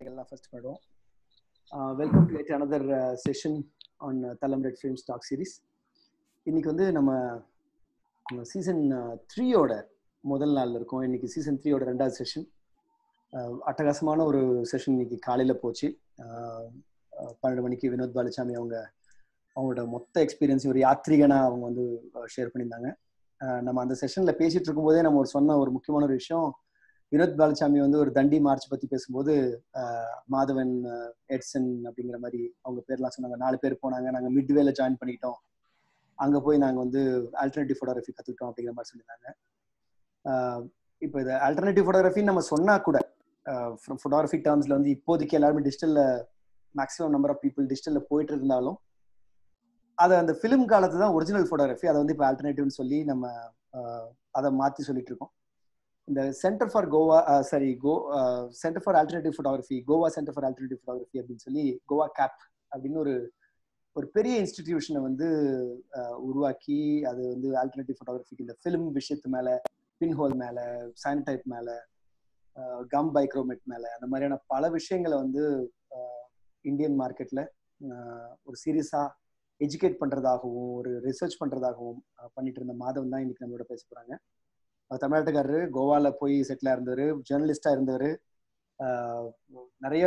எல்லாம் ஃபர்ஸ்ட் பண்ணுவோம். Welcome to another session on Thalam Red Films Talk Series. இன்னைக்கு வந்து நம்ம சீசன் 3யோட முதல் நாள் இருக்கோம். இன்னைக்கு சீசன் 3யோட 2வது செஷன். அட்டகாசமான ஒரு செஷன் இன்னைக்கு காலையில் போச்சு. 12 மணிக்கு வினோத் பாலசாமி அவங்களோட மொத்த எக்ஸ்பீரியன்ஸ் ஒரு யாத்ரீகனா அவங்க வந்து ஷேர் பண்ணியிருந்தாங்க. நம்ம அந்த செஷனில் பேசிட்டு இருக்கும்போதே நம்ம சொன்ன ஒரு முக்கியமான ஒரு விஷயம், வினோத் பாலசாமி வந்து ஒரு தண்டி மார்ச் பற்றி பேசும்போது மாதவன், எட்சன் அப்படிங்கிற மாதிரி அவங்க பேர்லாம் சொன்னாங்க. 4 பேர் போனாங்க, நாங்கள் மிட்வேல ஜாயின் பண்ணிக்கிட்டோம், அங்கே போய் நாங்கள் வந்து ஆல்டர்னேட்டிவ் ஃபோட்டோகிராஃபி கற்றுக்கிட்டோம் அப்படிங்கிற மாதிரி சொல்லியிருந்தாங்க. இப்போ இது ஆல்டர்னேட்டிவ் ஃபோட்டோகிராஃபின்னு நம்ம சொன்னால் கூட ஃபோட்டோகிராஃபி டேர்ம்ஸில் வந்து இப்போதைக்கு எல்லாருமே டிஜிட்டலில் மேக்ஸிமம் நம்பர் ஆஃப் பீப்புள் டிஜிட்டலில் போயிட்டு இருந்தாலும் அதை அந்த ஃபிலிம் காலத்து தான் ஒரிஜினல் ஃபோட்டோகிராஃபி, அதை வந்து இப்போ ஆல்டர்னேட்டிவ்னு சொல்லி நம்ம அதை மாற்றி சொல்லிட்டு இருக்கோம். இந்த centre for centre for alternative photography, Goa centre for alternative photography அப்படின்னு சொல்லி கோவா கேப் அப்படின்னு ஒரு பெரிய இன்ஸ்டிடியூஷனை வந்து உருவாக்கி அது வந்து ஆல்டர்னேட்டிவ் ஃபோட்டோகிராஃபிக்கு இந்த ஃபிலிம் விஷயத்து மேலே, பின்ஹோல் மேலே, சானிடைப் மேலே, கம் பைக்ரோமெட் மேலே, அந்த மாதிரியான பல விஷயங்களை வந்து இந்தியன் மார்க்கெட்டில் ஒரு சீரியஸாக எஜுகேட் பண்ணுறதாகவும் ஒரு ரிசர்ச் பண்ணுறதாகவும் பண்ணிட்டு இருந்த மாதவன் தான் இன்னைக்கு நம்மளோட பேச போகிறாங்க. தமிழ்நாட்டுக்காரரு, கோவாவில் போய் செட்டிலாக இருந்தவர், ஜேர்னலிஸ்டாக இருந்தவர். நிறைய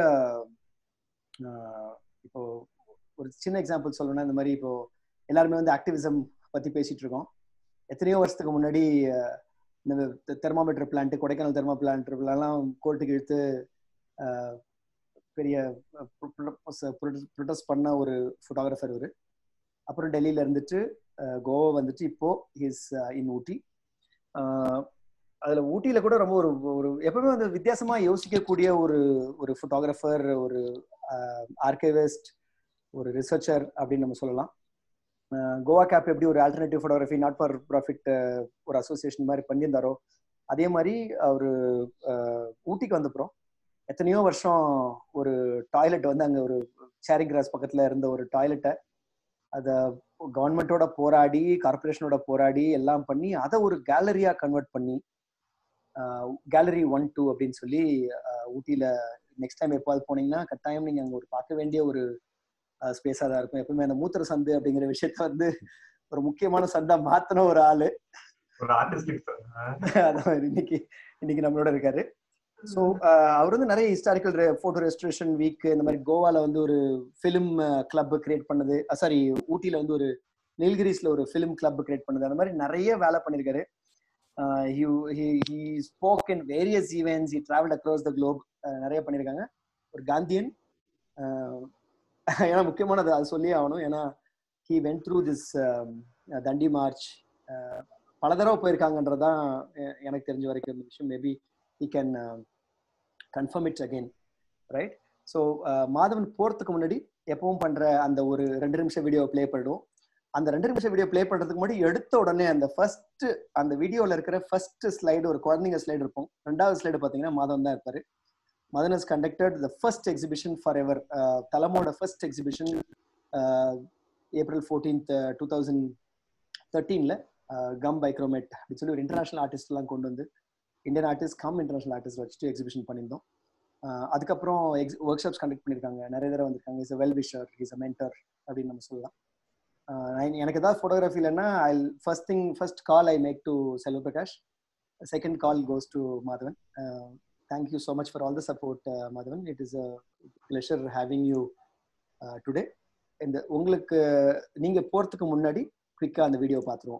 இப்போ ஒரு சின்ன எக்ஸாம்பிள் சொல்லணும்னா, இந்த மாதிரி இப்போ எல்லாருமே வந்து ஆக்டிவிசம் பற்றி பேசிட்டு இருக்கோம். எத்தனையோ வருஷத்துக்கு முன்னாடி இந்த தெர்மாமீட்டர் பிளான்ட், கொடைக்கானல் தெர்மா பிளான்ட்லாம் கோர்ட்டுக்கு இழுத்து பெரிய ப்ரொடெஸ்ட் பண்ண ஒரு ஃபோட்டோகிராஃபர் இவர். அப்புறம் டெல்லியில இருந்துட்டு கோவா வந்துட்டு இப்போ இஸ் இன் ஊட்டி. அதுல ஊட்டியில கூட ரொம்ப ஒரு எப்பவுமே வந்து வித்தியாசமா யோசிக்கக்கூடிய ஒரு ஃபோட்டோகிராஃபர், ஒரு ஆர்கைவிஸ்ட், ஒரு ரிசர்ச்சர் அப்படின்னு நம்ம சொல்லலாம். கோவா கேப் எப்படி ஒரு alternative photography not for profit ஒரு அசோசியேஷன் மாதிரி பண்ணியிருந்தாரோ, அதே மாதிரி அவர் ஊட்டிக்கு வந்தப்புறம் எத்தனையோ வருஷம் ஒரு டாய்லெட் வந்து அங்கே ஒரு சேரிங் கிராஸ் பக்கத்துல இருந்த ஒரு டாய்லெட்டை அதை கவர்மெண்டோட போராடி, கார்பரேஷனோட போராடி எல்லாம் பண்ணி அதை ஒரு கேலரியா கன்வெர்ட் பண்ணி கேலரி 1-2 அப்படின்னு சொல்லி ஊட்டியில நெக்ஸ்ட் டைம் எப்போது போனீங்கன்னா கட்டாயம் நீங்க அங்கே ஒரு பார்க்க வேண்டிய ஒரு ஸ்பேஸாக தான் இருக்கும். எப்பவுமே அந்த மூத்திர சந்து அப்படிங்கிற விஷயத்த வந்து ஒரு முக்கியமான சந்தா மாத்தின ஒரு ஆளு, அதான் இன்னைக்கு நம்மளோட இருக்காரு. ஸோ அவர் வந்து நிறைய ஹிஸ்டாரிக்கல் ஃபோட்டோ ரெஸ்டரேஷன் வீக், இந்த மாதிரி கோவால வந்து ஒரு ஃபிலிம் கிளப் கிரியேட் பண்ணது, சாரி ஊட்டியில வந்து ஒரு நீல்கிரிஸ்ல ஒரு ஃபிலிம் கிளப் கிரியேட் பண்ணது, அந்த மாதிரி நிறைய வேலை பண்ணியிருக்காரு. he spoke in various events, he traveled across the globe, நிறைய பண்ணியிருக்காங்க. ஒரு காந்தியன், ஏன்னா முக்கியமானது அது சொல்லி ஆகணும். ஏன்னா he went through this Dandi March, பல தடவை போயிருக்காங்கன்றதான் எனக்கு தெரிஞ்ச வரைக்கும் இந்த விஷயம். Maybe he can confirm it again, right? So Madhavan போறதுக்கு முன்னாடி எப்பவும் பண்ற அந்த ஒரு 2 நிமிஷம் வீடியோ பிளே பண்ணிடுவோம். அந்த 2 நிமிஷம் வீடியோ பிளே பண்றதுக்கு முன்னாடி எடுத்த உடனே அந்த வீடியோல இருக்கிற ஃபர்ஸ்ட் ஸ்லைடு ஒரு குழந்தைங்க ஸ்லைடு இருக்கும். 2வது ஸ்லைடு பார்த்தீங்கன்னா மாதவன் தான் இருப்பாரு. Madan has conducted the first exhibition forever, Thalamoda first exhibition, April 14th, 2013ல கம் பைக்ரோமெட் அப்படின்னு சொல்லி ஒரு இன்டர்நேஷனல் ஆர்டிஸ்ட்லாம் கொண்டு வந்து இந்தியன் ஆர்டிஸ்ட் இன்டர்நேஷனல் ஆர்டிஸ்ட் வச்சுட்டு எக்ஸிபிஷன் பண்ணியிருந்தோம். அதுக்கப்புறம் ஒர்க் ஷாப்ஸ் கண்டக்ட் பண்ணியிருக்காங்க, நிறைய தடவை வந்திருக்காங்க. Is a well wisher, is a mentor அப்படின்னு நம்ம சொல்லலாம். எனக்கு ஏதாவது ஃபோட்டோகிராஃபி இல்லைன்னா first call I make to Selva Prakash, second call goes to Madhavan. Thank you so much for all the support, Madhavan. It is a pleasure having you today. And உங்களுக்கு நீங்க போறதுக்கு முன்னாடி குயிக்கா அந்த வீடியோ பார்த்துருவோம்.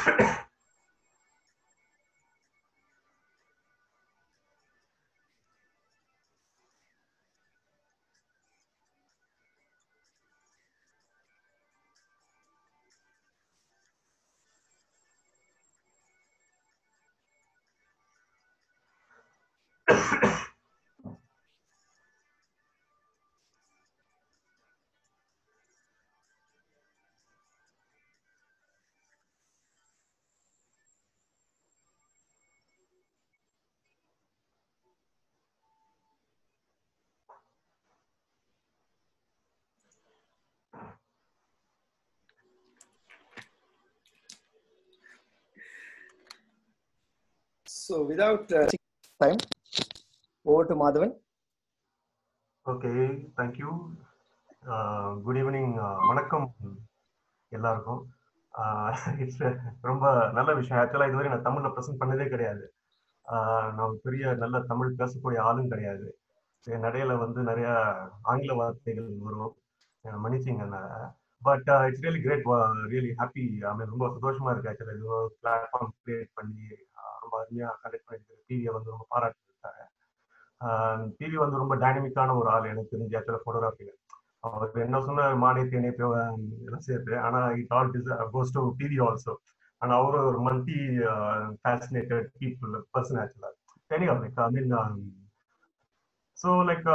So without time, over to Madhavan. Okay, thank you. Good evening. வணக்கம் எல்லாருக்கும். It's ரொம்ப நல்ல விஷயம். ஆக்சுவலாக இதுவரை நான் தமிழில் ப்ரெசென்ட் பண்ணதே கிடையாது. நான் பெரிய நல்ல தமிழ் பேசக்கூடிய ஆளும் கிடையாது. என் நடையில வந்து நிறைய ஆங்கில வார்த்தைகள் வரும், மன்னிச்சிங்க. But it's really great, really happy. ரொம்ப சந்தோஷமா இருக்கு. ஆக்சுவலாக இது ஒரு பிளாட்ஃபார்ம் கிரியேட் பண்ணி ரொம்ப அருமையாக கண்டக்ட் பண்ணிட்டு டிவியை வந்து ரொம்ப பாராட்டிருக்காங்க. டிவி வந்து ரொம்ப டைனமிக்கான ஒரு ஆள் எனக்கு தெரிஞ்ச ஆக்சுவலாக ஃபோட்டோகிராஃபியில். அவர் என்ன சொன்ன மானியத்தை இணைப்போ எல்லாம் சேர்த்து, ஆனால் it all goes to TV also. ஆனால் அவரு ஒரு மல்டி ஃபேசினேட்டட் பீப்புள் பர்சன் ஆக்சுவலாக. தெரியும் like I mean so like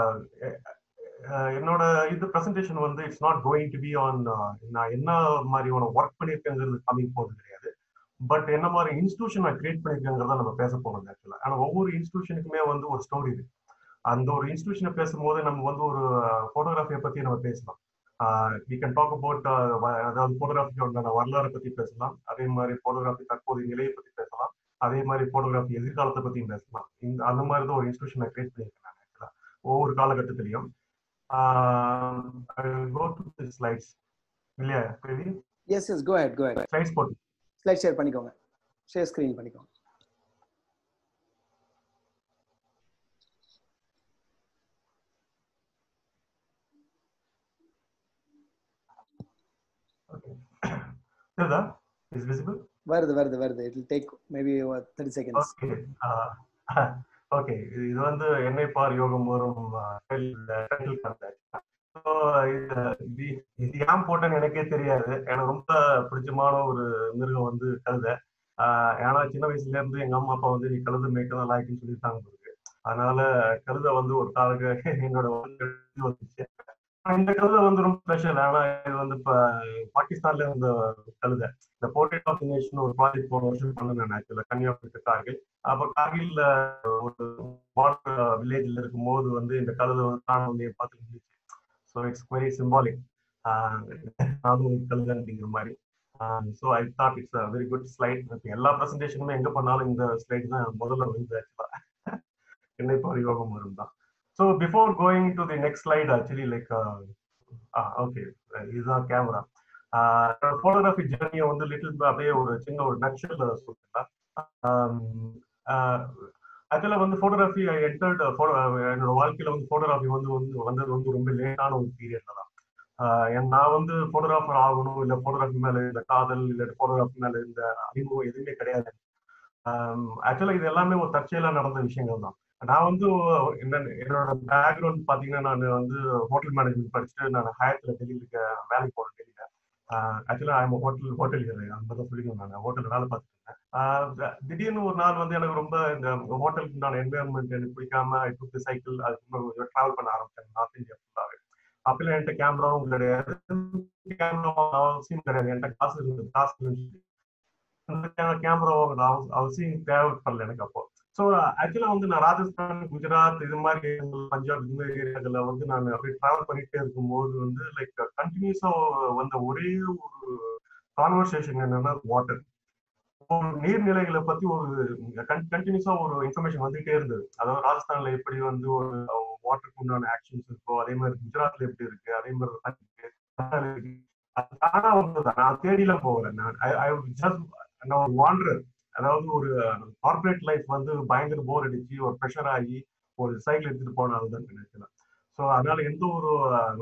என்னோட இது ப்ரெசன்டேஷன் வந்து it's not going to be on நான் என்ன மாதிரியான ஒர்க் பண்ணியிருக்கேங்கிறது கம்மிங் போகிறது கிடையாது. பட் என்ன மாதிரி இன்ஸ்டியூஷன் நான் கிரியேட் பண்ணியிருக்கேங்கிறத நம்ம பேச போனோம் ஆக்சுவலாக. ஆனால் ஒவ்வொரு இன்ஸ்டியூஷனுக்குமே வந்து ஒரு ஸ்டோரி இருக்கு. அந்த ஒரு இன்ஸ்டியூஷனை பேசும்போது நம்ம வந்து ஒரு ஃபோட்டோகிராஃபியை பற்றி நம்ம பேசலாம். வி கேன் டாக் அபவுட், அதாவது ஃபோட்டோகிராஃபியோட வரலாறை பற்றி பேசலாம். அதே மாதிரி ஃபோட்டோகிராஃபி தற்போதைய நிலையை பற்றி பேசலாம். அதே மாதிரி ஃபோட்டோகிராஃபி எதிர்காலத்தை பற்றியும் பேசலாம். அந்த மாதிரி தான் ஒரு இன்ஸ்டியூஷனை கிரியேட் பண்ணியிருக்கேன் ஆக்சுவலாக ஒவ்வொரு காலகட்டத்திலையும். Go to the slides. இல்லையா Pravi? Yes, go ahead. Slides போட்டு ஸ்லைட் ஷேர் பண்ணிக்கோங்க, ஷேர் ஸ்கிரீன் பண்ணிக்கோங்க. Okay. Is visible? வருது. It will take maybe 30 seconds. Okay. Okay, இது வந்து என்னை பார் யோகம் வரும் டைட்டில் கான்செப்ட். ஸோ இது ஏன் போட்டேன்னு எனக்கே தெரியாது. எனக்கு ரொம்ப பிடிச்சமான ஒரு மிருகம் வந்து கழுதை. ஏன்னா சின்ன வயசுல இருந்து எங்க அம்மா அப்பா வந்து நீ கழுதை மேய்க்கதான் லாய்க்குன்னு சொல்லியிருக்காங்க இருக்கு. அதனால கழுதை வந்து ஒரு காலக்கு என்னோட வந்துச்சு. இந்த கழுதை வந்து ரொம்ப ஸ்பெஷல். ஆனா இது வந்து இப்ப பாகிஸ்தான்ல இருந்த கழுதை. இந்த போர்ட்ரேட் ஆஃப் நேஷன் ஒரு ப்ராஜெக்ட் போன வருஷம் பண்ணேன் ஆக்சுவலா, கன்னியாகுமரி கார்கில். அப்ப கார்கில்ல ஒரு பார்டர் வில்லேஜ்ல இருக்கும்போது வந்து இந்த கழுதை வந்து நான் வந்து பார்த்துட்டு இருந்துச்சு. So it's very symbolic. நானும் கழுதை அப்படிங்கிற மாதிரி. So I thought it's a very good slide. எல்லா ப்ரெசன்டேஷனுமே எங்க பண்ணாலும் இந்த ஸ்லைட் தான் முதல்ல வந்து ஆக்சுவலா என்னை பரியோகம் வரும் தான். So before going to the next slide, actually, like, okay, இதுதான் கேமரா. ஃபோட்டோகிராஃபி ஜேர்னியை வந்து லிட்டில் அப்படியே ஒரு சின்ன ஒரு நட்சல் சொல்லிட்டா. ஆக்சுவலாக வந்து ஃபோட்டோகிராஃபி என்டர்ட் என்னோட வாழ்க்கையில வந்து ஃபோட்டோகிராஃபி வந்தது வந்து ரொம்ப லேட்டான ஒரு பீரியட்ல தான். நான் வந்து ஃபோட்டோகிராஃபர் ஆகணும், இல்லை ஃபோட்டோகிராஃபி மேல இந்த காதல், இல்லை ஃபோட்டோகிராஃபி மேல இந்த அறிமுகம் எதுவுமே கிடையாது. ஆக்சுவலா இது எல்லாமே ஒரு தற்செயலா நடந்த விஷயங்கள் தான். நான் வந்து என்னோட பேக்ரவுண்ட் பாத்தீங்கன்னா, நான் வந்து ஹோட்டல் மேனேஜ்மெண்ட் படிச்சுட்டு நான் ஹயத்துல டெல்லியில வேலைக்கு போறேன். டெல்லியில ஆக்சுவலா ஹோட்டல் அந்த மாதிரி சொல்லிக்கணும். நான் ஹோட்டல் வேலை பார்த்துட்டு இருந்தேன். திடீர்னு ஒரு நாள் வந்து எனக்கு ரொம்ப இந்த ஹோட்டலுக்கு நான் என்வரன்மெண்ட் எனக்கு பிடிக்காம ஐ டுக் தி சைக்கிள். அதுக்கு டிராவல் பண்ண ஆரம்பிச்சேன் நார்த் இந்தியா ஃபுல்லாவே. அப்பெல்லாம் என்கிட்ட கேமராவும் கிடையாது, அவசியம் கிடையாது. என்கிட்ட காசு இருந்துச்சு. கேமரா அவசியம் தேவைப்படல எனக்கு அப்போ. ஸோ ஆக்சுவலா வந்து நான் ராஜஸ்தான், குஜராத், இது மாதிரி பஞ்சாப், இந்த மாதிரி ஏரியாக்கள்ல வந்து நான் அப்படியே டிராவல் பண்ணிட்டே இருக்கும்போது வந்து லைக் கண்டினியூஸா வந்த ஒரே ஒரு கான்வர்சேஷன் என்னன்னா வாட்டர். ஒரு நீர்நிலைகளை பத்தி ஒரு கண்டினியூஸா ஒரு இன்ஃபர்மேஷன் வந்துகிட்டே இருந்தது. அதாவது ராஜஸ்தான்ல எப்படி வந்து ஒரு வாட்டருக்கு உண்டான ஆக்ஷன்ஸ் இருக்கோ, அதே மாதிரி குஜராத்ல எப்படி இருக்கு, அதே மாதிரி நான் தேடிலாம் போகிறேன். நான் ஒரு வாண்டரர். அதாவது ஒரு கார்பரேட் லைஃப் வந்து பயங்கர போர் அடிச்சு ஒரு ப்ரெஷர் ஆகி ஒரு சைக்கிள் எடுத்துட்டு போனால்தான் நினைக்கலாம். ஸோ அதனால எந்த ஒரு ப்ரீ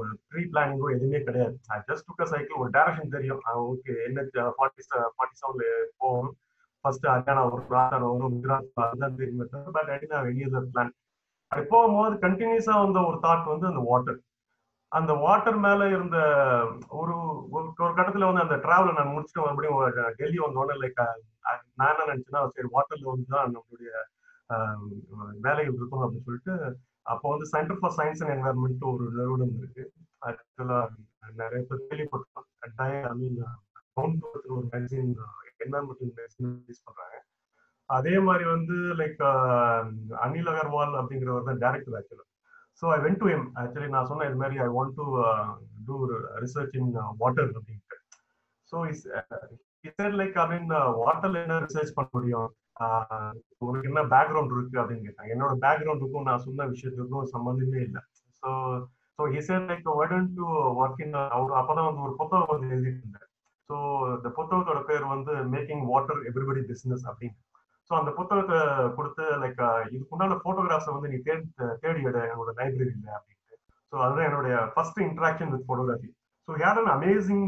பிளானிங்கோ எதுவுமே கிடையாது. ஜஸ்ட் டுக் சைக்கிள், ஒரு டைரக்ஷன் தெரியும், ஓகே என்ன 47 போகும், ஃபர்ஸ்ட் ஹரியானா வரும், ராஜஸ்தான் வரும், குஜராத் அதுதான் தெரியுமே தவிர, but I did have any other plan. அது போகும்போது கண்டினியூஸா வந்த ஒரு தாட் வந்து அந்த வாட்டர். அந்த வாட்டர் மேல இருந்த ஒரு ஒரு கட்டத்துல வந்து அந்த டிராவலை நான் முடிச்சுட்டு மறுபடியும் டெல்லி வந்தோடனே லைக் நான் என்ன நினைச்சேன்னா, சரி வாட்டர்ல வந்து தான் நம்மளுடைய வேலைகள் இருக்கும் அப்படின்னு சொல்லிட்டு, அப்போ வந்து centre for science and environment ஒரு நிறுவனம் இருக்கு. ஆக்சுவலா நிறைய பேர் கேள்விப்பட்டிருக்கோம். ஐ மீன் ஒரு மேகசின், என்வரன்மெண்டல் மேகசின் ரிலீஸ் பண்றாங்க. அதே மாதிரி வந்து லைக் அனில் அகர்வால் அப்படிங்கிறவர் தான் டைரக்டர் ஆக்சுவலா. So I went to him. Actually நான் சொன்னேன் இது மாதிரி I want to do research in water அப்படின்ட்டு. ஸோ லைக் ஐ மீன் வாட்டர்ல என்ன ரிசர்ச் பண்ண முடியும், உனக்கு என்ன பேக்ரவுண்ட் இருக்கு அப்படின்னு கேட்டாங்க. என்னோட பேக்ரவுண்டுக்கும் நான் சொன்ன விஷயத்துக்கும் சம்மந்தமே இல்லை. So so he said like why don't you work in அவர் அப்பதான் வந்து ஒரு புத்தகம் வந்து எழுதிட்டு இருந்தார். ஸோ இந்த புத்தகத்தோட பேர் வந்து மேக்கிங் வாட்டர் எவ்ரிபடி பிசினஸ் அப்படின்னு. ஸோ அந்த புத்தகத்தை கொடுத்து லைக் இதுக்குண்டான போட்டோகிராஃப்ஸை வந்து நீ தேடி எடு என்னோட லைப்ரரியில அப்படின்ட்டு. ஸோ அதுதான் என்னுடைய first interaction with photography. So had an amazing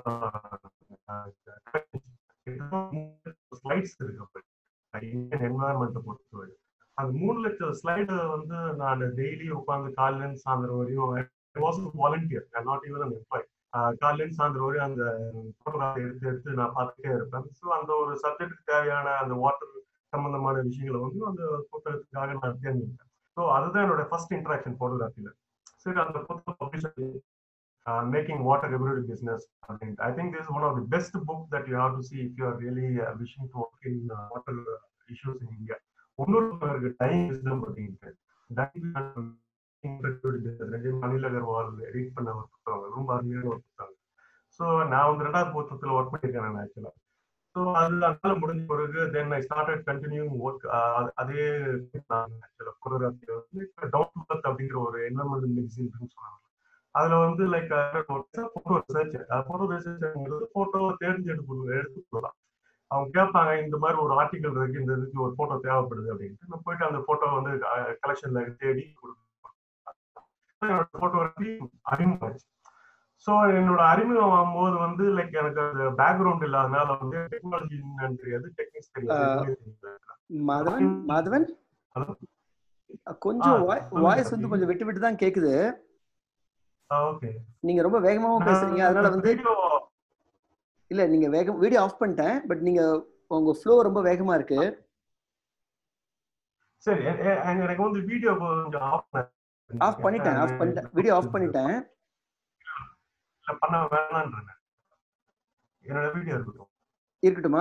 slides இருக்கு இந்தியன் என்வரன்மெண்ட்டை பொறுத்தவரை. அந்த 3 லட்சம் ஸ்லைடு வந்து நான் டெய்லி உட்காந்து காலையிலேருந்து சாயந்தரம் வரையும் volunteer, not even an employee. காலையிலேருந்து சாயந்தரம் வரையும் அந்த போட்டோகிராஃபி எடுத்து நான் பார்த்துட்டே இருப்பேன். ஸோ அந்த ஒரு சப்ஜெக்டுக்கு தேவையான அந்த வாட்டர் சம்பந்தமான விஷயங்களை வந்து அந்த புத்தகத்துக்காக நான் தேர்ந்தெடுத்தேன். ஸோ அதுதான் என்னோட ஃபர்ஸ்ட் இன்ட்ராக்ஷன் போட்டோகிராஃபில. சரி, அந்த புத்தகம் publish making water everyday business. I think this is one of the best books that you have to see if you are really wishing to work in water issues in India. ஒன்னொரு dying wisdom அப்படின்ட்டு Anil Agarwal edit பண்ண ஒரு புத்தகம், ரொம்ப அருமையான ஒரு புத்தகம். So நான் வந்து 2வது புத்தகத்துல ஒர்க் பண்ணியிருக்கேன் நான் ஆக்சுவலா. ஸோ அது அதனால முடிஞ்ச பிறகு then I started continue work. அதே ஆக்சுவலா போட்டோகிராஃபி வந்து டவுன் டு அர்த் அப்படிங்கிற ஒரு என்வரன்மெண்டல் மேகசின் சொன்னாங்க. அதுல வந்து லைக் போட்டோ ரிசர்ச் போட்டோ எடுத்து கொடுக்கலாம். அவங்க கேட்பாங்க இந்த மாதிரி ஒரு ஆர்டிகல் இருக்கு, இந்த இதுக்கு ஒரு போட்டோ தேவைப்படுது அப்படின்ட்டு. நான் போயிட்டு அந்த போட்டோ வந்து கலெக்ஷன்ல தேடி கொடுப்பேன். போட்டோகிராஃபி அறிமுகமாச்சு. ஸோ என்னோட அறிமுகம் ஆகும்போது வந்து லைக் எனக்கு அந்த பேக்ரவுண்ட் இல்லாதனால வந்து டெக்னாலஜி தெரியாது, டெக்னிக்ஸ் தெரியாது. மாதவன் கொஞ்சம் வாய்ஸ் வந்து கொஞ்சம் விட்டு விட்டு தான் கேக்குது. ஓகே, நீங்க ரொம்ப வேகமாவும் பேசுறீங்க, அதனால வந்து இல்ல நீங்க வீடியோ ஆஃப் பண்ணிட்டேன், பட் நீங்க உங்க ஃப்ளோ ரொம்ப வேகமா இருக்கு. சரி, எனக்கு வந்து வீடியோ கொஞ்சம் ஆஃப் பண்ணிட்டேன் வீடியோ ஆஃப் பண்ணிட்டேன். இல்ல பண்ண வேணாம்ன்றேன். என்னோட வீடியோ இருக்கட்டுமா?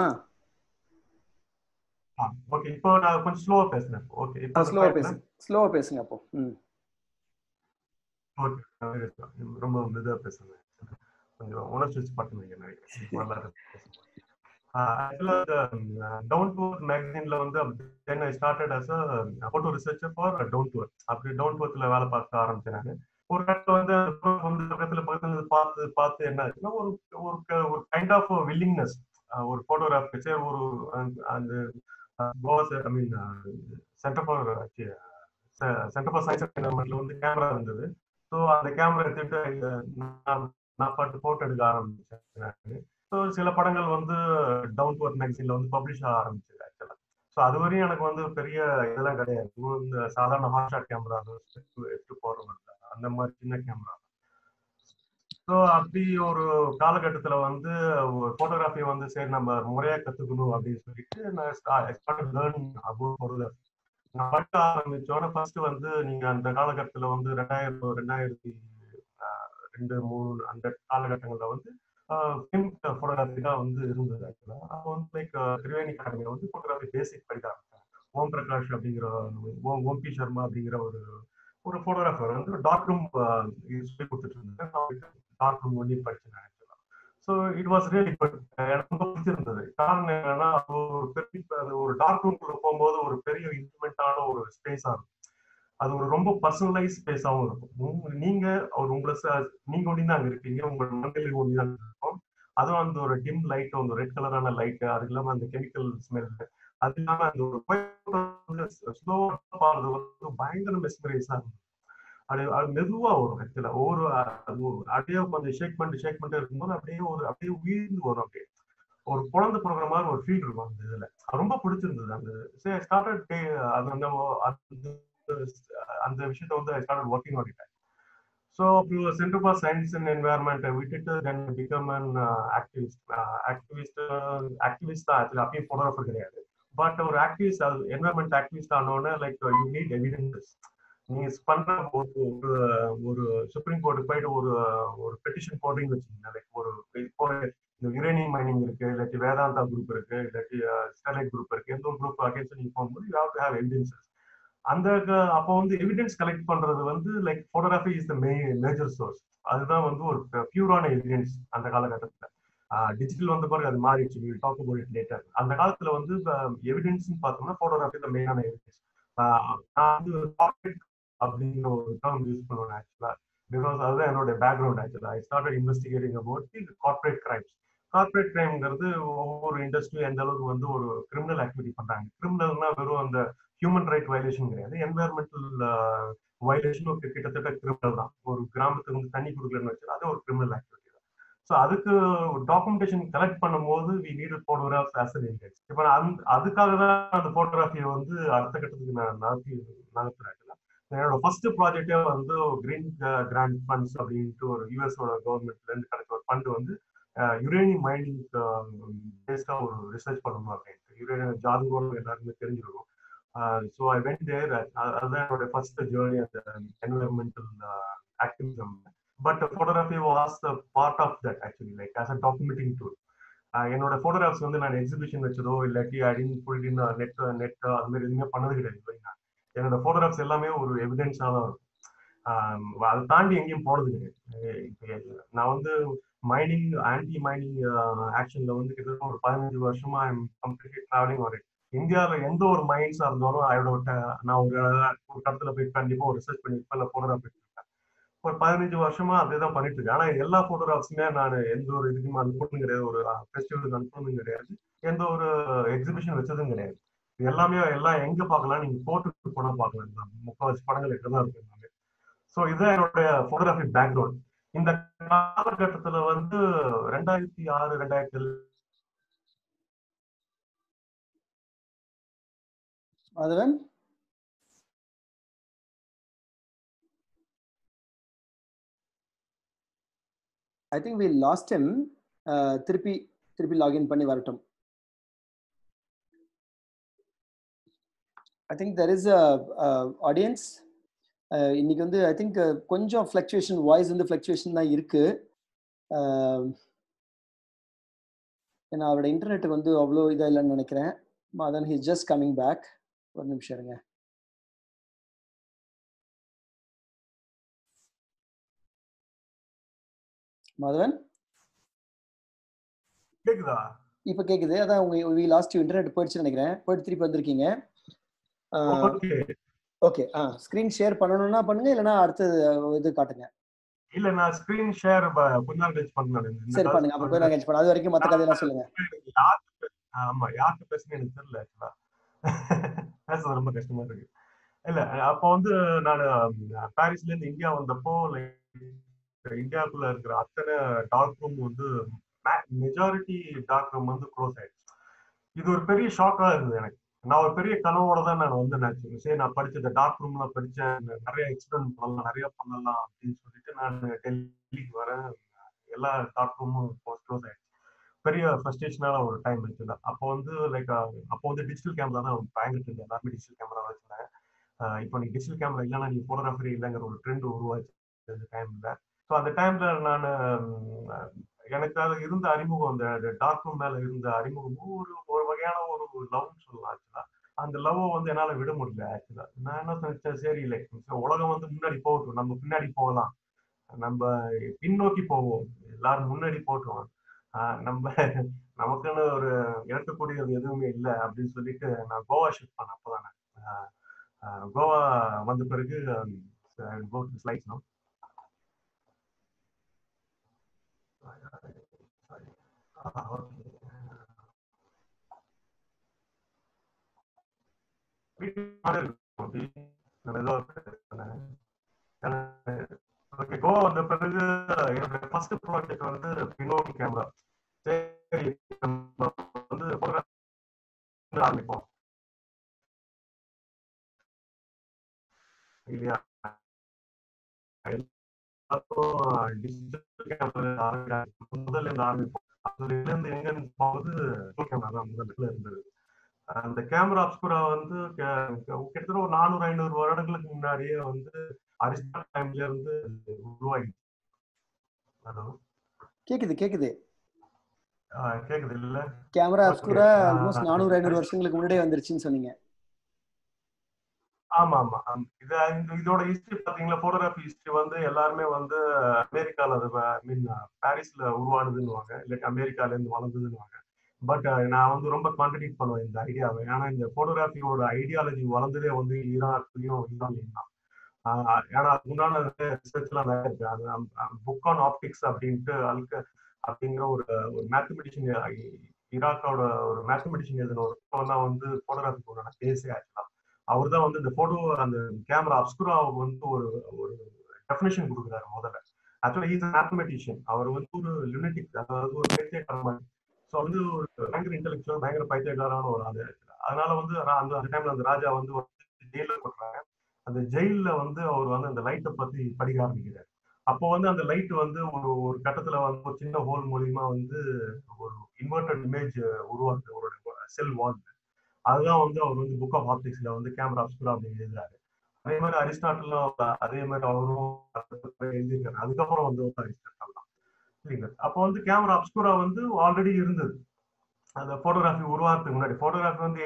ஓகே, இப்போ நான் கொஞ்சம் ஸ்லோவா பேசுறேன். ஓகே, இப்போ ஸ்லோவா பேசுங்க அப்போ. ஓகே, ரொம்ப மெதுவா பேசுறேன், கொஞ்சம் உணர்ச்சி வச்சு பாட்டுங்க நினைக்கிறேன். டவுன் டு அர்த் மேகசின்ல வந்து then I started as a photo researcher for down to earth. அப்படி டவுன் டு அர்த்ல வேலை பார்க்க ஆரம்பிச்சேன். ஒரு இடத்துல வந்து பக்கத்துல பார்த்து என்ன ஆச்சுன்னா, ஒரு கைண்ட் ஆஃப் வில்லிங்னஸ், ஒரு போட்டோகிராஃபி ஒரு அந்த I mean centre for science and என்வரன்மெண்ட்ல வந்து கேமரா இருந்தது. ஸோ அந்த கேமரா எடுத்துட்டு நான் பாட்டு போட்டோ எடுக்க ஆரம்பிச்சேன். ஸோ சில படங்கள் வந்து டவுன் டு அர்த் மேகசின்ல வந்து பப்ளிஷ் ஆக ஆரம்பிச்சது ஆக்சுவலா. ஸோ அது வரையும் எனக்கு வந்து பெரிய இதெல்லாம் கிடையாது. இந்த சாதாரண ஹாட் ஷாட் கேமரா எடுத்து போடுறவங்க அந்த மாதிரி சின்ன கேமரா. ஸோ அப்படி ஒரு காலகட்டத்துல வந்து போட்டோகிராஃபி வந்து சரி நம்ம முறையா கத்துக்கணும் அப்படின்னு சொல்லிட்டு நான் லேர்னிங் அபவுட் போட்டோகிராஃபி. நான் படிக்க ஆரம்பிச்சோட ஃபர்ஸ்ட் வந்து நீங்க அந்த காலகட்டத்துல வந்து 2002 2003 அந்த காலகட்டங்கள்ல வந்து போட்டோகிராஃபி தான் வந்து இருந்தது ஆக்சுவலா. அப்போ வந்து லைக் திரிவேணி அகாடமியில வந்து போட்டோகிராஃபி பேசிக் படிக்க ஆரம்பிச்சேன். ஓம் பிரகாஷ் அப்படிங்கிற ஓம் பி சர்மா அப்படிங்கிற ஒரு போட்டோகிராஃபர் வந்து டார்க் ரூம் சொல்லி கொடுத்துட்டு இருந்தேன். டார்க் ரூம் ஒன்லி படிச்சேன் ஆக்சுவலா. So it was really good. எனக்கு ரொம்ப பிடிச்சிருந்தது. காரணம் என்னன்னா, ஒரு டார்க் ரூம்குள்ள போகும்போது ஒரு பெரிய இன்டிமெண்டான ஒரு ஸ்பேஸா இருக்கும். அது ஒரு ரொம்ப பர்சனலைஸ் ஸ்பேஸாகவும் இருக்கும். நீங்க நீங்க ஒண்டி அங்க இருக்கீங்க, உங்க மண்ணில் ஒண்டி தான் இருக்கும். அதுவும் அந்த ஒரு டிம் லைட், அந்த ரெட் கலரான லைட், அது இல்லாம அந்த கெமிக்கல் ஸ்மெல், அது இல்லாம அந்த ஒரு ஸ்லோவா பாடுறது வந்து பயங்கர மெஸ்மரைஸா இருக்கும். அது மெதுவா வரும். ஆக்சுவலா அப்படியே கொஞ்சம் ஷேக் பண்ணிட்டு இருக்கும்போது அப்படியே உயிர்ந்து வரும். அப்படியே ஒரு குழந்தை பிறகுற மாதிரி ஒரு ஃபீல் இருக்கும் அந்த இதுல. ரொம்ப பிடிச்சிருந்தது அந்த ஸ்டார்டட் அந்த அந்த அந்த விஷயத்த வந்து I started working on it. So centre for science and environment விட்டுட்டு then become an activist. Activist தான் ஆக்சுவலி, அப்பயும் போட்டோகிராஃபர் கிடையாது. பட் ஒரு ஆக்டிவிஸ்ட், என்வயர்மெண்ட் ஆக்டிவிஸ்ட் ஆனோடனே லைக் யூ நீட் எவிடன்சஸ். நீங்க பண்ற ஒரு ஒரு சுப்ரீம் கோர்ட்டுக்கு போயிட்டு ஒரு ஒரு பெட்டிஷன் போடுறீங்கன்னு வச்சுக்கோங்க. லைக் ஒரு இப்போ இந்த யுரேனியம் மைனிங் இருக்கு, இல்லாட்டி வேதாந்தா குரூப் இருக்கு, இல்லாட்டி ஸ்டெர்லைட் குரூப் இருக்கு, எந்த ஒரு குரூப் அகேன்ஸ்ட் நீங்க போகும்போது you have to have evidences. அந்த அப்போ வந்து எவிடன்ஸ் கலெக்ட் பண்றது வந்து like photography is the major source. அதுதான் வந்து ஒரு பியூரான எவிடன்ஸ் அந்த காலகட்டத்தில். டிஜிட்டல் வந்த பிறகு அது மாறிடுச்சு. We talk about it later. அந்த காலத்துல வந்து எவிடன்ஸ் பார்த்தோம்னா போட்டோகிராஃபி தான் மெயினான எவிடன்ஸ். நான் வந்து அப்படிங்கிற ஒரு டேர்ம் யூஸ் பண்ணுவேன் ஆக்சுவலா. பிகாஸ் அதுதான் என்னோட பேக்ரவுண்ட் ஆக்சுவலா. I started investigating about the corporate crimes. Corporate கிரைம்ங்கிறது ஒவ்வொரு இண்டஸ்ட்ரி எந்த அளவுக்கு வந்து ஒரு கிரிமினல் ஆக்டிவிட்டி பண்றாங்க. கிரிமினல்னா வெறும் அந்த ஹியூமன் ரைட் வயலேஷன் கிடையாது, என்வயர்மெண்டல் வயலேஷன் கிட்டத்தட்ட கிரிமினல் தான். ஒரு கிராமத்துக்கு வந்து தண்ணி கொடுக்கலன்னு வச்சு அது ஒரு கிரிமினல் ஆக்டிவிட்டி தான். ஸோ அதுக்கு டாக்குமெண்டேஷன் கலெக்ட் பண்ணும்போது we need photographs as an evidence. இப்போ அதுக்காக தான் அந்த போட்டோகிராஃபியை வந்து அடுத்த கட்டத்துக்கு நான் நகர்த்துறேன். என்னோட ஃபர்ஸ்ட் ப்ராஜெக்டே வந்து கிரீன் கிராண்ட் ஃபண்ட்ஸ் அப்படின்ட்டு ஒரு யூஎஸோட கவர்மெண்ட்ல இருந்து கிடைச்ச ஒரு ஃபண்ட் வந்து யுரேனியம் மைனிங் பேஸ்டா ஒரு ரிசர்ச் பண்ணணும் அப்படின்ட்டு. யுரேனியம் ஜாதுகோன்னு எல்லாருமே தெரிஞ்சிருக்கும். So I went there. அதுதான் என்னோட ஃபர்ஸ்ட் ஜேர்னி அந்த environmental activism. But photography was part of that actually, like as a documenting tool. என்னோட போட்டோகிராஃப்ஸ் வந்து நான் எக்ஸிபிஷன் வச்சதோ இல்லாட்டி நெட் அது மாதிரி எதுவுமே பண்ணது கிடையாது. என்னோட போட்டோகிராஃப்ஸ் எல்லாமே ஒரு எவிடன்ஸா தான் இருக்கும். அதை தாண்டி எங்கேயும் போனது கிடையாது. நான் வந்து மைனிங் ஆன்டி மைனிங் ஆக்ஷன்ல வந்து கிட்டத்தட்ட ஒரு 15 வருஷமா கம்ப்ளீட்லி டிராவலிங் ஒரு இந்தியாவில் எந்த ஒரு மைன்ஸா இருந்தாலும் நான் ஒரு இடத்துல போய் கண்டிப்பா ஒரு ரிசர்ச் பண்ணிருப்பேன், இல்லை போட்டோகிராஃப் எடுத்திருப்பேன். ஒரு 15 வருஷமா அப்படிதான் பண்ணிட்டு இருக்கேன். ஆனா எல்லா போட்டோகிராஃப்ஸுமே நான் எந்த ஒரு இதுக்குமே அனுப்புறதும் கிடையாது, ஒரு ஃபெஸ்டிவலுக்கு அனுப்புறதும் கிடையாது, எந்த ஒரு எக்ஸிபிஷன் வச்சதும் கிடையாது. எல்லாமே எல்லாம் எங்க பார்க்கலாம், நீங்க போட்டுட்டு போனா பார்க்கலாம். முக்கால்வாசி படங்கள் இப்படிதான் இருக்கு எல்லாமே. ஸோ இதுதான் என்னுடைய போட்டோகிராஃபி பேக்ரவுண்ட். இந்த காலகட்டத்துல வந்து 2006 2007 Madhavan, I think we lost him. திருப்பி லாகின் பண்ணி வரட்டும். I think there is a audience. இன்னைக்கு வந்து ஐ திங்க் கொஞ்சம் ஃப்ளக்சுவேஷன், வாய்ஸ் வந்து ஃப்ளக்சுவேஷன் தான் இருக்கு. ஏன்னா அவரோட இன்டர்நெட் வந்து அவ்வளோ இதாக இல்லைன்னு நினைக்கிறேன். Madhan he's just coming back. ஒரு நிமிஷம் இருங்க. மாதவன் கேக்குதா? இப்ப கேக்குது. அதான் வி லாஸ்ட் யூ, இன்டர்நெட் போயிடுச்சுன்னு நினைக்கிறேன். போயிட்டு திருப்பி வந்திருக்கீங்க. ஓகே. ஸ்கிரீன் ஷேர் பண்ணணும்னா பண்ணுங்க, இல்லைன்னா அடுத்த இது காட்டுங்க. இல்ல, நான் ஸ்கிரீன் ஷேர் கொஞ்ச நேரம் கழிச்சு பண்ணேன். சரி பண்ணுங்க. அப்புறம் கொஞ்ச நேரம் கழிச்சு பண்ணுங்க. அது வரைக்கும் மத்த கதையெல்லாம் சொல்லுங்க. ஆமா, யாருக்கு பேசுன்னு எனக்கு தெரியல ஆக்சுவலா. பேசுறது ரொம்ப கஷ்டமா இருக்கு. இல்ல, அப்போ வந்து நான் பாரிஸ்ல இருந்து இந்தியா வந்தப்போ இந்தியாவுக்குள்ள இருக்கிற அத்தனை டார்க் ரூம் வந்து மெஜாரிட்டி டார்க் ரூம் வந்து க்ளோஸ் ஆயிடுச்சு. இது ஒரு பெரிய ஷாக்கா இருந்தது எனக்கு. நான் ஒரு பெரிய கனவோட தான் நான் வந்து நினைச்சேன். சரி, நான் படிச்ச இந்த டார்க் ரூம்ல படிச்சேன், நிறைய எக்ஸ்பெரிமெண்ட் பண்ணலாம், நிறைய பண்ணலாம் அப்படின்னு சொல்லிட்டு நான் டெல்லிக்கு வரேன். எல்லா டார்க் ரூமும் க்ளோஸ் ஆயிடுச்சு. பெரிய ஃப்ரஸ்ட்ரேஷனான ஒரு டைம் ஆக்சுவலா. அப்போ வந்து லைக் அப்போ வந்து டிஜிட்டல் கேமரா தான் பயங்கர ட்ரெண்ட். எல்லாருமே டிஜிட்டல் கேமரா வச்சிருந்தாங்க. இப்போ நீ டிஜிட்டல் கேமரா இல்லைன்னா நீ போட்டோகிராஃபரி இல்லைங்கிற ஒரு ட்ரெண்ட் உருவாச்சு அந்த டைம்ல. ஸோ அந்த டைம்ல நான் எனக்கு அது இருந்த அறிமுகம், அந்த டார்க் ரூம் மேல இருந்த அறிமுகமும் ஒரு ஒரு வகையான ஒரு லவ்னு சொல்லலாம் ஆக்சுவலா. அந்த லவ் வந்து என்னால விட முடியல ஆக்சுவலா. நான் என்ன நினைச்சேன், சரி இல்லை, உலகம் வந்து முன்னாடி போகட்டும், நம்ம பின்னாடி போகலாம், நம்ம பின்னோக்கி போவோம், எல்லாரும் முன்னாடி போட்டோம், நம்ம நமக்குன்னு ஒரு இழக்கக்கூடியது எதுவுமே இல்லை அப்படின்னு சொல்லிட்டு நான் கோவா ஷிஃப்ட் பண்ணேன். அப்போதானே கோவா வந்த பிறகு ஸ்லைட்ஸ் நோ ஓகே, கோ வந்த பிறகு என்னோட ஃபர்ஸ்ட் ப்ராஜெக்ட் வந்து பினோல் கேமரா. சரி, நம்ம வந்து photography ஆரம்பிப்போம் இல்லையா? எல்லாருக்கும் டிஜிட்டல் கேமரா முதல்ல இருந்து ஆரம்பிப்போம். அதுல இருந்து எங்கன்னு போகுது கேமரா தான் முதல்ல இருந்தது. அந்த கேமரா அப்ஸ்குரா வந்து கிட்டத்தட்ட ஒரு 400-500 வருடங்களுக்கு முன்னாடியே வந்து அரிஸ்டாட்டில் டைம்ல இருந்து உருவாகிடுச்சு. ஹலோ, கேக்குது கேக்குது. கேக்குது இல்ல? கேமரா ஓகே, அப்ஸ்குரா ஆல்மோஸ்ட் 400-500 வருஷங்களுக்கு முன்னாடியே வந்துருச்சுன்னு சொன்னீங்க. ஆமா ஆமா. இதோட ஹிஸ்டரி பாத்தீங்கன்னா, போட்டோகிராஃபி ஹிஸ்டரி வந்து எல்லாருமே வந்து அமெரிக்கால, ஐ மீன் பாரிஸ்ல உருவானதுன்னுவாங்க, இல்லாட்டி அமெரிக்கால இருந்து வளர்ந்ததுன்னுவாங்க. பட் நான் வந்து ரொம்ப கான்ட்ரடிக்ட் பண்ணுவேன் இந்த ஐடியாவை. ஏன்னா இந்த போட்டோகிராஃபியோட ஐடியாலஜி வளர்ந்ததே வந்து ஈராக்லயும் ஈரான்லயும் தான். ஏன்னா அதுக்கு முன்னாடி ரிசர்ச் எல்லாம் நிறைய இருக்கு. அது புக் ஆன் ஆப்டிக்ஸ் அப்படின்ட்டு அப்படிங்கிற ஒரு மேத்தமெட்டிஷியன், ஈராக்கோட ஒரு மேத்தமெட்டிஷியன் எழுதின ஒரு புத்தகம் தான் வந்து போட்டோகிராஃபிக்கு பேஸே ஆச்சுலாம். அவர் தான் வந்து இந்த போட்டோ, அந்த கேமரா அப்ஸ்குராவுக்கு வந்து ஒரு ஒரு டெஃபினேஷன் கொடுக்குறாரு முதல்ல. ஆக்சுவலா இஸ் மேத்தமெட்டிஷியன். அவர் வந்து ஒரு லுனட்டிக், அதாவது ஒரு பைத்தியக்காரன். ஸோ வந்து ஒரு பயங்கர இன்டெலெக்சுவல், பயங்கர பைத்தியக்காரான ஒரு ஆளு. அதனால வந்து அந்த டைம்ல அந்த ராஜா வந்து ஜெயில போட்டுறாங்க. அந்த ஜெயில வந்து அவர் வந்து அந்த லைட்டை பத்தி படிக்க ஆரம்பிக்கிறார். அப்போ வந்து அந்த லைட் வந்து ஒரு ஒரு கட்டத்துல வந்து ஒரு சின்ன ஹோல் மூலியமா வந்து ஒரு இன்வெர்டட் இமேஜ் உருவாக்குது அவரோட செல் வால். அதுதான் வந்து அவர் வந்து புக் ஆஃப் ஆப்டிக்ஸ்ல வந்து கேமரா அப்ஸ்குரா அப்படின்னு எழுதுறாரு. அதே மாதிரி அரிஸ்டாட்டிலும் அதே மாதிரி அவரும் எழுதியிருக்காரு. அதுக்கப்புறம் வந்து அரிஸ்டாட்டில் தான் இல்லைங்க. அப்போ வந்து கேமரா அப்ஸ்குரா வந்து ஆல்ரெடி இருந்தது அந்த போட்டோகிராஃபி உருவாக்குறதுக்கு முன்னாடி. போட்டோகிராஃபி வந்து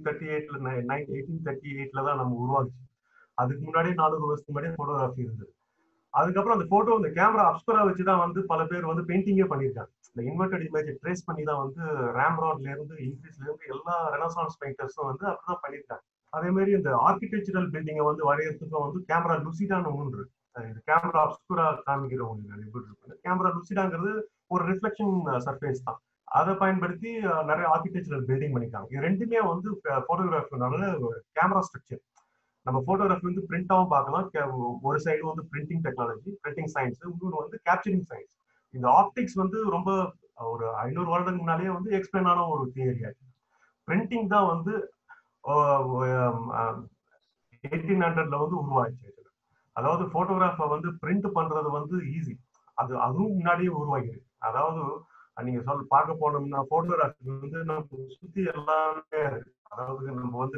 1838ல தான் நம்ம உருவாச்சு. அதுக்கு முன்னாடி 400 வருஷத்துக்கு முன்னாடி போட்டோகிராஃபி இருந்தது. அதுக்கப்புறம் அந்த போட்டோ, இந்த கேமரா அப்ஸ்குரா வச்சுதான் வந்து பல பேர் வந்து பெயிண்டிங்கே பண்ணியிருக்காங்க. இந்த இன்வெர்டட் இமேஜ் ட்ரேஸ் பண்ணி தான் வந்து ராம்ராட்ல இருந்து இங்கிலீஷ்ல இருந்து எல்லா ரெனசான்ஸ் பெயிண்டர்ஸும் வந்து அப்படிதான் பண்ணியிருக்காங்க. அதே மாதிரி இந்த ஆர்கிடெக்சரல் பில்டிங்கை வந்து வரையறதுக்கும் வந்து கேமரா லுசிடான்னு ஒன்று இருக்கு. இந்த கேமரா அப்ஸ்குரா காமிக்கிற ஒன்று நிறைய பேர் இருக்கு. கேமரா லுசிடாங்கிறது ஒரு ரிஃப்ளெக்ஷன் சர்ஃபேஸ் தான். அதை பயன்படுத்தி நிறைய ஆர்கிடெக்சரல் பில்டிங் பண்ணிருக்காங்க. இது ரெண்டுமே வந்து போட்டோகிராஃபினால கேமரா ஸ்ட்ரக்சர். நம்ம போட்டோகிராஃபி வந்து பிரிண்டாவும் பார்க்கலாம். ஒரு சைடு வந்து பிரிண்டிங் டெக்னாலஜி, பிரிண்டிங் சயின்ஸ், இன்னொன்று வந்து கேப்சரிங் சயின்ஸ். இந்த ஆப்டிக்ஸ் வந்து ரொம்ப ஒரு 500 வருடத்துக்கு முன்னாலேயே வந்து எக்ஸ்பிளைன் ஆன ஒரு தியரி ஆச்சு. பிரிண்டிங் தான் வந்து 1800ல வந்து உருவாச்சு. அதாவது போட்டோகிராஃபை வந்து பிரிண்ட் பண்றது வந்து ஈஸி. அதுவும் முன்னாடியே உருவாகிருக்கு. அதாவது நீங்க பார்க்க போனோம்னா போட்டோகிராஃபி வந்து நம்ம சுத்தி எல்லாமே இருக்கு. அதாவது நம்ம வந்து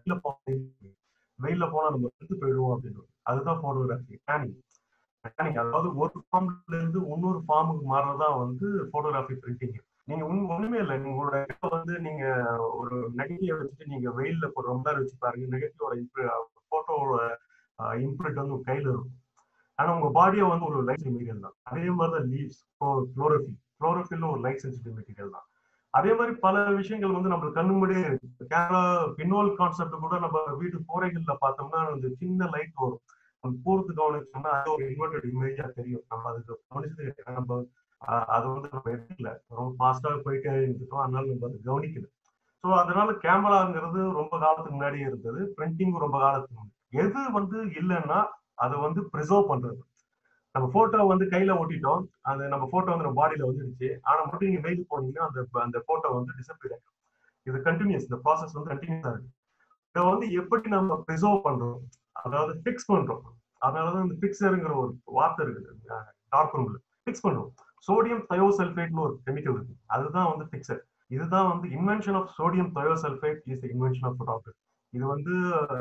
வெயில போனா நம்ம செத்து போயிடுவோம் அப்படின்னு. அதுதான் போட்டோகிராஃபி டேனிங். அதாவது ஒரு ஃபார்ம்ல இருந்து இன்னொரு ஃபார்முக்கு மாறதான் வந்து போட்டோகிராஃபி பிரிண்டிங். நீங்க ஒண்ணுமே இல்லை, உங்களோட வந்து நீங்க ஒரு நெகட்டிவ் வச்சுட்டு நீங்க வெயில்ல ரொம்ப நேரம் வச்சு பாருங்க, நெகட்டிவோட போட்டோவோட இம்ப்ரிண்ட் வந்து கையில இருக்கும். ஆனா உங்க பாடியை வந்து ஒரு லைட் மெட்டீரியல் தான். அதே மாதிரிதான் லீவ்ஸ், குளோரோஃபில் ஒரு லைட் சென்சிட்டிவ் மெட்டீரியல் தான். அதே மாதிரி பல விஷயங்கள் வந்து நம்ம கண்ணு முன்னாடியே இருக்கு. கேமரா பின்னோல் கான்செப்ட் கூட நம்ம வீட்டு கூரைகள்ல பார்த்தோம்னா அந்த சின்ன லைட் வரும். நம்ம கூர்ந்து கவனிச்சோம்னா அது ஒரு இன்வெர்டட் இமேஜா தெரியும். நம்ம அதுக்கு கவனிச்சது நம்ம அதை வந்து நம்ம எடுக்கல, ரொம்ப ஃபாஸ்டா போயிட்டே இருந்துட்டோம், அதனால நம்ம அதை கவனிக்கல. ஸோ அதனால கேமராங்கிறது ரொம்ப காலத்துக்கு முன்னாடியே இருந்தது, பிரிண்டிங் ரொம்ப காலத்துக்கு முன்னாடி. எது வந்து இல்லைன்னா அதை வந்து ப்ரிசர்வ் பண்றது. நம்ம போட்டோ வந்து கையில ஒட்டிட்டோம், அது நம்ம போட்டோ வந்து நம்ம பாடியில வந்துடுச்சு, ஆனா மட்டும் நீங்க மெயில் போனீங்கன்னா அந்த போட்டோ வந்து டிசப்பியர் ஆகும். இது கண்டினியூஸ், இந்த ப்ராசஸ் வந்து கண்டினியூஸா இருக்கு. இதை வந்து எப்படி நம்ம ப்ரிசர்வ் பண்றோம், அதாவது ஃபிக்ஸ் பண்றோம். அதனாலதான் இந்த பிக்சருங்கிற ஒரு வார்த்தை இருக்குது. டார்க் ரூம்ல ஃபிக்ஸ் பண்ணுவோம். சோடியம் தயோசல்ஃபேட்னு ஒரு கெமிக்கல் இருக்கு, அதுதான் வந்து பிக்சர். இதுதான் வந்து invention of sodium thiosulphate is invention of photography. இது வந்து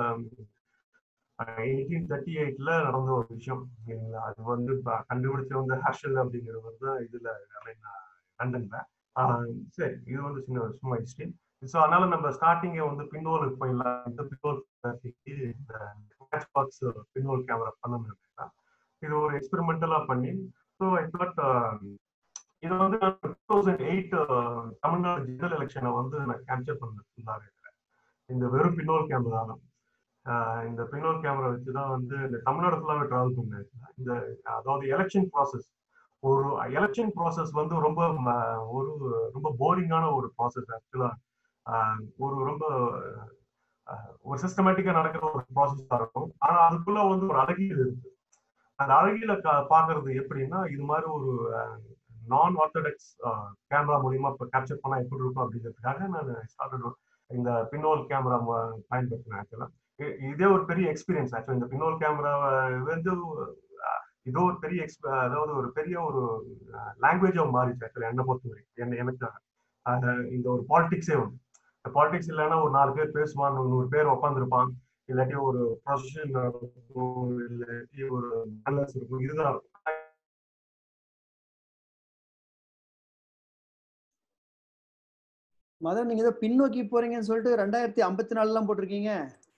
1838ல நடந்த ஒரு விஷயம். அது வந்து கண்டுபிடிச்ச வந்து ஹர்ஷல் அப்படிங்கிறவர் தான் இதுல லண்டன்ல. சரி, இது வந்து சும்மா ஹிஸ்டரி. ஸோ அதனால நம்ம ஸ்டார்டிங்க வந்து பின்னோலுக்கு போயிடலாம். இந்த பின்னோல் இந்த மேட்ச் பாக்ஸ் பின்னோல் கேமரா பண்ணணும். இது ஒரு எக்ஸ்பெரிமெண்டலா பண்ணி, ஸோ ஐ தாட் இது வந்து 2008 தமிழ்நாடு ஜெனரல் எலெக்ஷனை வந்து நான் கேப்சர் பண்ணேன். இந்த வெறும் பின்னோல் கேமரா தான். இந்த பின்னோல் கேமரா வச்சுதான் வந்து இந்த தமிழ்நாடு ஃபுல்லாவே டிராவல் பண்ணேன். இந்த அதாவது எலெக்ஷன் ப்ராசஸ், ஒரு எலெக்ஷன் ப்ராசஸ் வந்து ரொம்ப ஒரு ரொம்ப போரிங்கான ஒரு ப்ராசஸ். ஆக்சுவலா ஒரு ரொம்ப ஒரு சிஸ்டமேட்டிக்கா நடக்கிற ஒரு ப்ராசஸா இருக்கும். ஆனா அதுக்குள்ள வந்து ஒரு அழகியல் இருக்கு. அந்த அழகில பாக்குறது எப்படின்னா இது மாதிரி ஒரு நான் ஆர்த்தடாக்ஸ் கேமரா மூலியமா இப்போ கேப்சர் பண்ணா எப்படி இருக்கும் அப்படிங்கிறதுக்காக நான் ஸ்டார்டட் இந்த பின்னோல் கேமரா பயன்படுத்தினேன் ஆக்சுவலா. இதே ஒரு பெரிய எக்ஸ்பீரியன்ஸ் ஆக்சுவலா. இந்த பின்னோல் கேமரா வந்து இதோ ஒரு பெரிய அதாவது ஒரு பெரிய ஒரு லாங்குவேஜா மாறிச்சு ஆக்சுவலா என்னை பொறுத்த வரைக்கும். எனக்கு இந்த ஒரு பாலிடிக்ஸே வந்து பாலிடிக்ஸ் இல்லைன்னா ஒரு 4 பேர் பேசுவான், 100 பேர் உட்காந்துருப்பான், இல்லாட்டி ஒரு ப்ரொசஷன் இருக்கும், இல்லாட்டி ஒரு பேலன்ஸ் இருக்கும், இதுதான் இருக்கும். மதன், நீங்க ஏதோ பின்னோக்கி போறீங்கன்னு சொல்லிட்டு 2054 போட்டிருக்கீங்க.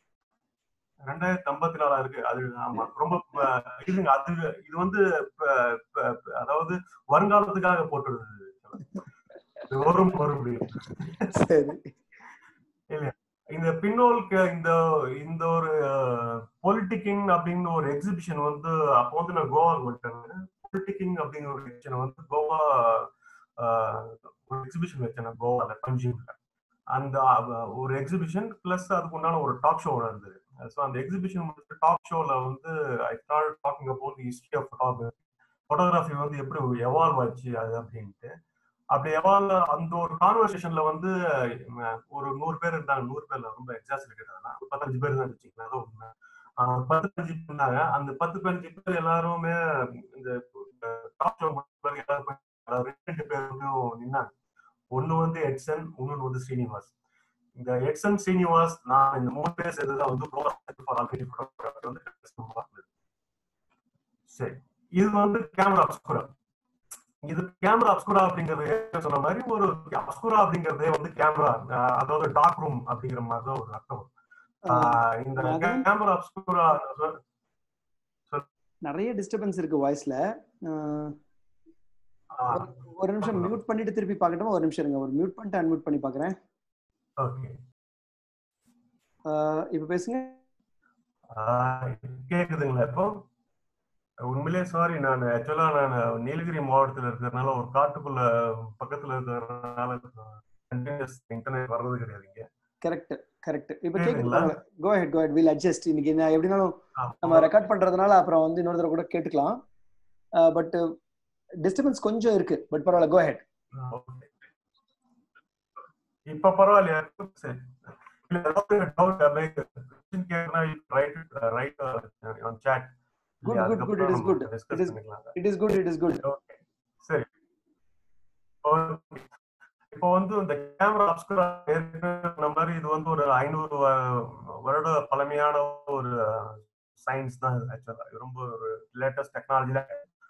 2054 இருக்கு அது. ஆமா, ரொம்ப இதுங்க. அது இது வந்து அதாவது வருங்காலத்துக்காக போட்டுருது. வரும் மறுபடியும். சரி. இல்ல, இந்த பின்னோலுக்கு இந்த இந்த ஒரு பொலிட்டிக்கிங் அப்படின்னு ஒரு எக்ஸிபிஷன் வந்து அப்போ வந்து நான் கோவா வந்துட்டேன். பொலிட்டிக்கிங் அப்படிங்கிற ஒரு எக்ஸிபிஷன் வந்து கோவா ஒரு எக்ஸிபிஷன் வச்சேன் கோவால பஞ்சிம்ல. அந்த ஒரு எக்ஸிபிஷன் பிளஸ் அதுக்கு உண்டான ஒரு டாக் ஷோ இருந்தது. ஸோ அந்த எக்ஸிபிஷன் முடிச்சு டாக் ஷோல வந்து I start talking about the history of photography வந்து எப்படி எவால்வ் ஆச்சு அது அப்படின்ட்டு. அப்படி எவால்வ் அந்த ஒரு கான்வர்சேஷன்ல வந்து ஒரு 100 பேர் இருந்தாங்க. 100 பேர்ல ரொம்ப எக்ஸாஸ்பிரேட்டட் அதெல்லாம் 15 பேர் தான் வச்சுக்கலாம். அதான் உண்மை. 15 இருந்தாங்க. அந்த 15 பேர் எல்லாருமே இந்த டாக் ஷோ எல்லாரும் 2 பேர் வந்து நின்னாங்க. ஒன்னு வந்து எட்சன், இன்னொன்னு வந்து ஸ்ரீனிவாஸ். இந்த எட்சன் ஸ்ரீனிவாஸ் நான் இந்த 3 பேர் சேர்ந்ததுதான் வந்து சரி. இது வந்து கேமரா அப்ஸ்குரா. இது கேமரா அப்ஸ்குரா அப்படிங்கிறது சொன்ன மாதிரி ஒரு அப்ஸ்குரா அப்படிங்கிறதே வந்து கேமரா, அதாவது டார்க் ரூம் அப்படிங்கிற மாதிரி தான் ஒரு அர்த்தம். இந்த கேமரா அப்ஸ்குரா நிறைய டிஸ்டர்பன்ஸ் இருக்கு வாய்ஸ்ல. ஒரு நிமிஷம் மியூட் பண்ணிட்டு திருப்பி பார்க்கட்டுமா? ஒரு நிமிஷம் இருங்க, ஒரு மியூட் பண்ணிட்டு அன்மியூட் பண்ணி பார்க்கறேன். ஓகே, இப்போ பேசுங்க. கேக்குதுங்களா இப்போ? உண்மையிலே சாரி, நான் ஆக்சுவலா நான் நீலகிரி மாவட்டத்தில் இருக்கிறதுனால ஒரு காட்டுக்குள்ள பக்கத்துல இருக்கிறதுனால கண்டினியூஸ் இன்டர்நெட் வர்றது கிடையாதுங்க. Correct correct. இப்போ கேக்குதுங்களா? Go ahead go ahead, will adjust. இன்னைக்கு நான் எப்படினாலும் நம்ம ரெக்கார்ட் பண்றதுனால அப்புறம் வந்து இன்னொரு தடவை கூட கேட்டுக்கலாம். பட் டிஸ்டர்பன்ஸ் கொஞ்சம் இருக்கு, பட் பரவாயில்ல, கோ ஹெட். இப்ப பரவாயில்லையா? சரி. இல்ல, ஏதாவது டவுட் லைக் क्वेश्चन கேக்குறா, right on chat. Good, good, good. It is good. It is good. It is good. Okay, சரி. இப்போ வந்து இந்த கேமரா அப்ஸ்குரா மாதிரி இது வந்து ஒரு 500 வருட பழமையான ஒரு சயின்ஸ் தான் ஆக்சுவலா. ரொம்ப ஒரு லேட்டஸ்ட் டெக்னாலஜில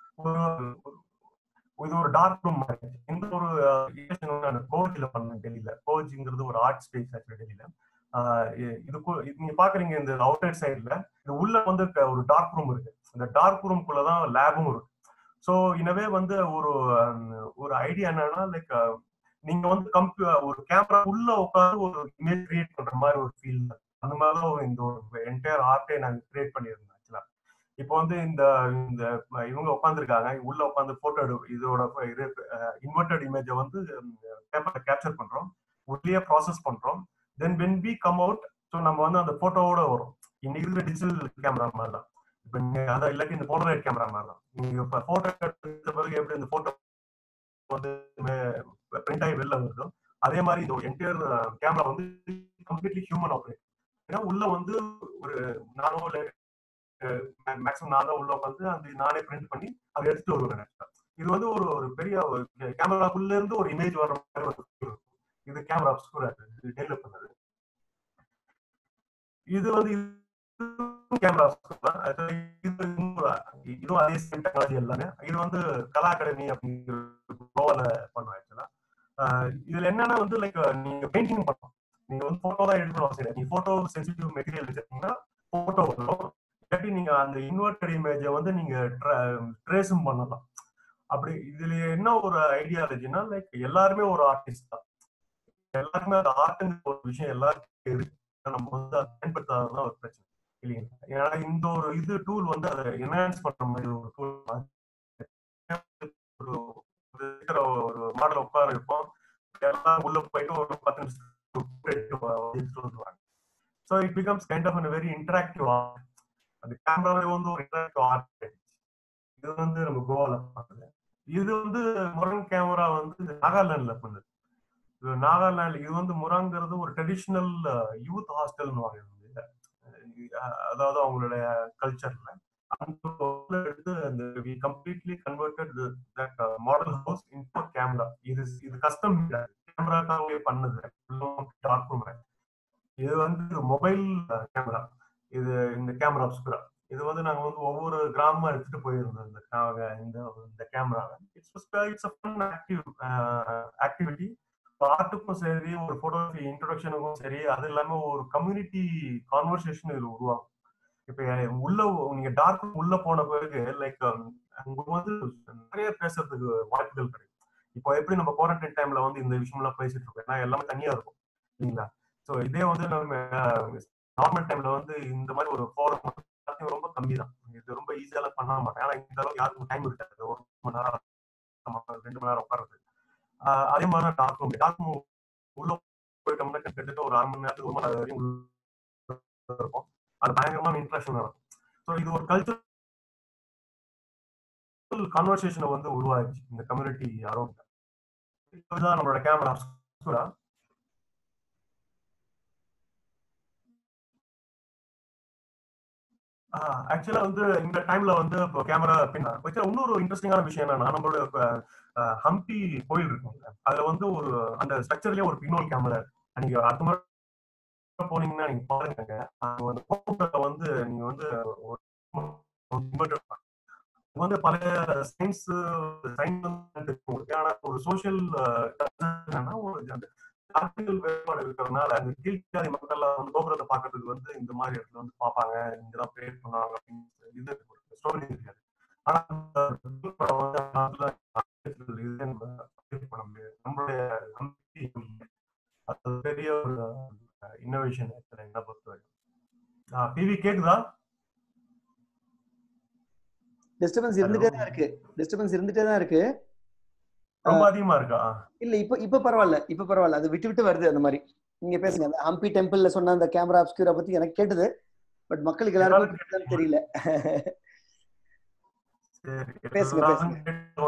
இது ஒரு டார்க் ரூம் மாதிரி. இந்த ஒரு நான் கோஜில பண்ணேன் டெல்லியில. கோஜிங்கிறது ஒரு ஆர்ட் ஸ்பேஸ் ஆக்சுவலா டெல்லியில. இது நீங்க பாக்குறீங்க இந்த அவுட்டர் சைட்ல, இது உள்ள வந்து ஒரு டார்க் ரூம் இருக்கு. இந்த டார்க் ரூம்குள்ளதான் லேபும் இருக்கு. ஸோ இனவே வந்து ஒரு ஐடியா என்னன்னா, லைக் நீங்க வந்து ஒரு கேமரா உள்ள உட்காந்து ஒரு இமேஜ் கிரியேட் பண்ற மாதிரி ஒரு ஃபீல். அந்த மாதிரிதான் இந்த ஒரு என்டையர் ஆர்ட்டே நாங்க கிரியேட் பண்ணியிருந்தோம் ஆக்சுவலா. இப்போ வந்து இந்த இவங்க உட்காந்துருக்காங்க, உள்ள உட்காந்து போட்டோ இதோட இன்வெர்டட் இமேஜை வந்து பேப்பர்ல கேப்சர் பண்றோம், உள்ளே ப்ராசஸ் பண்றோம். Then when we come out, so நம்ம வந்து அந்த போட்டோவோட வரும். இன்னைக்கு இருக்கிற டிஜிட்டல் கேமரா மாதிரி தான். இப்ப நீங்க அதான் இல்லாட்டி இந்த போலரைட் கேமரா மாதிரி தான். நீங்க இப்ப போட்டோ எடுத்த பிறகு எப்படி இந்த போட்டோ வந்து பிரிண்ட் ஆகி வெளில வருதோ, அதே மாதிரி இந்த என்டையர் கேமரா வந்து கம்ப்ளீட்லி ஹியூமன் ஆப்ரேட். ஏன்னா உள்ள வந்து ஒரு நானோ மேக்ஸிமம் நான் தான் உள்ள உட்காந்து அந்த நானே பிரிண்ட் பண்ணி அதை எடுத்துட்டு வருவேன். இது வந்து ஒரு பெரிய கேமராக்குள்ள இருந்து ஒரு இமேஜ் வர்ற மாதிரி இது கேமரா அப்ஸ்குரா டெவலப் பண்ணது. இது வந்து கேமரா இதுவும் அதே சேம் டெக்னாலஜி எல்லாமே. இது வந்து கலா அகாடமி அப்படிங்கிற கோவால பண்ணோம் ஆக்சுவலா. இதுல என்னன்னா வந்து லைக் நீங்க பெயிண்டிங் பண்ணலாம், நீங்க வந்து போட்டோ தான் எடுக்கணும் அவசியம் இல்லை. நீங்க போட்டோ சென்சிட்டிவ் மெட்டீரியல் வச்சிருக்கீங்கன்னா போட்டோ வரும். இல்லாட்டி நீங்க அந்த இன்வெர்டட் இமேஜை வந்து நீங்க ட்ரேஸும் பண்ணலாம். அப்படி இதுல என்ன ஒரு ஐடியாலஜினா, லைக் எல்லாருமே ஒரு ஆர்டிஸ்ட் தான். எல்லாருமே அந்த ஆர்ட்ங்கிற ஒரு விஷயம் எல்லாருக்கும் இருக்கு. நம்ம வந்து அதை பயன்படுத்தாதான் ஒரு பிரச்சனை இல்லைங்களா? ஏன்னா இந்த ஒரு இது டூல் வந்து அதை என்ஹான்ஸ் பண்ற மாதிரி ஒரு டூல். ஒரு மாடல் உட்கார வைப்போம், எல்லாம் உள்ள போயிட்டு ஒரு 10 நிமிஷம் வருவாங்க. So it becomes kind of very interactive art. அந்த கேமராவே வந்து ஒரு இன்டராக்டிவ் ஆர்ட். வந்து நம்ம கோவால பண்ணது. இது வந்து முரங் கேமரா வந்து நாகாலாந்துல பண்ணது. நாகாலாந்து இது வந்து முராங்கிறது ஒரு ட்ரெடிஷனல் யூத் ஹாஸ்டல்னு அதாவது அவங்களுடைய கல்ச்சர்ல அந்த எடுத்து அந்த we completely converted that model house into camera. இது கஸ்டம் கேமராக்காகவே பண்ணது. Dark room. இது வந்து மொபைல் கேமரா. இது இந்த கேமரா ஆப்ஸ்குரா. இது வந்து நாங்க வந்து ஒவ்வொரு கிராமமா எடுத்துட்டு போயிருந்தோம் இந்த கேமராவை. It's a fun activity. ஆர்ட்டுக்கும் சரி, ஒரு போட்டோகிராஃபி இன்ட்ரோடக்ஷனுக்கும் சரி, அது இல்லாம ஒரு கம்யூனிட்டி கான்வர்சேஷன் இதுல உருவாகும். இப்ப உள்ள நீங்க டார்க் உள்ள போன பிறகு லைக் அங்க வந்து நிறைய பேசுறதுக்கு வாய்ப்புகள் கிடைக்கும். இப்போ எப்படி நம்ம குவாரண்டைன் டைம்ல வந்து இந்த விஷயம் எல்லாம் பேசிட்டு இருக்கோம், ஏன்னா எல்லாமே தனியா இருக்கும் இல்லைங்களா? சோ இதே வந்து நம்ம நார்மல் டைம்ல வந்து இந்த மாதிரி ஒரு ஃபோரம் ரொம்ப கம்மி தான். இது ரொம்ப ஈஸியால பண்ண மாட்டேன். ஆனா இந்த அளவுக்கு யாருக்கும் டைம் இருக்காது. 1 மணி நேரம் 2 மணி நேரம் உட்கார்றது. அதே மாதிரி டார்க் ரூம் உள்ள போயிட்டோம்னா கிட்டத்தட்ட ஒரு 1/2 மணி நேரத்துக்கு 1 மணி நேரம் வரைக்கும் இருக்கும். அது பயங்கரமான இன்ட்ராக்ஷன் நடக்கும். ஸோ இது ஒரு கல்ச்சரல் கான்வர்சேஷனை வந்து உருவாச்சு இந்த கம்யூனிட்டி அரௌண்ட். இதுதான் நம்மளோட கேமரா. ஆக்சுவலா வந்து இந்த டைம்ல வந்து இப்போ கேமரா இன்னொரு இன்ட்ரெஸ்டிங்கான விஷயம் என்னன்னா, நம்மளோட ஹம்பி கோயில் இருக்குங்க. அதுல வந்து ஒரு அந்த ஸ்ட்ரக்சர்லயே ஒரு பின்னோல் கேமரா இருக்கு. நீங்க அடுத்த முறை போனீங்கன்னா நீங்க பாருங்க. அந்த கோபுரத்தை வந்து நீங்க வந்து வந்து பல சயின்ஸ் ஆனா ஒரு சோசியல் வேறுபாடு இருக்கிறதுனால அந்த கீழ்ஜாதி மக்கள் வந்து கோபுரத்தை பாக்குறதுக்கு வந்து இந்த மாதிரி இடத்துல வந்து பார்ப்பாங்க, இங்கதான் பிரேயர் பண்ணுவாங்க அப்படின்னு இது ஸ்டோரி இருக்காது. ஆனா நம்மளுடைய அது பெரிய ஒரு இன்னோவேஷன் என்ன பொறுத்தவரைக்கும். டிவி கேக்குதா? டிஸ்டர்பன்ஸ் இருந்துட்டே தான் இருக்கு. ரொம்ப அதிகமா இருக்கா? இல்ல இப்ப பரவாயில்ல. அது விட்டு விட்டு வருது அந்த மாதிரி. நீங்க பேசுங்க. அந்த ஹம்பி டெம்பிள்ல சொன்ன அந்த கேமரா அப்ஸ்க்யூரா பத்தி எனக்கு கேட்டது. பட் மக்களுக்கு எல்லாருக்கும் தெரியல. பேசுங்க.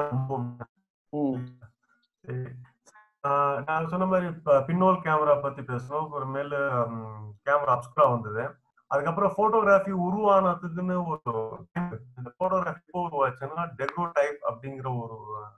நான் சொன்ன மாதிரி பின்னோல் கேமரா பத்தி பேசணும். ஒரு மேல கேமரா அப்ஸ்க்யூரா வந்தது. அதுக்கப்புறம் போட்டோகிராஃபி உருவானதுக்குன்னு இந்த போட்டோகிராஃபி உருவாச்சுன்னா டெக்ரோடைப் அப்படிங்கிற ஒரு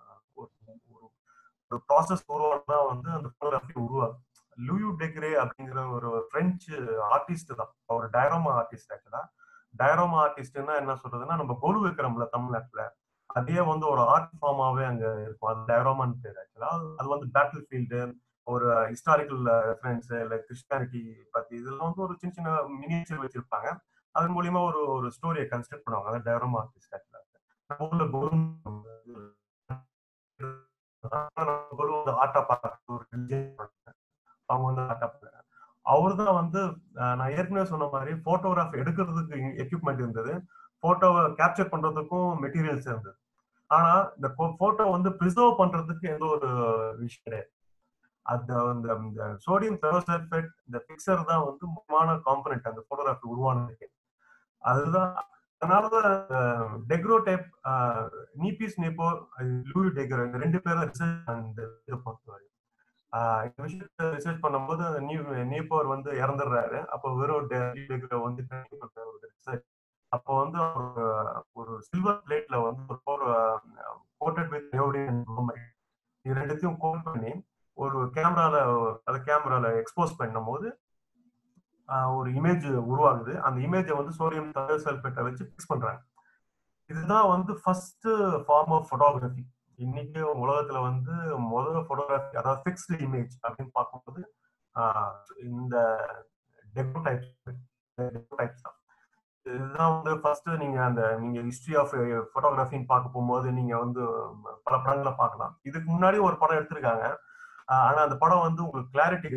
ப்ராசஸ் உருவானா வந்து அந்த போட்டோகிராஃபி உருவாகும். லூயு டெக்ரே அப்படிங்கிற ஒரு பிரெஞ்சு ஆர்டிஸ்ட் தான். அவர் டயரோமா ஆர்டிஸ்ட். ஆக்சுவலா டயரோமா ஆர்டிஸ்ட்னா என்ன சொல்றதுன்னா, நம்ம கொலு வைக்கிறோம்ல தமிழ்நாட்டுல, அதே வந்து ஒரு ஆர்ட் ஃபார்மாவே அங்க இருக்கும். அது டயரோமான்னு பேர். ஆக்சுவலா அது வந்து பேட்டில் ஃபீல்டு, ஒரு ஹிஸ்டாரிக்கல் ரெஃபரன்ஸ், இல்ல கிறிஸ்டியானிட்டி பத்தி இதெல்லாம் வந்து ஒரு சின்ன சின்ன மினியேச்சர் வச்சிருப்பாங்க. அதன் மூலியமா ஒரு ஸ்டோரியை கன்ஸ்ட்ரக்ட் பண்ணுவாங்க. அதான் டயரோமா ஆர்டிஸ்ட். ஆக்சுவலா நம்ம ஊர்ல அவர்தான் வந்து நான் ஏற்கனவே சொன்ன மாதிரி போட்டோகிராஃப் எடுக்கிறதுக்கு எக்யூப்மெண்ட் இருந்தது, போட்டோவை கேப்சர் பண்றதுக்கும் மெட்டீரியல்ஸ் இருந்தது. ஆனா இந்த போட்டோ வந்து பிரிசர்வ் பண்றதுக்கு எந்த ஒரு விஷயம் கிடையாது. அந்த சோடியம் பெரோசல்ஃபேட் இந்த பிக்சர் தான் வந்து முக்கியமான காம்பனன்ட் அந்த போட்டோகிராஃபி உருவானதுக்கு. அதுதான் அதனாலதான் டெக்ரோடைப், நீபிஸ் நேப்போர், லூயி டெக்ரோ இந்த 2 பேரும் ரிசர்ச் பொறுத்தவரை இந்த விஷயத்த ரிசர்ச் பண்ணும்போது நேப்போர் வந்து இறந்துடுறாரு. அப்போ வெறும் டெக்ரோ வந்து அப்போ வந்து ஒரு சில்வர் பிளேட்ல வந்து ஒரு கோட்டட் வித் நியோடின் புரோமைட் இது ரெண்டுத்தையும் கோட் பண்ணி ஒரு கேமரால எக்ஸ்போஸ் பண்ணும் போது ஒரு இமேஜ் உருவாகுது. அந்த இமேஜை வந்து சோடியம் தயோசல்பேட்டை வச்சு பிக்ஸ் பண்றாங்க. இதுதான் வந்து ஃபர்ஸ்ட் ஃபார்ம் ஆஃப் போட்டோகிராஃபி. இன்னைக்கு உலகத்துல வந்து முதல் போட்டோகிராஃபி, அதாவது ஃபிக்ஸ்டு இமேஜ் அப்படின்னு பார்க்கும்போது இந்த டெக்ரோடைப்ஸ் தான். இதுதான் வந்து ஃபர்ஸ்ட் நீங்க ஹிஸ்டரி ஆஃப் போட்டோகிராஃபின்னு பார்க்க போகும்போது நீங்க வந்து பல படங்களை பார்க்கலாம். இதுக்கு முன்னாடி ஒரு படம் எடுத்திருக்காங்க. ஆனா அந்த படம் வந்து உங்களுக்கு கிளாரிட்டி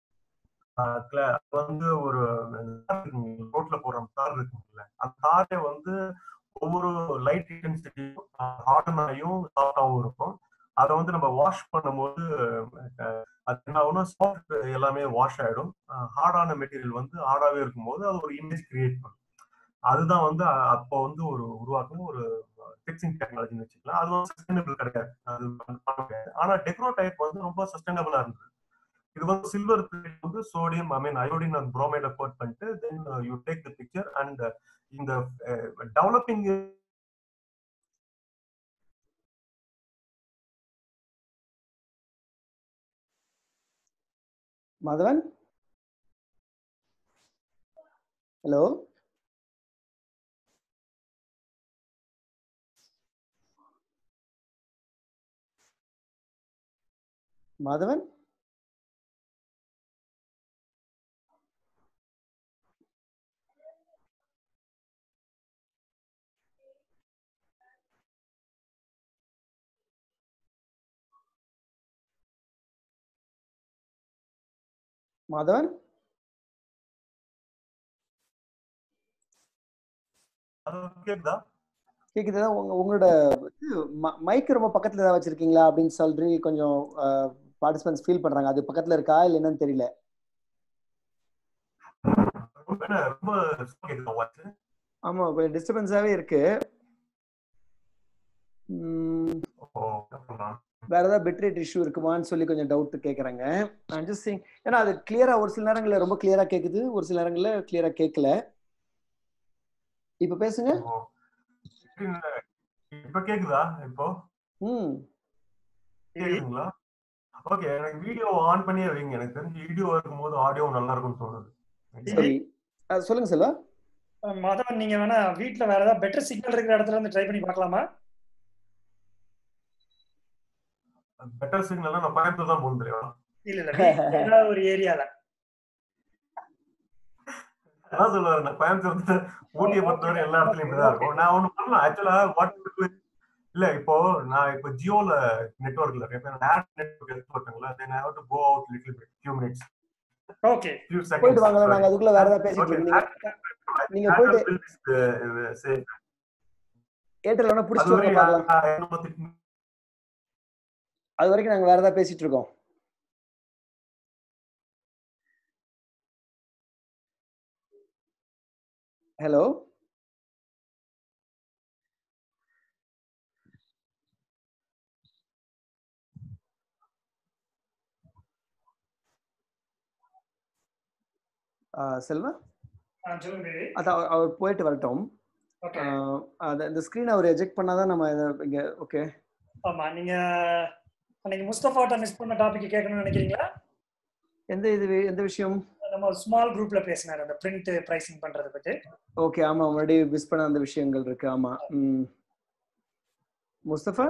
வந்து ஒரு ரோட்ல போற தார் இருக்குல்ல, அந்த தாரை வந்து ஒவ்வொரு லைட் இன்டென்சிட்டியும் ஹார்டனாயும் சாஃப்டாவும் இருக்கும். அதை வந்து நம்ம வாஷ் பண்ணும்போது அது என்ன ஆகும்னா சாஃப்ட் எல்லாமே வாஷ் ஆயிடும். ஹார்டான மெட்டீரியல் வந்து ஹார்டாவே இருக்கும்போது அது ஒரு இமேஜ் கிரியேட் பண்ணும். அதுதான் வந்து அப்போ வந்து உருவாக்கும் ஒரு ஃபிக்சிங் டெக்னாலஜின்னு வச்சுக்கலாம். அது வந்து சஸ்டைனபிள் கிடையாது. அது பண்ண முடியாது. ஆனா டெக்ரோடைப் வந்து ரொம்ப சஸ்டைனபிளா இருந்தது. இது வந்து சில்வர் பிளேட் வந்து sodium iodine and bromide coat பண்ணிட்டு then you take the picture and இந்த டெவலப்பிங் மாதவன், ஹலோ. மாதவன், மாதவன் கேக்குதா? கேக்குதா? உங்களோட மைக் ரொம்ப பக்கத்துல ஏதாவது வச்சிருக்கீங்களா அப்படின்னு சொல்லி கொஞ்சம் பார்ட்டிசிபென்ட்ஸ் ஃபீல் பண்றாங்க. அது பக்கத்துல இருக்கா இல்ல என்னன்னு தெரியல. ரொம்ப கேக்குதா வாட்ச்? ஆமா, கொஞ்சம் டிஸ்டர்பன்ஸாவே இருக்கு. வேற ஏதாவது பிட்ரேட் இஷ்யூ இருக்குமான்னு சொல்லி கொஞ்சம் டவுட் கேக்குறாங்க. ஏன்னா அது கிளியரா ஒரு சில நேரங்கள்ல ரொம்ப கிளியரா கேக்குது, ஒரு சில நேரங்கள்ல கிளியரா கேட்கல. இப்ப பேசுங்க. இப்ப கேக்குதா? இப்போ ம் கேக்குதுங்களா? ஓகே, எனக்கு வீடியோ ஆன் பண்ணியே வைங்க. எனக்கு தெரிஞ்சு வீடியோ இருக்கும்போது ஆடியோ நல்லா இருக்கும்னு தோணுது. சரி, சொல்லுங்க செல்வா. மாதவன், நீங்க வேணா வீட்ல வேற ஏதாவது பெட்டர் சிக்னல் இருக்கிற இடத்துல இருந்து ட்ரை பண்ணி பார்க்கலாமா? பெட்டர் சிக்னல்னா நான் கோயம்புத்தூர் தான் போகணும் தெரியுமா? இல்ல ஏதாவது ஒரு ஏரியால. அதான் சொல்லுவாரு, நான் கோயம்புத்தூர் ஊட்டியை பொறுத்தவரை எல்லா இடத்துலயும் இப்படிதான் இருக்கும். நான் ஒண்ணு பண்ணலாம் ஆக்சுவலா. இல்ல இப்போ நான் இப்போ ஜியோல நெட்வொர்க்ல இருக்கேன். ஏர் நெட்வொர்க் எடுத்துட்டேங்களா, then I have to go out little bit few minutes. Okay, few seconds. போயிட்டு வாங்க, நாங்க அதுக்குள்ள வேற ஏதாவது பேசிட்டு இருக்கோம். நீங்க போயிட்டு ஏர்டெல் வேணா புடிச்சிட்டு வாங்க பார்க்கலாம். அது வரைக்கும் நாங்க வேற ஏதாவது பேசிட்டு இருக்கோம். ஹலோ, செல்வா. அதான் அவர் போயிட்டு வரட்டும். இந்த ஸ்கிரீன் அவர் எஜெக்ட் பண்ணாதான் நம்ம இங்க. ஓகே. ஆமா, நீங்க அன்னைக்கு முஸ்தபாட்ட மிஸ் பண்ண டாபிக் கேட்கணும்னு நினைக்கிறீங்களா? எந்த விஷயம்? நம்ம ஸ்மால் குரூப்ல பேசினாரு அந்த பிரிண்ட் பிரைசிங் பண்றத பத்தி. ஓகே, ஆமா, முன்னாடி மிஸ் பண்ண அந்த விஷயங்கள் இருக்கு. ஆமா. முஸ்தபா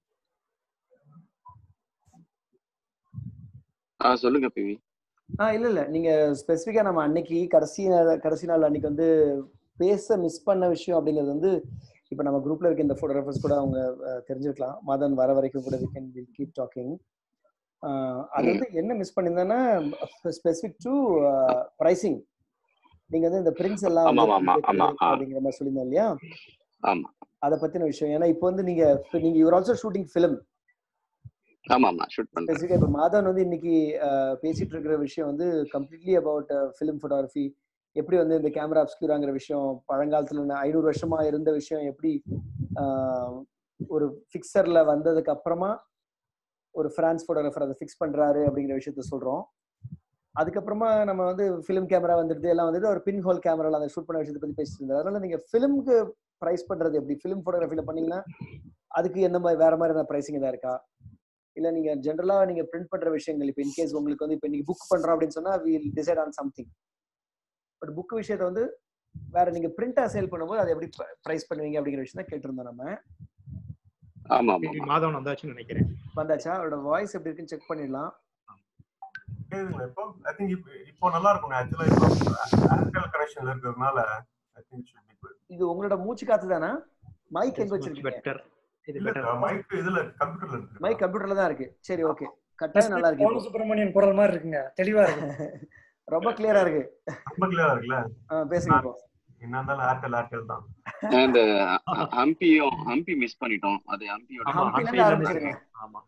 சொல்லுங்க பிவி. இல்ல நீங்க ஸ்பெசிஃபிக்கா நம்ம அன்னைக்கு கடைசி நாள் அன்னைக்கு வந்து பேச மிஸ் பண்ண விஷயம் அப்படிங்கிறது வந்து இப்ப நம்ம குரூப்ல இருக்க இந்த போட்டோகிராஃபர்ஸ் கூட அவங்க தெரிஞ்சிருக்கலாம். மாதன் வர வரைக்கும் கூட வில் கீப் டாக்கிங். அது வந்து என்ன மிஸ் பண்ணிருந்தேன்னா ஸ்பெசிபிக் டு பிரைசிங். நீங்க வந்து இந்த பிரிண்ட்ஸ் எல்லாம் அப்படிங்கிற மாதிரி சொல்லியிருந்தோம் இல்லையா? அதை பத்தின விஷயம். ஏன்னா இப்போ வந்து நீங்க யூஆர் ஆல்சோ ஷூட்டிங் ஃபிலிம். ஸ்பெசிஃபிக்கா இப்ப மாதவன் வந்து இன்னைக்கு பேசிட்டு இருக்கிற விஷயம் வந்து கம்ப்ளீட்லி அபவுட் ஃபிலிம் போட்டோகிராஃபி. எப்படி வந்து இந்த கேமரா அப்ஸ்கியூராங்கிற விஷயம், பழங்காலத்துல 500 வருஷமா இருந்த விஷயம் எப்படி ஒரு பிக்சர்ல வந்ததுக்கு அப்புறமா ஒரு பிரான்ஸ் போட்டோகிராஃபர் அதை ஃபிக்ஸ் பண்றாரு அப்படிங்கிற விஷயத்த சொல்றோம். அதுக்கப்புறமா நம்ம வந்து ஃபிலிம் கேமரா வந்துடுது, எல்லாம் வந்து ஒரு பின் ஹோல் கேமரால அந்த ஷூட் பண்ண விஷயத்தை பத்தி பேசிட்டு இருந்தாரு. அதனால நீங்க ஃபிலிம்க்கு பிரைஸ் பண்றது எப்படி? ஃபிலிம் போட்டோகிராஃபில பண்ணீங்கன்னா அதுக்கு என்ன மாதிரி வேற மாதிரி பிரைசிங் ஏதாவது இருக்கா? இல்ல நீங்க ஜென்ரலா நீங்க பிரிண்ட் பண்ற விஷயங்கள் இப்ப இன்கேஸ் உங்களுக்கு வந்து இப்ப நீங்க புக் பண்றோம் அப்படின்னு சொன்னா we will decide on something. But book விஷயத்தை வந்து வேற நீங்க பிரிண்டா சேல் பண்ணும்போது அதை எப்படி பிரைஸ் பண்ணுவீங்க அப்படிங்கிற விஷயம் தான் கேட்டிருந்தோம் நம்ம. ஆமா, மாதவன் வந்தாச்சுன்னு நினைக்கிறேன். வந்தாச்சா? அவரோட வாய்ஸ் எப்படி இருக்குன்னு செக் பண்ணிடலாம். இப்போ ஐ திங்க் இப்போ நல்லா இருக்கும். ஆக்சுவலா இப்போ ஏர்டெல் கனெக்ஷன்ல இருக்கிறதுனால I think should be good. இது உங்களோட மூச்சு காத்து தானா? மைக் எங்க வச்சிருக்கீங்க? மைக் இதுல கம்ப்யூட்டர்ல இருக்கு. மைக் கம்ப்யூட்டர்ல தான் இருக்கு. சரி, ஓகே. கட்டாயம் நல்லா இருக்கு. பவுன் சுப்ரமணியன் குரல் மாதிரி இருக்குங்க, தெளிவா இருக்கு. ரொம்ப கிளியரா இருக்கு. ரொம்ப கிளியரா இருக்குல்ல? பேசுங்க இப்போ. என்னன்னால ஏர்டெல் தான். இந்த ஹம்பி மிஸ் பண்ணிட்டோம். அது ஹம்பியோட ஹம்பில ஆரம்பிச்சிருங்க. ஆமா,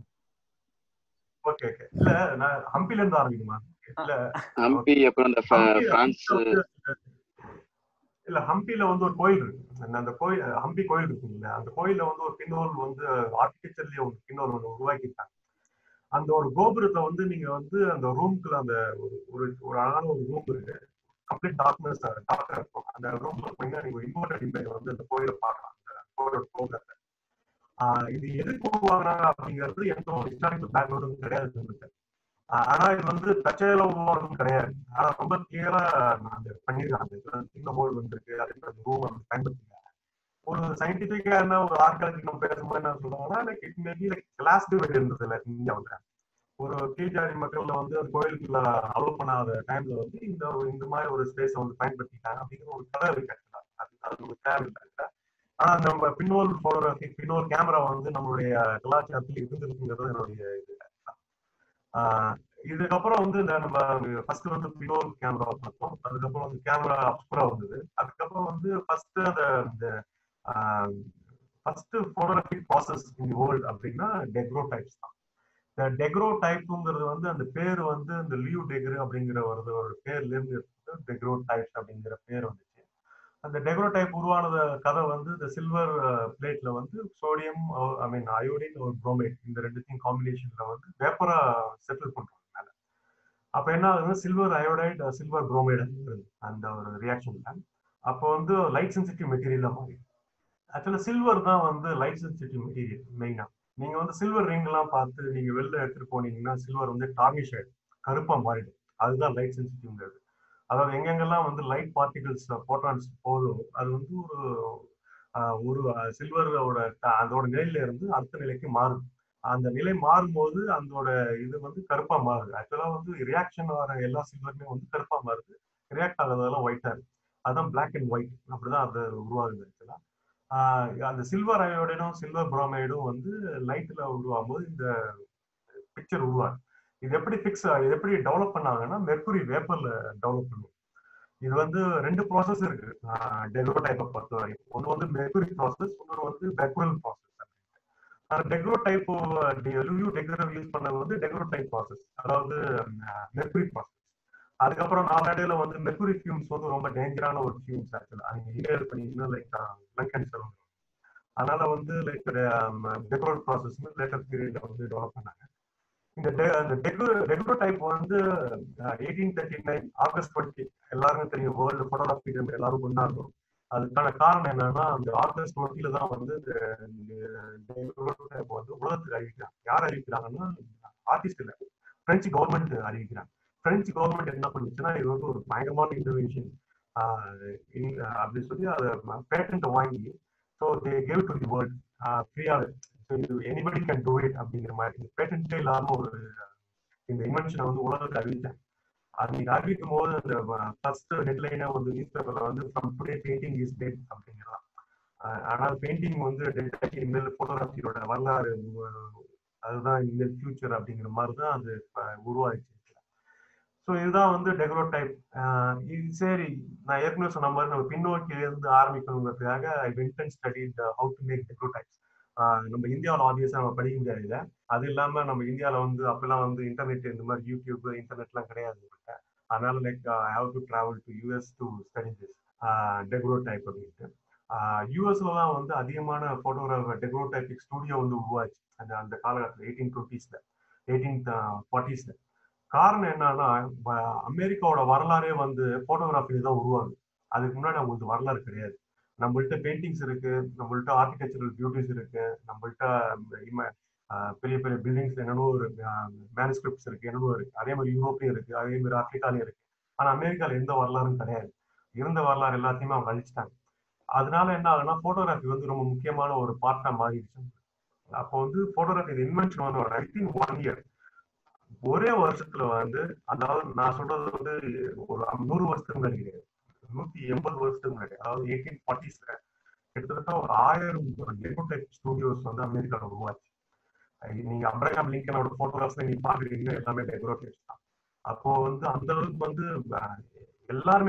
ஓகே. இல்ல நான் ஹம்பில இருந்து ஆரம்பிக்குமா? இல்ல ஹம்பி அப்புறம் அந்த பிரான்ஸ் இல்ல ஹம்பில வந்து ஒரு கோயில் இருக்கு. அந்த கோயில் ஹம்பி கோயில் இருக்குல்ல, அந்த கோயில்ல வந்து ஒரு பின்னோல் வந்து ஆர்கிடெக்சர்லயே ஒரு பின்னோல் ஒன்று உருவாக்கிட்டாங்க. அந்த ஒரு கோபுரத்தை வந்து நீங்க வந்து அந்த ரூம்குள்ள அந்த ஒரு ஒரு அழகான ஒரு ரூம் இருக்கு. கம்ப்ளீட் டார்க்னஸ் டார்க்கா இருக்கும். அந்த ரூம்ல போனீங்கன்னா நீங்க இம்போர்ட்டட் இமேஜ் வந்து அந்த கோயிலை பார்க்கலாம். அந்த கோயிலோட கோபுரத்தை. இது எதுக்கு உருவாக்குறாங்க அப்படிங்கிறது எந்த ஒரு ஹிஸ்டாரிக்கல் பேக்ரவுண்டும் கிடையாது. ஆனா இது வந்து தற்செயலா உருவானதும் கிடையாது. ஆனா ரொம்ப கிளியரா பண்ணிருக்காங்க. சின்ன ஹோல் வந்துருக்கு, அதுக்கு அந்த ரூம் வந்து பயன்படுத்திருக்காங்க. ஒரு சயின்டிபிக்கா என்ன ஒரு ஆர்காலஜி நம்ம பேசும்போது என்ன சொல்லுவாங்கன்னா, like it maybe like class divide இருந்தது இல்லை இந்தியாவில். ஒரு கீழ்ஜாதி மக்கள்ல வந்து ஒரு கோயிலுக்குள்ள அலோவ் பண்ணாத டைம்ல வந்து இந்த மாதிரி ஒரு ஸ்பேஸை வந்து பயன்படுத்திட்டாங்க அப்படிங்கிற ஒரு கதை இருக்கு. அது ஒரு தேவையில்லை. ஆனா நம்ம பின்னோல் போட்டோகிராஃபி, பின்னோல் கேமரா வந்து நம்மளுடைய கலாச்சாரத்தில் இருந்திருக்குங்கிறது என்னுடைய இது. இதுக்கப்புறம் வந்து நம்ம ஃபர்ஸ்ட் வந்து பின்னோல் கேமரா பார்த்தோம். அதுக்கப்புறம் வந்து கேமரா அப்ஸ்குரா வந்தது. அதுக்கப்புறம் வந்து ஃபர்ஸ்ட் அந்த first photographic process in the world அப்படின்னா டெக்ரோடைப்ஸ் தான். இந்த டெக்ரோடைப்ங்கிறது வந்து அந்த பேர் வந்து இந்த லியூ டெக்ரு அப்படிங்கிற ஒரு பேர்ல இருந்து டெக்ரோடைப்ஸ் அப்படிங்கிற பேர் வந்துச்சு. அந்த டெக்ரோடைப் உருவானத கதை வந்து இந்த சில்வர் பிளேட்ல வந்து சோடியம் அயோடின் ஒரு புரோமைட் இந்த ரெண்டுத்தையும் காம்பினேஷன்ல வந்து வேப்பரா செட்டில் பண்றாங்க மேல. அப்ப என்ன ஆகுதுன்னா சில்வர் அயோடைட் சில்வர் புரோமைடு அந்த ஒரு ரியாக்ஷன்ல அப்போ வந்து லைட் சென்சிட்டிவ் மெட்டீரியலா மாறி. ஆக்சுவலா சில்வர் தான் வந்து லைட் சென்சிட்டிவ் மெட்டீரியல் மெயினா. நீங்க வந்து சில்வர் ரிங் எல்லாம் பார்த்து நீங்க வெளில எடுத்துட்டு போனீங்கன்னா சில்வர் வந்து டார்னிஷ் ஆயிடும், கருப்பா மாறிடும். அதுதான் லைட் சென்சிட்டிவ்ங்கிறது. அதாவது எங்கெங்கெல்லாம் வந்து லைட் பார்ட்டிகல்ஸ் போட்டான்ஸ் போதும் அது வந்து ஒரு சில்வரோட அதோட நிலையில இருந்து அடுத்த நிலைக்கு மாறுது. அந்த நிலை மாறும்போது அதோட இது வந்து கருப்பா மாறுது. ஆக்சுவலா வந்து ரியாக்ஷன் வர எல்லா சில்வருமே வந்து கருப்பா மாறுது. ரியாக்ட் ஆகிறதெல்லாம் ஒயிட்டா இருக்கு. அதான் பிளாக் அண்ட் ஒயிட் அப்படிதான் அது உருவாகுது. ஆக்சுவலா அந்த சில்வர் அயோடைடும் சில்வர் புரோமைடும் வந்து லைட்ல உருவாகும் போது இந்த பிக்சர் உருவாகும். இது எப்படி டெவலப் பண்ணாங்கன்னா மெர்குரி வேப்பர்ல டெவலப் பண்ணும். இது வந்து ரெண்டு ப்ராசஸ் இருக்கு டெக்ரோடைப்பை பொறுத்த வரைக்கும். ஒன்று வந்து மெர்குரி ப்ராசஸ், இன்னொரு வந்து பெக்குரல் ப்ராசஸ். டெக்ரோடைப் டெக்ரோ யூஸ் பண்ணது வந்து டெக்ரோடைப் ப்ராசஸ், அதாவது மெர்குரி ப்ராசஸ். அதுக்கப்புறம் நாளடைவுல வந்து மெர்குரி ஃபியூம்ஸ் வந்து ரொம்ப டேஞ்சரான ஒரு ஃபியூம்ஸ். ஆக்சுவலா நீங்க இன்ஹேல் பண்ணீங்கன்னா லைக் லங் கேன்சர் வரும். அதனால வந்து லைக் டெக்ரோல் ப்ராசஸ் லேட்டர் பீரியட்ல வந்து டெவலப் பண்ணாங்க. இந்த டெக்ரோடைப் வந்து 1839 ஆகஸ்ட் 20 எல்லாருமே தெரியும், வேர்ல்டு போட்டோகிராஃபி எல்லாரும் கொண்டாடுறோம். அதுக்கான காரணம் என்னன்னா அந்த ஆகஸ்ட் 20 தான் வந்து வந்து உலகத்துக்கு அறிவிக்கிறாங்க. யார் அறிவிக்கிறாங்கன்னா ஆர்டிஸ்ட் இல்லை, பிரெஞ்சு கவர்மெண்ட் அறிவிக்கிறாங்க. பிரெஞ்சு கவர்மெண்ட் என்ன பண்ணுச்சுன்னா இது வந்து ஒரு பயங்கரமான இன்டர்வென்ஷன் அப்படின்னு சொல்லி அதை பேட்டன்ட் வாங்கி so they gave to the world ஃப்ரீயாவே. எனிபடி கேன் டூ இட் அப்படிங்கிற மாதிரி பேட்டன்ட்டே இல்லாம இந்த இன்வென்ஷனை வந்து உலகத்தை அறிவிச்சாங்க. அது நீங்க அறிவிக்கும் போது அந்த ஃபர்ஸ்ட் ஹெட்லைனா வந்து நியூஸ் பேப்பர்ல வந்து from today painting is dead அப்படிங்கிறதான். ஆனால் பெயிண்டிங் வந்து டெட் இனிமேல் போட்டோகிராஃபியோட வரலாறு அதுதான் இனிமேல் ஃபியூச்சர் அப்படிங்கிற மாதிரி தான் அது உருவாயிடுச்சு. ஸோ இதுதான் வந்து டெக்ரோடைப். இது சரி, நான் ஏற்கனவே சொன்ன மாதிரி நம்ம பின்னோக்கிலிருந்து ஆரம்பிக்கணுங்கிறதுக்காக I went and studied how to make daguerreotypes. நம்ம இந்தியாவில் ஆப்வியஸாக நம்ம படிக்க முடியாது இல்லை. அது இல்லாமல் நம்ம இந்தியாவில் வந்து அப்பெல்லாம் வந்து இன்டர்நெட் இந்த மாதிரி யூடியூப் இன்டர்நெட்லாம் கிடையாது. அதனால like I have to travel to US to study this daguerreotype அப்படின்ட்டு. யூஎஸ்ல தான் வந்து அதிகமான போட்டோகிராஃபர் டெக்ரோடைபிக் ஸ்டுடியோ வந்து உருவாச்சு அந்த காலகட்டத்தில் 1820s 1840s. காரணம் என்னன்னா அமெரிக்காவோட வரலாறே வந்து போட்டோகிராஃபி தான் உருவாகுது. அதுக்கு முன்னாடி அவங்களுக்கு வரலாறு கிடையாது. நம்மள்ட்ட பெயிண்டிங்ஸ் இருக்கு, நம்மள்ட்ட ஆர்கிடெக்சரல் பியூட்டிஸ் இருக்கு, நம்மள்ட்ட பெரிய பெரிய பில்டிங்ஸ் என்னென்னோ ஒரு மேனுஸ்கிரிப்ட்ஸ் இருக்கு, என்னென்னோ இருக்கு. அதே மாதிரி யூரோப்லயும் இருக்கு, அதே மாதிரி ஆப்பிரிக்காலையும் இருக்கு. ஆனா அமெரிக்கால எந்த வரலாறும் கிடையாது. இருந்த வரலாறு எல்லாத்தையுமே அவங்க அழிச்சிட்டாங்க. அதனால என்ன ஆகுதுன்னா போட்டோகிராஃபி வந்து ரொம்ப முக்கியமான ஒரு பார்ட்டா மாறிடுச்சு. அப்போ வந்து போட்டோகிராஃபி இன்வென்ஷன் வந்து ஐ திங்க் 1 year, ஒரே வருஷத்துல வந்து, அதாவது நான் சொல்றது வந்து ஒரு 100 வருஷத்துக்கு முன்னாடி கிடையாது, 180 வருஷத்துக்கு முன்னாடி, அதாவது 1840s கிட்டத்தட்ட ஒரு 1000 டெக்ரோடைப் ஸ்டுடியோஸ் வந்து அமெரிக்காவில் உருவாச்சு. நீங்க அப்ரஹாம் லிங்கனோட போட்டோகிராஃப்ஸ் நீங்க பாக்குறீங்க, எல்லாமே டெக்ரோடைப்ஸ் தான். அப்போ வந்து அந்த அளவுக்கு வந்து எல்லாருமே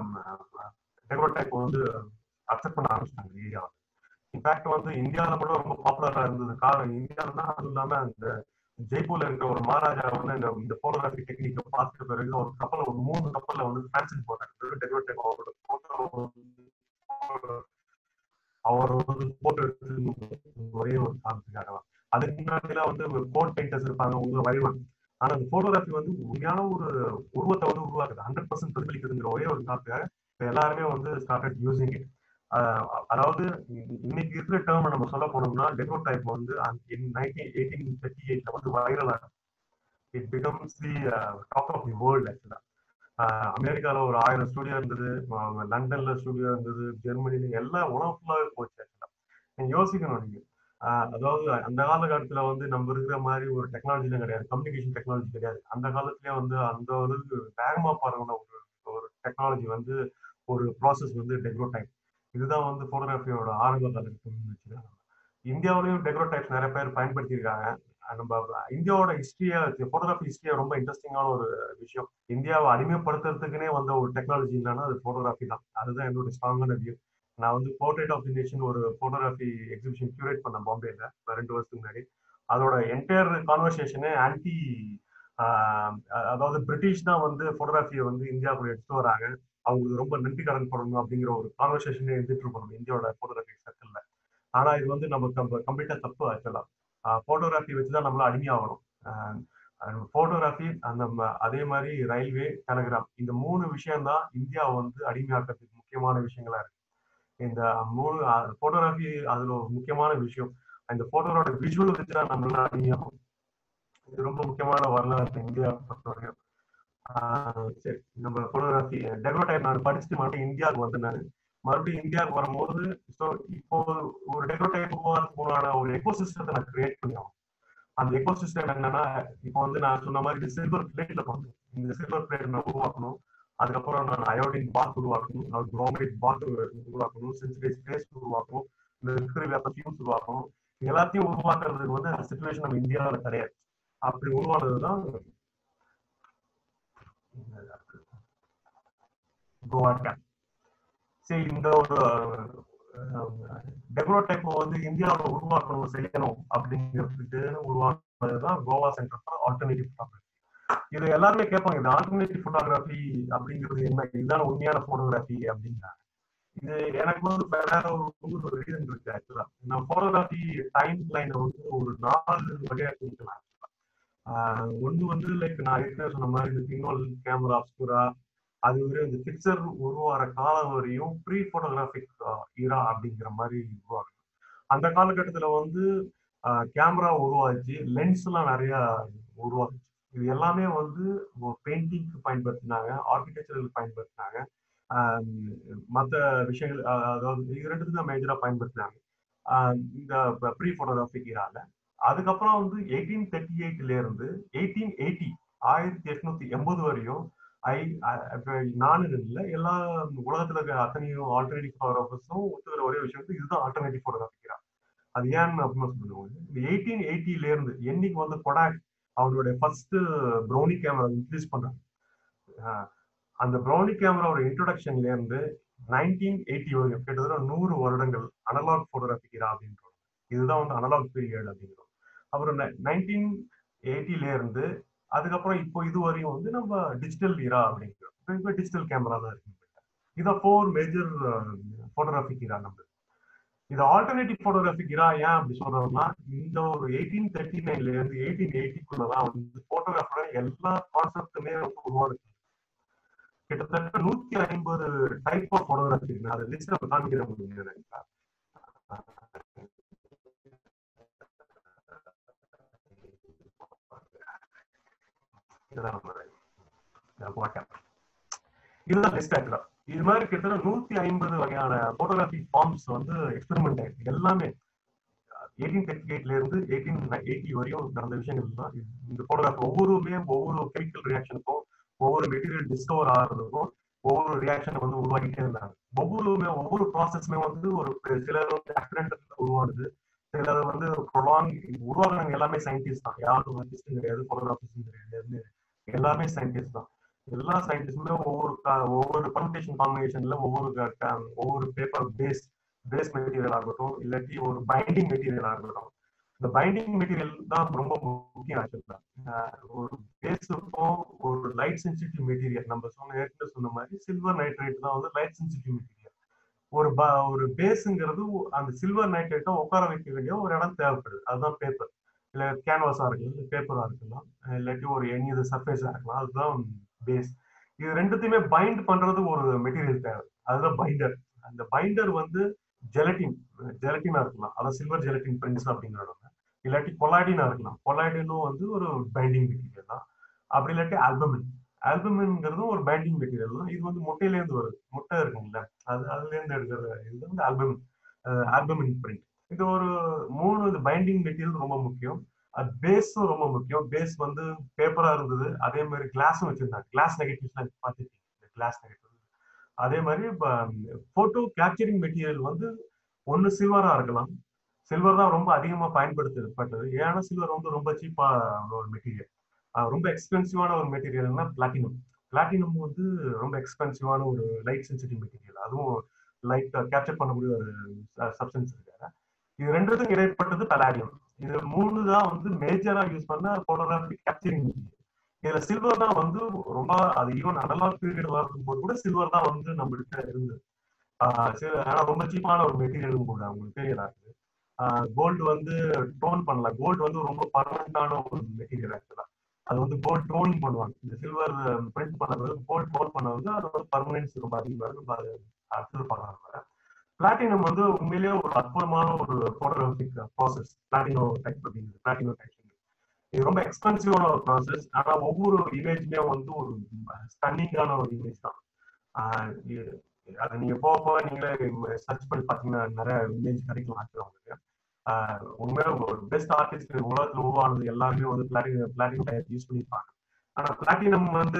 டெக்ரோடைப் வந்து அக்செப்ட் பண்ண ஆரம்பிச்சிட்டாங்க ஏரியாவில். இன்ஃபேக்ட் வந்து இந்தியாவில் கூட ரொம்ப பாப்புலரா இருந்தது. காரணம் இந்தியாவில் தான், அதுவும் இல்லாம அந்த ஜெய்ப்பூர்ல இருக்கிற ஒரு மகாராஜா வந்து இந்த போட்டோகிராஃபி டெக்னிக்கை பார்த்த பிறகு ஒரு கப்பல் ஒரு 3 கப்பல்ல வந்து டிரான்ஸ்லேட் போட்டாங்க. அவரோட போட்டோ அவர் வந்து போட்டோ எடுத்து ஒரே ஒரு காரணத்துக்காக. அதுக்கு முன்னாடிலாம் வந்து கோட் பெயிண்டர்ஸ் இருப்பாங்க, உங்க வரைவாங்க. ஆனா அந்த போட்டோகிராஃபி வந்து உண்மையான ஒரு உருவத்தை வந்து உருவாக்குது, 100% பிரதிபலிக்குதுங்கிற ஒரே ஒரு காரணத்துக்காக எல்லாருமே வந்து ஸ்டார்டட் யூசிங் இட். அதாவது இன்னைக்கு இருக்கிற டேர்ம் நம்ம சொல்ல போனோம்னா டெக்ரோடைப் வந்து 1838 வந்து வைரல் ஆகும். It becomes the top of the world. Actually அமெரிக்கால ஒரு 1000 ஸ்டுடியோ இருந்தது, லண்டன்ல ஸ்டுடியோ இருந்தது, ஜெர்மனில எல்லாம் உலகம் ஃபுல்லாவே போச்சு. ஆக்சுவலா நீங்க யோசிக்கணும். நீங்க அதாவது அந்த காலகட்டத்துல வந்து நம்ம இருக்கிற மாதிரி ஒரு டெக்னாலஜிலாம் கிடையாது, கம்யூனிகேஷன் டெக்னாலஜி கிடையாது. அந்த காலத்திலேயே வந்து அந்த அளவுக்கு வேகமா பரவன ஒரு டெக்னாலஜி வந்து ஒரு ப்ராசஸ் வந்து டெக்ரோடைப். இதுதான் வந்து போட்டோகிராஃபியோட ஆரம்ப காலகட்டம்னு வச்சுக்கலாம். இந்தியாவிலையும் டெக்ரோடைப்ஸ் நிறைய பேர் பயன்படுத்தியிருக்காங்க. நம்ம இந்தியாவோட ஹிஸ்டரியா, போட்டோகிராஃபி ஹிஸ்டரியா ரொம்ப இன்ட்ரெஸ்டிங்கான ஒரு விஷயம். இந்தியாவை அடிமைப்படுத்துறதுக்குன்னே வந்த ஒரு டெக்னாலஜி என்னன்னா அது போட்டோகிராஃபி தான். அதுதான் என்னோட ஸ்ட்ராங்கான வியூ. நான் வந்து போர்ட்ரேட் ஆஃப் தி நேஷன் ஒரு போட்டோகிராஃபி எக்ஸிபிஷன் கியூரேட் பண்ணேன் பாம்பேல 2 வருஷத்துக்கு முன்னாடி. அதோட என்டையர் கான்வர்சேஷனே ஆன்டி, அதாவது பிரிட்டிஷ் தான் வந்து போட்டோகிராஃபியை வந்து இந்தியாவுக்குள்ள எடுத்துட்டு வராங்க, அவங்களுக்கு ரொம்ப நன்றி கடன் பண்ணணும் அப்படிங்கிற ஒரு கான்வர்சேஷனே எடுத்துட்டு இருக்கணும் இந்தியாவோட போட்டோகிராஃபி சர்க்கிள்ல. ஆனா இது வந்து நம்ம கம்ப்ளீட்டா தப்பு. ஆக்சுவலா போட்டோகிராஃபி வச்சுதான் நம்மள அடிமையாகணும். போட்டோகிராஃபி அதே மாதிரி ரயில்வே, டெலிகிராம், இந்த 3 விஷயம் தான் இந்தியாவை வந்து அடிமையாக்கிறதுக்கு முக்கியமான விஷயங்களா இருக்கு. இந்த 3 போட்டோகிராஃபி அதுல ஒரு முக்கியமான விஷயம். இந்த போட்டோவோட விஷுவல் வச்சுதான் நம்மளால அடிமையாகும். இது ரொம்ப முக்கியமான வரலாறு இந்தியா பொறுத்தவரைக்கும். சரி, நம்ம போட்டோகிராஃபி டெக்ரோடைப் நான் படிச்சுட்டு மறுபடியும் இந்தியாவுக்கு வந்தேன். மறுபடியும் இந்தியாவுக்கு வரும்போது இப்போ ஒரு டெக்ரோடைப் உருவாக்குறதுக்கான ஒரு எக்கோசிஸ்டத்தை நான் கிரியேட் பண்ணியாகும். அந்த எக்கோசிஸ்டம் என்னன்னா, இப்போ வந்து நான் சொன்ன மாதிரி சில்வர் பிளேட்ல பண்ணணும். இந்த சில்வர் பிளேட் நான் உருவாக்கணும். அதுக்கப்புறம் நான் அயோடின் பாத் உருவாக்கணும், குரோமைட் பாத் உருவாக்கணும், சென்சிடைஸ் பேஸ்ட் உருவாக்கணும், இந்த ஃபியூம்ஸ் உருவாக்கணும். எல்லாத்தையும் உருவாக்குறதுக்கு வந்து அந்த சிச்சுவேஷன் நம்ம இந்தியாவில் கிடையாது. அப்படி உருவானதுதான் கோவா கேம்ப். சரி, இந்த ஒரு டெக்ரோடைப் வந்து இந்தியாவில் உருவாக்கணும், செய்யணும் அப்படிங்கிறதுக்கு உருவாக்குனதுதான் Goa centre for alternative photography. இது எல்லாருமே கேட்பாங்க, இது ஆல்டர்னேட்டிவ் ஃபோட்டோகிராஃபி அப்படிங்கிறது என்ன, இதுதான் உண்மையான போட்டோகிராஃபி அப்படிங்கிறாங்க. இது எனக்கு வந்து வேற ஒரு ரீசன் இருக்கு. ஆக்சுவலா நான் போட்டோகிராஃபி டைம் லைனை வந்து ஒரு 4 வகையா பிரிக்கலாம். ஒன்று வந்து லைக் நான் ஏற்கனவே சொன்ன மாதிரி இந்த பின்னோல் கேமரா அப்ஸ்குரா, அது வரை இந்த பிக்சர் உருவாகிற காலம் வரையும் ப்ரீ போட்டோகிராஃபிக் ஈரா அப்படிங்கிற மாதிரி உருவாகுது. அந்த காலகட்டத்துல வந்து கேமரா உருவாச்சு, லென்ஸ் எல்லாம் நிறைய உருவாச்சு. இது எல்லாமே வந்து பெயிண்டிங்க்கு பயன்படுத்தினாங்க, ஆர்கிடெக்சருக்கு பயன்படுத்தினாங்க, மற்ற விஷயங்கள், அதாவது இது ரெண்டுத்துக்கு தான் மேஜரா பயன்படுத்தினாங்க இந்த ப்ரீ போட்டோகிராஃபிக் ஈரால. அதுக்கப்புறம் வந்து 1838ல இருந்து 1880 வரையும் நானும் இல்லை, எல்லா உலகத்துல இருக்க அத்தனையும் ஆல்டர்னேட்டிவ் போட்டோகிராஃபர்ஸும் ஒத்துக்கிற ஒரே விஷயம் இதுதான் ஆல்டர்னேட்டிவ் போட்டோகிராஃபிக்கிறா. அது ஏன்னு அப்படின்னு சொல்லுவாங்க. இந்த 1880ல இருந்து என்னைக்கு வந்து கொடாக் அவருடைய ஃபர்ஸ்ட் ப்ரௌனி கேமரா இன்ட்ரடியூஸ் பண்றாங்க, அந்த ப்ரௌனி கேமராவோட இன்ட்ரோடக்ஷன்ல இருந்து 1980 வரைக்கும் கிட்டத்தட்ட 100 வருடங்கள் அனலாக் போட்டோகிராஃபிக்கிறா அப்படின்றோம். இதுதான் வந்து அனலாக் பீரியட் அப்படிங்கிறோம். அப்புறம் 1980ல இருந்து அதுக்கப்புறம் இப்போ இது வரையும் வந்து நம்ம டிஜிட்டல் ஈரா அப்படிங்கிறோம். இப்போ டிஜிட்டல் கேமரா தான் இருக்கு. இதான் 4 மேஜர் போட்டோகிராஃபிக் ஈரா. நம்ம இது ஆல்டர்னேட்டிவ் போட்டோகிராஃபிக் ஈரா ஏன் அப்படி சொல்றோம்னா, இந்த ஒரு 1839ல இருந்து 1880க்குள்ளதான் வந்து போட்டோகிராஃபோட எல்லா கான்செப்டுமே உருவானது. கிட்டத்தட்ட 150 டைப் ஆஃப் போட்டோகிராஃபி இருக்கு. அதை லிஸ்ட் நம்ம காமிக்கிற முடியும். இதுதான் லிஸ்ட். இது மாதிரி கிட்டத்தட்ட 150 வகையான போட்டோகிராஃபி ஃபார்ம்ஸ் வந்து எக்ஸ்பெரிமெண்ட் ஆயிருக்கு. எல்லாமே 1838ல இருந்து 1880 வரையும் நடந்த விஷயங்கள் தான். இந்த போட்டோகிராஃபி ஒவ்வொரு கெமிக்கல் ரியாக்ஷனுக்கும், ஒவ்வொரு மெட்டீரியல் டிஸ்கவர் ஆகிறதுக்கும் ஒவ்வொரு ரியாக்ஷன் வந்து உருவாக்கிட்டே இருந்தாங்க. ஒவ்வொரு ப்ராசஸ்மே வந்து ஒரு சிலர் வந்து ஆக்சிடென்டல் உருவானது, சிலர் வந்து உருவாக்குறவங்க எல்லாமே சயின்டிஸ்ட் தான். யாரும் ஆர்டிஸ்டும் கிடையாது, போட்டோகிராஃபிஸ்டும் கிடையாது, எல்லாமே சயின்டிஸ்ட் தான். எல்லா சயின்டிஸ்டுமே ஒவ்வொரு பர்முடேஷன் காம்பினேஷன்ல ஒவ்வொரு பேப்பர் பேஸ் மெட்டீரியல் ஆகட்டும், இல்லாட்டி ஒரு பைண்டிங் மெட்டீரியல் ஆகட்டும், இந்த பைண்டிங் மெட்டீரியல் தான் ரொம்ப முக்கியம் ஆக்சுவலா. ஒரு பேஸுக்கும் ஒரு லைட் சென்சிட்டிவ் மெட்டீரியல், நம்ம ஏற்கனவே சொன்ன மாதிரி சில்வர் நைட்ரேட் தான் வந்து லைட் சென்சிட்டிவ் மெட்டீரியல். ஒரு பேஸுங்கிறது அந்த சில்வர் நைட்ரேட்டை உட்கார வைக்க வேண்டிய ஒரு இடம் தேவைப்படுது. அதுதான் பேப்பர், இல்ல கேன்வாஸா இருக்கலாம், இல்ல பேப்பரா இருக்கலாம், இல்லாட்டி ஒரு எனி இது சர்ஃபேஸா இருக்கலாம். அதுதான் பேஸ். இது ரெண்டுத்தையுமே பைண்ட் பண்றது ஒரு மெட்டீரியல் தேவை, அதுதான் பைண்டர். அந்த பைண்டர் வந்து ஜெலட்டினா இருக்கலாம், அதான் சில்வர் ஜெலட்டின் பிரிண்ட்ஸ் அப்படிங்கிறோம். இல்லாட்டி கொலாய்டினா இருக்கலாம், கொலாய்டினும் வந்து ஒரு பைண்டிங் மெட்டீரியல் தான். அப்படி இல்லாட்டி ஆல்பமின்ங்கிறதும் ஒரு பைண்டிங் மெட்டீரியல் தான். இது வந்து முட்டையில இருந்து வருது, முட்டை இருக்குங்களா, அதுல இருந்து எடுக்கிற இது வந்து ஆல்பமின் பிரிண்ட். இது ஒரு 3 பைண்டிங் மெட்டீரியல் ரொம்ப முக்கியம். பேஸும் ரொம்ப முக்கியம். பேஸ் வந்து பேப்பரா இருந்தது, அதே மாதிரி கிளாஸும் வச்சிருந்தாங்க. கிளாஸ் நெகட்டிவ்ஸ்லாம் பார்த்துருக்கீங்க, கிளாஸ் நெகட்டிவ். அதே மாதிரி போட்டோ கேப்சரிங் மெட்டீரியல் வந்து ஒன்னு சில்வரா இருக்கலாம். சில்வர் தான் ரொம்ப அதிகமா பயன்படுத்தப்பட்டது. ஏன்னா சில்வர் வந்து ரொம்ப சீப்பா ஒரு மெட்டீரியல். ரொம்ப எக்ஸ்பென்சிவான ஒரு மெட்டீரியல்னா பிளாட்டினம். பிளாட்டினம் வந்து ரொம்ப எக்ஸ்பென்சிவான ஒரு லைட் சென்சிட்டிவ் மெட்டீரியல். அதுவும் லைட் கேப்சர் பண்ணக்கூடிய ஒரு சப்ஸ்டன்ஸ் இருக்காங்க. இது ரெண்டுக்கும் இடைப்பட்டது பலாடியம். இது 3 தான் வந்து மேஜரா யூஸ் பண்ண போட்டோகிராஃபி கேப்சரிங் மெட்டீரியல். இதுல சில்வர் தான் வந்து ரொம்ப, அது ஈவன் அனலாக் பீரியட் வரும்போது கூட சில்வர் தான் வந்து நம்ம கிட்ட இருந்தது. ஆனா ரொம்ப சீப்பான ஒரு மெட்டீரியலும் கூட, உங்களுக்கு தெரியல. கோல்டு வந்து டோன் பண்ணலாம். கோல்டு வந்து ரொம்ப பர்மனண்டான ஒரு மெட்டீரியல் ஆக்சுவலா. அது வந்து கோல்டு டோனிங் பண்ணுவாங்க. இந்த சில்வர் பிரிண்ட் பண்ணது கோல்டு டோன் பண்ண வந்து அதோட பர்மனன்ஸ் ரொம்ப அதிகமாக இருக்கும். அடுத்தது பண்ணாங்க. பிளாட்டினம் வந்து உண்மையிலேயே ஒரு அற்புதமான ஒரு போட்டோகிராஃபிக் ப்ராசஸ். பிளாட்டினோ டைப் அப்படிங்கிறது, பிளாட்டினோ டைப்பிங். இது ரொம்ப எக்ஸ்பென்சிவான ஒரு ப்ராசஸ். ஆனா ஒவ்வொரு இமேஜுமே வந்து ஒரு ஸ்டன்னிங்கான ஒரு இமேஜ் தான். அதை நீங்க போக நீங்களே சர்ச் பண்ணி பார்த்தீங்கன்னா நிறைய இமேஜ் கிடைக்கும் உங்களுக்கு. உண்மையில ஒரு பெஸ்ட் ஆர்டிஸ்ட் உலகத்தில் உருவானது எல்லாருமே வந்து பிளாட்டினம் டைப் யூஸ் பண்ணியிருப்பாங்க. ஆனா பிளாட்டினம் வந்து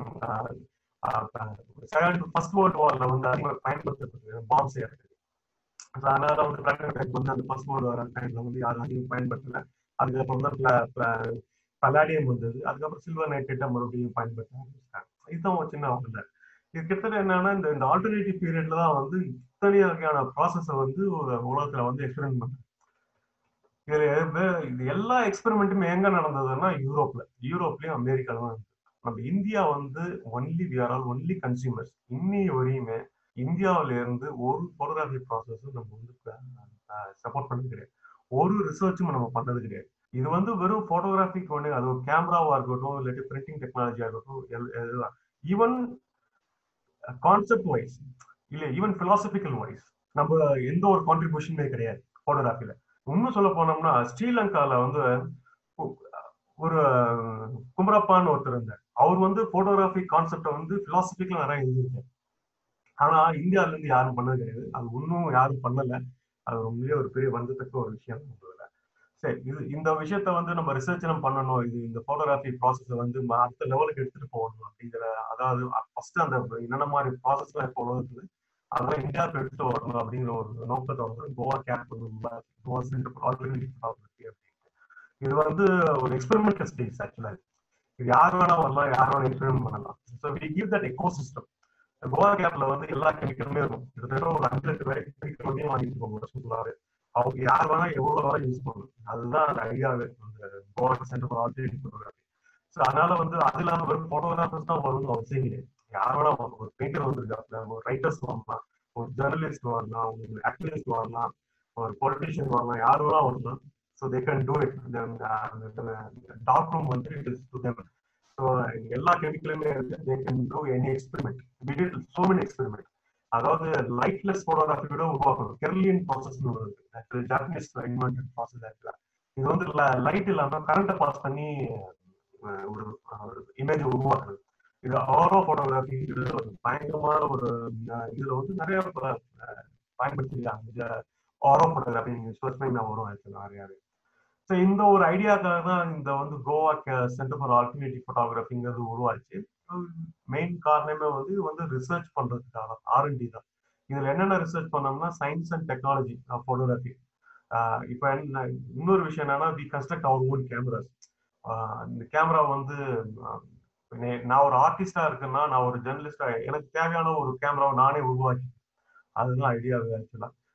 ஃபர்ஸ்ட் வேர்ல்ட் வார்ல வந்து அதிகமாக பயன்படுத்தப்பட்டது பாம்பு செய்யறதுக்கு. அதனால வந்து பிளாட்டினம் டைப் வந்து அந்த ஃபர்ஸ்ட் வேர்ல்ட் வார் டைம்ல வந்து யாரும் அதிகம் பயன்படுத்தல. அதுக்கப்புறம் தான் பலாடியம் வந்தது. அதுக்கப்புறம் சில்வர் நைட்ரேட்டை மறுபடியும் பயன்படுத்த ஆரம்பிச்சிட்டாங்க. இதுதான் ஒரு சின்ன வரல. இது கிட்டத்தட்ட என்னன்னா இந்த ஆல்டர்னேட்டிவ் பீரியட்ல தான் வந்து இத்தனை வகையான ப்ராசஸை வந்து ஒரு உலகத்துல வந்து எக்ஸ்பெரிமெண்ட் பண்ணாங்க. இது எல்லா எக்ஸ்பெரிமெண்ட்டுமே எங்க நடந்ததுன்னா யூரோப்லயும் அமெரிக்காலும் தான். நம்ம இந்தியா வந்து ஒன்லி கன்சியூமர்ஸ். இன்னி வரையுமே இந்தியாவில இருந்து ஒரு போட்டோகிராஃபி ப்ராசஸும் நம்ம வந்து சப்போர்ட் பண்ணது கிடையாது. ஒரு ரிசர்ச்சும் நம்ம பண்ணது கிடையாது. இது வந்து வெறும் போட்டோகிராஃபிக் ஒன்று, அது ஒரு கேமராவா இருக்கட்டும், இல்லாட்டி பிரிண்டிங் டெக்னாலஜியா இருக்கட்டும், ஈவன் கான்செப்ட் வைஸ் இல்ல ஈவன் பிலாசபிக்கல் வைஸ் நம்ம எந்த ஒரு கான்ட்ரிபியூஷனுமே கிடையாது போட்டோகிராஃபில. இன்னும் சொல்ல போனோம்னா ஸ்ரீலங்கால வந்து ஒரு குமரப்பான்னு ஒருத்தர் இருந்தார். அவர் வந்து போட்டோகிராஃபி கான்செப்டை வந்து பிலாசபிக்கலா நிறைய எழுதியிருக்காரு. ஆனா இந்தியாவில இருந்து யாரும் பண்ணது கிடையாது. அது இன்னும் யாரும் பண்ணல. அது உண்மையிலே ஒரு பெரிய வருந்தத்தக்க ஒரு விஷயம். சரி, இந்த விஷயத்த வந்து நம்ம ரிசர்ச் பண்ணணும். இந்த போட்டோகிராஃபி ப்ராசஸ் வந்து அடுத்த லெவலுக்கு எடுத்துட்டு போகணும் அப்படிங்கிற, அதாவது ஃபர்ஸ்ட் அந்த என்னென்ன மாதிரி ப்ராசஸ் எல்லாம் இப்போ உலகத்துல அதெல்லாம் இந்தியாவுக்கு எடுத்துட்டு வரணும் அப்படிங்கிற ஒரு நோக்கத்தை வந்து Goa CAP Goa centre for alternative photography அப்படின்னு. இது வந்து ஒரு எக்ஸ்பெரிமெண்டல் ஸ்டேஜ் ஆக்சுவலா. இது யார் வேணா வரலாம், யார் வேணா எக்ஸ்பெரிமெண்ட் பண்ணலாம். So we give that ecosystem. Goa கேப்ல வந்து எல்லா கெமிக்கலுமே இருக்கும். கிட்டத்தட்ட ஒரு 5 லட்சம் வரை கெமிக்கல் வந்து வாங்கிட்டு போவோம் வருஷம் ஃபுல்லாவே. அவங்க யார் வேணா எவ்வளவு வேணா யூஸ் பண்ணணும். அதுதான் அந்த ஐடியாவே அந்த Goa centre for alternative photography. So அதனால வந்து அது இல்லாம வெறும் போட்டோகிராஃபர்ஸ் தான் வரணும் அவசியம் கிடையாது. யார் வேணா ஒரு பெயிண்டர் வந்திருக்காங்க, ஒரு ரைட்டர்ஸ் வரலாம், ஒரு ஜேர்னலிஸ்ட் வரலாம், ஒரு ஆக்டிவிஸ்ட் வரலாம், ஒரு பொலிட்டிஷியன் வரலாம், யார் வேணா வரலாம். So they can do it. Dark room வந்து it is to them. So எல்லா கெமிக்கலுமே they can do any experiment. We did so many experiment. அதாவது லைட்லெஸ் போட்டோகிராஃபி கூட உருவாக்கணும். கெர்லியன் ப்ராசஸ் இருக்கு, ஜாப்பனீஸ் இன்வென்டட் ப்ராசஸ் ஆக்சுவலா. இது வந்து லைட் இல்லாம கரண்ட்டை பாஸ் பண்ணி ஒரு இமேஜ் உருவாக்குறது. இது ஆரோ போட்டோகிராஃபி பயங்கரமான ஒரு இதுல வந்து நிறைய பயன்படுத்திருக்காங்க. ஆரோ போட்டோகிராஃபி நீங்க சர்ச் பண்ணி வரும் ஆக்சுவலா நிறையாவே. ஸோ இந்த ஒரு ஐடியாக்காக தான் இந்த வந்து கோவா சென்டர் ஃபார் ஆல்டர்னேட்டிவ் ஃபோட்டோகிராஃபிங்கிறது உருவாச்சு. மெயின் காரணமே வந்து இது வந்து ரிசர்ச் பண்றதுக்காக R&D தான். இதுல என்னென்ன ரிசர்ச் பண்ணோம்னா சயின்ஸ் அண்ட் டெக்னாலஜி போட்டோகிராஃபி. இப்போ இன்னொரு விஷயம் என்னன்னா we construct our own cameras. இந்த கேமரா வந்து நான் ஒரு ஆர்டிஸ்டா இருக்கேன்னா, நான் ஒரு ஜெர்னலிஸ்டா எனக்கு தேவையான ஒரு கேமராவை நானே உருவாக்கி, அதுதான் ஐடியாவே ஆக்சுவலா.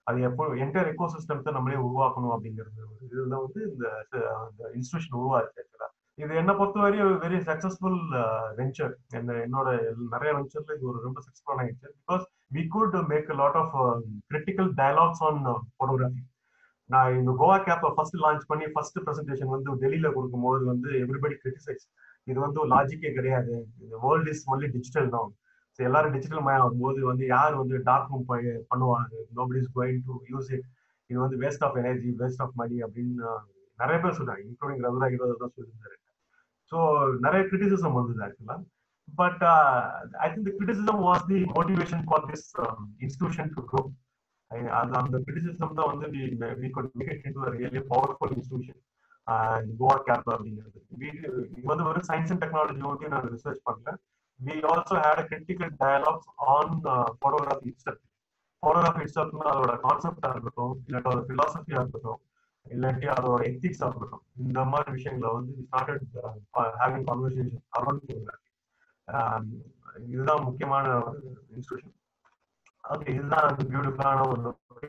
அது எப்போ என்டையர் எக்கோ சிஸ்டம்ஸை நம்மளே உருவாக்கணும் அப்படிங்கிறது இதுல வந்து இந்த இன்ஸ்டிடியூஷன் உருவாச்சு. இது என்ன பொறுத்தவரை வெரி சக்சஸ்ஃபுல் வெஞ்சர். என்னோட நிறைய வெஞ்சர்ல இது ஒரு ரொம்ப சக்சஸ்ஃபுல்லான venture. Because we could make a lot of critical dialogues on photography. நான் இந்த கோவா கேப்பை ஃபர்ஸ்ட் லான்ச் பண்ணி ஃபர்ஸ்ட் ப்ரெசன்டேஷன் வந்து டெல்லியில கொடுக்கும்போது வந்து எவ்ரிபடி கிரிட்டிசைஸ். இது வந்து ஒரு லாஜிக்கே கிடையாது, இந்த வேர்ல்ட் இஸ் ஒன்லி டிஜிட்டல் தான். ஸோ எல்லாரும் டிஜிட்டல் மயம் போது வந்து யார் வந்து டார்க் ரூம் பண்ணுவாங்க, nobody is going to use it, இது வந்து waste of energy, waste of money அப்படின்னு நிறைய பேர் சொல்றாங்க, இன்க்ளூடிங் ரகுரா ஹீரோ தான் சொல்லியிருந்தாரு. ஸோ நிறைய கிரிட்டிசிசம் வந்தது actually. But I think the criticism was the motivation for this institution to grow. அந்த கிரிட்டிசிசம் தான் வந்து we could make it into a really powerful institution. Goa CAP அப்படிங்கிறது இது வந்து ஒரு சயின்ஸ் அண்ட் டெக்னாலஜி வந்து நான் ரிசர்ச் பண்ணல. we also had a critical dialogues on photography itself. photography itself அதோட கான்செப்டா இருக்கட்டும், இல்லாட்டி அதோட பிலாசபியா இருக்கட்டும், இல்லாட்டி அதோட எத்திக்ஸா இருக்கட்டும், இந்த மாதிரி விஷயங்களை வந்து we started having conversation around photography. இதுதான் முக்கியமான இன்ஸ்டிடியூஷன். ஓகே, இதுதான் பியூட்டிஃபுல்லான ஒரு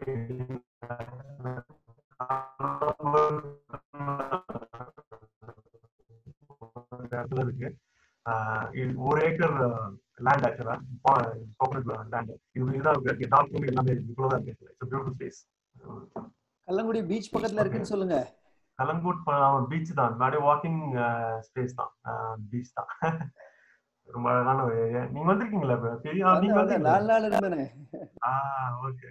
இடத்துல இருக்கு. ஒரு ஏக்கர் லேண்ட் ஆக்சுவலா, லேண்ட். இதுதான் டாக்குமெண்ட் எல்லாமே இவ்வளவுதான் இருக்கு. It's beautiful place. Kallangudi beach பக்கத்துல இருக்குன்னு சொல்லுங்க. கலங்கூட் பீச் தான், அப்படியே வாக்கிங் ஸ்பேஸ் தான், பீச் தான். ரொம்ப அழகான ஒரு ஏரியா. நீங்க வந்திருக்கீங்களா? பெரிய நீங்க வந்து 4 நாள் இருந்தேனே. ஓகே.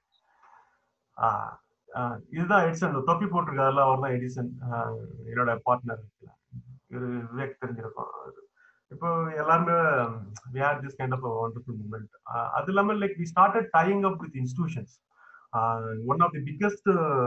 இதுதான் எடிசன், தொப்பி போட்டிருக்காருல, அவர் தான் எடிசன், என்னோட பார்ட்னர். இவரு விவேக் தெரிஞ்சிருக்கும். இப்போ எல்லாருமே we had this kind of a wonderful moment. அது இல்லாம like we started tying up with institutions. One of the biggest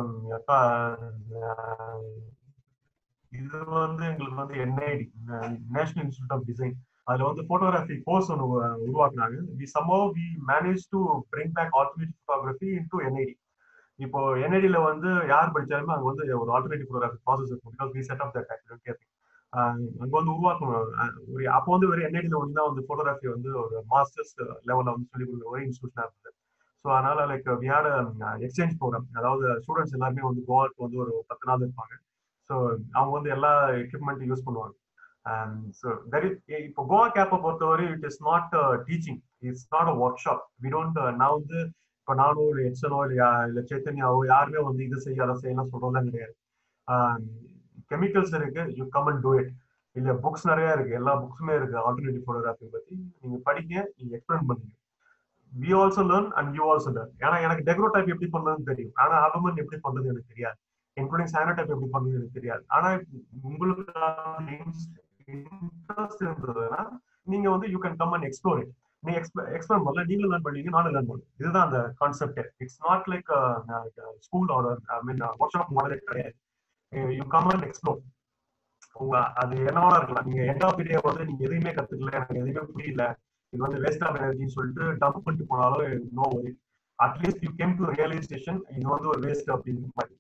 இது வந்து எங்களுக்கு வந்து NID, national institute of design. அதுல வந்து போட்டோகிராஃபி கோர்ஸ் ஒன்று உருவாக்குனாங்க. we managed to bring back alternative photography into NID. இப்போ NIDல வந்து யார் படிச்சாலுமே அங்க வந்து ஒரு ஆல்டர்னேட்டிவ் ஃபோட்டோகிராஃபி ப்ராசஸ் இருக்கும். Because we set up that activity. அங்க வந்து உருவாக்கணும். அப்போ வந்து ஒரு NIDல வந்து தான் வந்து போட்டோகிராஃபி வந்து ஒரு மாஸ்டர்ஸ் லெவல்ல வந்து சொல்லி கொடுக்குற ஒரு இன்ஸ்டிடியூஷனா இருந்தது. ஸோ அதனால like we had exchange programme. அதாவது ஸ்டூடெண்ட்ஸ் எல்லாருமே வந்து கோவாக்கு வந்து ஒரு 10 நாள் இருப்பாங்க. ஸோ அவங்க வந்து எல்லா எக்யூப்மெண்ட் யூஸ் பண்ணுவாங்க. ஸோ இப்போ கோவா கேப்பை பொறுத்தவரை it is not teaching, it's not a work. We don't, நான் வந்து இப்போ நானும் ஒரு எக்ஸனோ இல்லை சேத்தன்யாவோ யாருமே வந்து இது செய்ய அதை செய்யலாம் சொல்றதுலாம் கிடையாது. கெமிக்கல்ஸ் இருக்கு, you come and do it. இல்ல புக்ஸ் நிறைய இருக்கு, எல்லா புக்ஸுமே இருக்கு ஆல்டர்னேட்டிவ் போட்டோகிராஃபி பத்தி. நீங்க படிங்க, நீங்க எக்ஸ்பிளைன் பண்ணுங்க. we also learn and you also learn. ஏன்னா எனக்கு டெக்ரோடைப் எப்படி பண்றதுன்னு தெரியும், ஆனா ஆல்பம் எப்படி பண்றது எனக்கு தெரியாது. இன்க்ளூடிங் சைனோடைப் எப்படி பண்றது எனக்கு தெரியாது. ஆனா உங்களுக்கு இன்ட்ரெஸ்ட் இருந்ததுன்னா நீங்க வந்து you can come and explore it. நீங்க எக்ஸ்பிளைன் பண்ணல, நீங்களும் லேர்ன் பண்ணுவீங்க, நானும் லேர்ன் பண்ணுவேன். இதுதான் அந்த concept. It's not like school or work மாடலே கிடையாது. You come and explore. அது என்னவா இருக்கலாம். நீங்க எண்ட் ஆஃப் டே வந்து நீங்க எதுவுமே கத்துக்கல, எனக்கு எதுவுமே புரியல, இது வந்து வேஸ்ட் ஆஃப் எனர்ஜின்னு சொல்லிட்டு டம்ப் பண்ணிட்டு போனாலும் no worry. At least you came to realisation இது வந்து ஒரு வேஸ்ட் அப்படிங்கிற மாதிரி.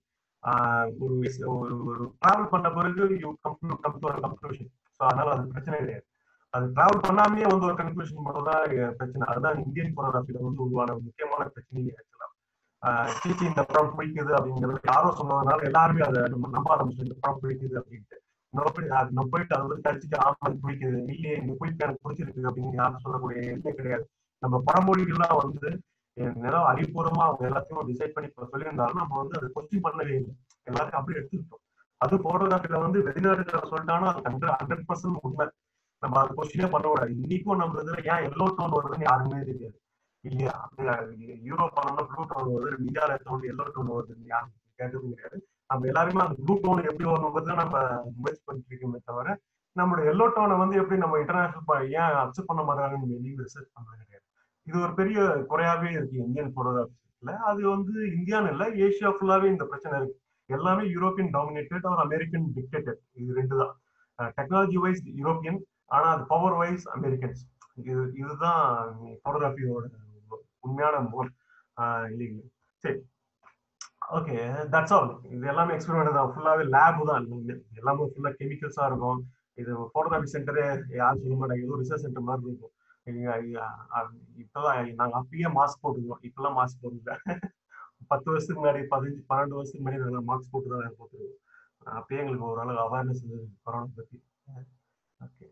ஒரு டிராவல் பண்ண பிறகு யூ கம் டு ஒரு கன்க்ளூஷன். ஸோ அதனால அது பிரச்சனை கிடையாது. அது டிராவல் பண்ணாமே வந்து ஒரு கன்க்ளூஷன் மட்டும் தான் பிரச்சனை. அதுதான் இந்தியன் போட்டோகிராஃபில வந்து உருவான முக்கியமான பிரச்சனையே ஆக்சுவலா. சீச்சி இந்த படம் பிடிக்குது அப்படிங்கிறது யாரோ சொன்னதுனால எல்லாருமே அதை நம்ப ஆரம்பிச்சு, இந்த படம் பிடிக்குது அப்படின்ட்டு. நம்ம போயிட்டு அதை வந்து கடிச்சிட்டு ஆமாம் பிடிக்குது, இல்லையே இந்த குயிக் எனக்கு பிடிச்சிருக்கு அப்படின்னு யாரும் சொல்லக்கூடிய எதுவுமே கிடையாது. நம்ம பழமொழிகள்லாம் வந்து ஏதோ அறிவுபூர்வமா அவங்க எல்லாத்தையும் டிசைட் பண்ணி சொல்லியிருந்தாலும் நம்ம வந்து அதை கொஸ்டின் பண்ணவே இல்லை, எல்லாத்தையும் அப்படியே எடுத்துக்கிட்டோம். அது போட்டோகிராஃபில வந்து வெளிநாட்டுல சொல்லிட்டாங்கன்னா அது 100% உண்மை. நம்ம அதை கொஸ்டினே பண்ண கூடாது. இன்னைக்கும் நம்ம இதுல ஏன் எல்லோ டோன் வருதுன்னு யாருமே தெரியாது இல்லையா? யூரோப் பண்ணோம்னா ப்ளூ டோன் வருது, இந்தியாவில எடுத்தவங்க எல்லோ டோன் வருதுன்னு யாரும் கேட்டதும் கிடையாது. நம்ம எல்லாருமே அந்த ப்ளூ டோன் எப்படி வரணுங்கிறது நம்ம முயற்சி பண்ணிட்டு இருக்கோமே தவிர நம்மளோட எல்லோ டோனை வந்து எப்படி நம்ம இன்டர்நேஷனல் ஏன் அக்செப்ட் பண்ண மாட்டாங்கன்னு நீங்க ரிசர்ச் பண்றது கிடையாது. இது ஒரு பெரிய குறையாவே இருக்கு இந்தியன் போட்டோகிராஃபில. அது வந்து இந்தியான்னு இல்லை, ஏஷியா ஃபுல்லாவே இந்த பிரச்சனை இருக்கு. எல்லாமே European dominated or American dictated. இது ரெண்டு தான். டெக்னாலஜி வைஸ் யூரோப்பியன், ஆனா அது பவர் வைஸ் அமெரிக்கன்ஸ். இதுதான் போட்டோகிராஃபியோட உண்மையான மோல் இல்லைங்களா? சரி, ஓகே, தட்ஸ் ஆல். இது எல்லாமே எக்ஸ்பெரிமெண்ட் தான், ஃபுல்லாவே லேப் தான், எல்லாமே ஃபுல்லா கெமிக்கல்ஸா இருக்கும். இது போட்டோகிராஃபி சென்டரே யாரும் சொல்ல மாட்டாங்க, ஏதோ ரிசர்ச் சென்டர் மாதிரி இருக்கும். இப்பதான் நாங்க அப்பயே மாஸ்க் போட்டுருவோம், இப்பெல்லாம் மாஸ்க் போட்டுருக்கேன். 10 வருஷத்துக்கு முன்னாடி 12 வருஷத்துக்கு முன்னாடி நாங்கள் மார்க்ஸ் போட்டு தான் போட்டுருவோம். அப்பயே எங்களுக்கு ஓரளவு அவேர்னஸ் இருந்தது கொரோனா பத்தி. ஓகே.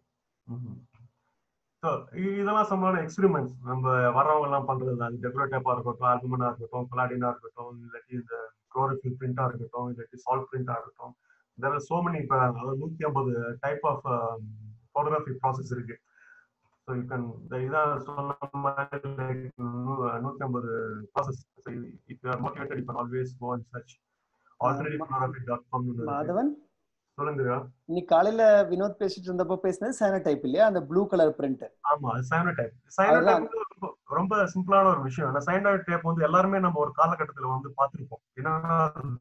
ஸோ இதெல்லாம் சம்பந்தமான எக்ஸ்பெரிமெண்ட்ஸ் நம்ம வர்றவங்க எல்லாம் பண்றது தான். டெக்ரோடேப்பா இருக்கட்டும், ஆல்புமனா இருக்கட்டும், பலாடினா இருக்கட்டும், இல்லாட்டி இந்த குளோரோஃபில் பிரிண்டா இருக்கட்டும், இல்லாட்டி சால்ட் பிரிண்டா இருக்கட்டும். there are so many இப்போ 150 டைப் ஆஃப் ஃபோட்டோகிராஃபி ப்ராசஸ் இருக்கு. ஸோ யூ கேன் இதான் சொன்ன மாதிரி 150 process. If you are motivated you can always go and search alternativephotography.com. Madhavan சொல்லுங்க. இன்னைக்கு காலையில வினோத் பேசிட்டு இருந்தப்போ பேசினது சைனோடைப் இல்லையா, அந்த ப்ளூ கலர் பிரிண்ட்? ஆமா, சைனோடைப். சைனோடைப் ரொம்ப சிம்பிளான ஒரு விஷயம். ஏன்னா சைனோடைப் வந்து எல்லாருமே நம்ம ஒரு காலகட்டத்துல வந்து பார்த்திருப்போம். ஏன்னா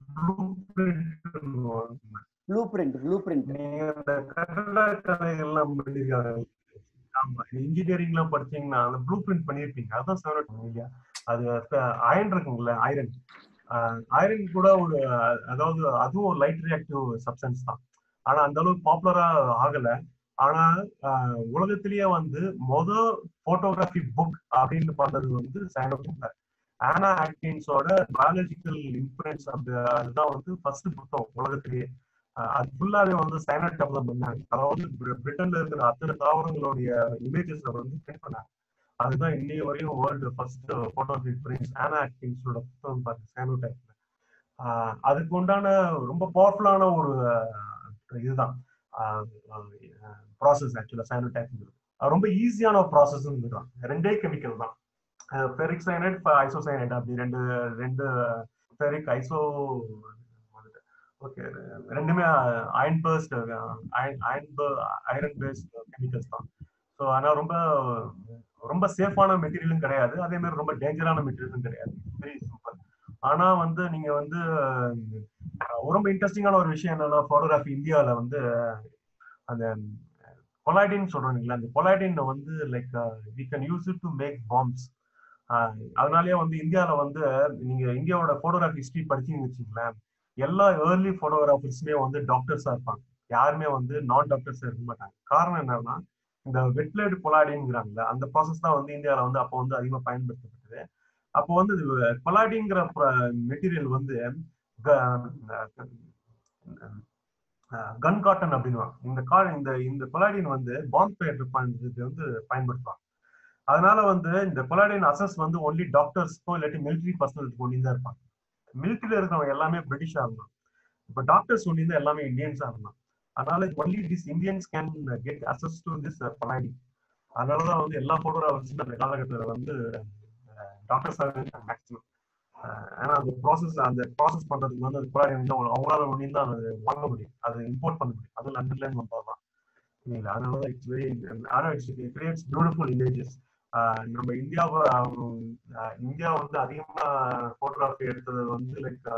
ப்ளூ பிரிண்ட் நீங்க இந்த கட்டடக்கலைகள்லாம் பண்ணிருக்காங்க. ஆமா, இன்ஜினியரிங் எல்லாம் படிச்சீங்கன்னா அந்த ப்ளூ பிரிண்ட் பண்ணிருப்பீங்க. அதுதான் சைனோடைப் இல்லையா? அது அயன் இருக்குங்களா, ஐரன் கூட ஒரு, அதாவது அதுவும் ஒரு லைட் ரியாக்டிவ் சப்ஸ்டன்ஸ் தான். ஆனா அந்த அளவுக்கு பாப்புலரா ஆகல. ஆனா உலகத்திலேயே வந்து மொதல் போட்டோகிராஃபி புக் அப்படின்னு பார்த்தது வந்து சைனோடைப். ஆனா ஆட்கின்ஸோட பயாலஜிக்கல் இன்ஃபுளுன்ஸ் அதுதான் வந்து ஃபர்ஸ்ட் புத்தகம் உலகத்திலேயே. அது ஃபுல்லாவே வந்து சைனோடைப் தான் பண்ணாங்க. அதாவது பிரிட்டன்ல இருக்கிற அத்தனை தாவரங்களுடைய இமேஜஸ் வந்து பிரிண்ட் பண்ணாங்க. அதுதான் இன்னைய வரையும் வேர்ல்டு ஃபர்ஸ்ட் போட்டோகிராஃபி பிரிண்ட்ஸ் ஆனா ஆட்கின்ஸோட புத்தகம் பாருங்க, சைனோடைப்ல. அதுக்கு உண்டான ரொம்ப பவர்ஃபுல்லான ஒரு இதுதான் ப்ராசஸ். ஆக்சுவலா சைனோடைப் ரொம்ப ஈஸியான ஒரு ப்ராசஸ் தான். ரெண்டே கெமிக்கல் தான், ஃபெரிக் சயனைட், ஐசோசயனைட். அப்படி ரெண்டு ஃபெரிக் ஐசோ, ஓகே, ரெண்டுமே iron based iron based chemicals தான். ஸோ அதனால ரொம்ப ரொம்ப சேஃபான மெட்டீரியலும் கிடையாது, அதே மாதிரி ரொம்ப டேஞ்சரான மெட்டீரியலும் கிடையாது. Very simple. ஆனா வந்து நீங்க வந்து ரொம்ப இன்ட்ரெஸ்டிங்கான ஒரு விஷயம் என்னன்னா, போட்டோகிராஃபி இந்தியாவில வந்து அந்த கொலாய்டின் சொல்றீங்களா, அந்த கொலாய்டின் வந்து like we can use it to make bombs. அதனாலயே வந்து இந்தியாவில வந்து நீங்க இந்தியாவோட போட்டோகிராஃபி ஹிஸ்டரி படிச்சீங்கன்னு வச்சுங்களேன், எல்லா ஏர்லி போட்டோகிராஃபர்ஸுமே வந்து டாக்டர்ஸா இருப்பாங்க. யாருமே வந்து நான் டாக்டர்ஸா இருக்க மாட்டாங்க. காரணம் என்னன்னா, இந்த வெட்லேட் கொலாய்டின்ங்கிறாங்கல்ல, அந்த ப்ராசஸ் தான் வந்து இந்தியாவில வந்து அப்போ வந்து அதிகமாக பயன்படுத்தப்பட்டது. அப்போ வந்து கொலாய்டின்ங்கிற மெட்டீரியல் வந்து கன் காட்டன் அப்படின்னு இந்த கொலாய்டின் வந்து பாம்பு தயாரிப்பு வந்து பயன்படுத்துவாங்க. அதனால வந்து இந்த கொலாய்டின் அசஸ் வந்து ஒன்லி டாக்டர்ஸ்க்கோ இல்லாட்டி மிலிட்டரி பர்சனலுக்கு ஒன்லி தான் இருப்பாங்க. மிலிட்டரியில இருக்கிறவங்க எல்லாமே பிரிட்டிஷா இருந்தாங்க. இப்போ டாக்டர்ஸ் ஒன்லி தான் எல்லாமே இந்தியன்ஸா இருந்தாங்க. அதனால only this Indians can get access to this collodion. அதனாலதான் வந்து எல்லா போட்டோகிராஃபர்ஸும் அந்த காலகட்டத்தில் வந்து டாக்டர்ஸாக இருக்காங்க மேக்ஸிமம். ஏன்னா அந்த ப்ராசஸ் பண்றதுக்கு வந்து அது கொலாய்டின் வந்து அவங்களால ஒன்லி தான் அது வாங்க முடியும், அது இம்போர்ட் பண்ண முடியும். அது லண்டன்ல இருந்து வந்ததுதான் இல்லைங்களா? அதனால இட்ஸ் வெரி, ஆனா இட்ஸ் கிரியேட்ஸ் பியூட்டிஃபுல் இமேஜஸ். நம்ம இந்தியா வந்து அதிகமா போட்டோகிராஃபி எடுத்தது வந்து லைக்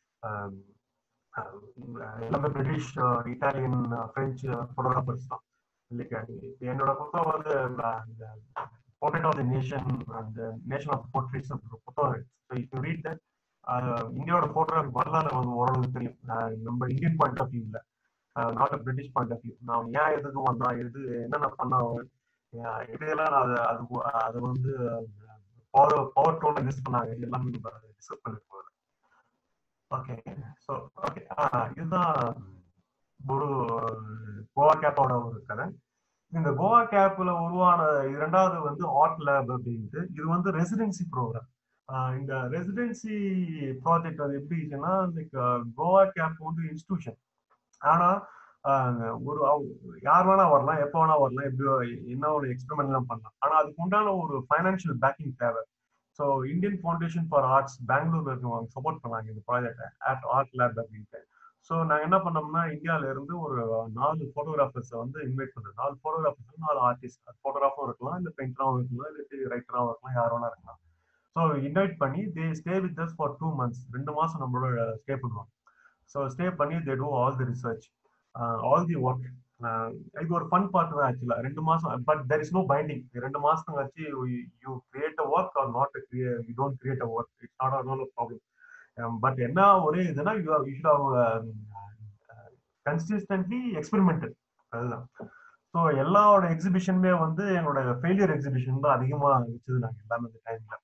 எல்லாமே பிரிட்டிஷ், இட்டாலியன், பிரெஞ்சு போட்டோகிராஃபர்ஸ் தான். என்னோட புத்தகம் வந்து portrait of the nation and nation of portraits புத்தகம் இருக்கு. So if you read that, இந்தியாவோட போட்டோகிராஃபி வரலாறு வந்து ஓரளவுக்கு தெரியும். நம்ம இந்தியன் பாயிண்ட் ஆஃப் வியூல, not a British point of view. நான் ஏன் எதுக்கு வந்தான், என்னென்ன பண்ணான், இதெல்லாம் அதை வந்து பவர் டோன் யூஸ் பண்ணாங்க, இது எல்லாமே டிஸ்கஸ் பண்ணிட்டு போகிறேன். ஓகே. ஸோ ஓகே, இதுதான் ஒரு கோவா கேப்போட ஒரு கதை. இந்த கோவா கேப்ல உருவான இரண்டாவது வந்து ஆர்ட் லேப் அப்படின்ட்டு, இது வந்து ரெசிடென்சி ப்ரோக்ராம். இந்த ரெசிடென்சி ப்ராஜெக்ட் அது எப்படி இருக்குன்னா, லைக் கோவா கேப் வந்து இன்ஸ்டிடியூஷன். ஆனா ஒரு யார் வேணா வரலாம், எப்போ வேணா வரலாம், எப்படியோ என்ன ஒரு எக்ஸ்பெரிமெண்ட் எல்லாம் பண்ணலாம். ஆனா அதுக்கு உண்டான ஒரு ஃபைனான்சியல் பேக்கிங் தேவை. So Indian foundation for arts பெங்களூர்ல இருக்கவங்க சப்போர்ட் பண்ணாங்க இந்த ப்ராஜெக்டை, ஆர்ட் லேப் அப்படின்ட்டு. ஸோ நாங்கள் என்ன பண்ணோம்னா, இந்தியாவில இருந்து ஒரு 4 போட்டோகிராஃபர்ஸை வந்து இன்வைட் பண்ணுறோம். 4 போட்டோகிராஃபர்ஸ், 4 ஆர்டிஸ்ட். ஃபோட்டோகிராஃபரும் இருக்கலாம், இல்லை பெயிண்டராகவும் இருக்கலாம், இல்லை ரைட்டராகவும் இருக்கலாம், யார் வேணா இருக்கலாம். ஸோ இன்வைட் பண்ணி they stay with us for 2 months, 2 மாசம் நம்மளோட ஸ்டே பண்ணுவாங்க. ஸோ ஸ்டே பண்ணி they do all the research, all the work. இது ஒரு ஃபன் பார்ட் தான் ஆக்சுவலா. 2 மாசம், but there is no binding. 2 மாசத்துக்கு வச்சு you create a work or not you don't create a work, it's not a problem. But என்ன ஒரே இதுனா, you should have consistently experimental. அதுதான். ஸோ எல்லாரோட எக்ஸிபிஷனுமே வந்து எங்களோட ஃபெயிலியர் எக்ஸிபிஷன் தான் அதிகமாக வச்சது நாங்கள் எல்லாமே இந்த டைம்ல.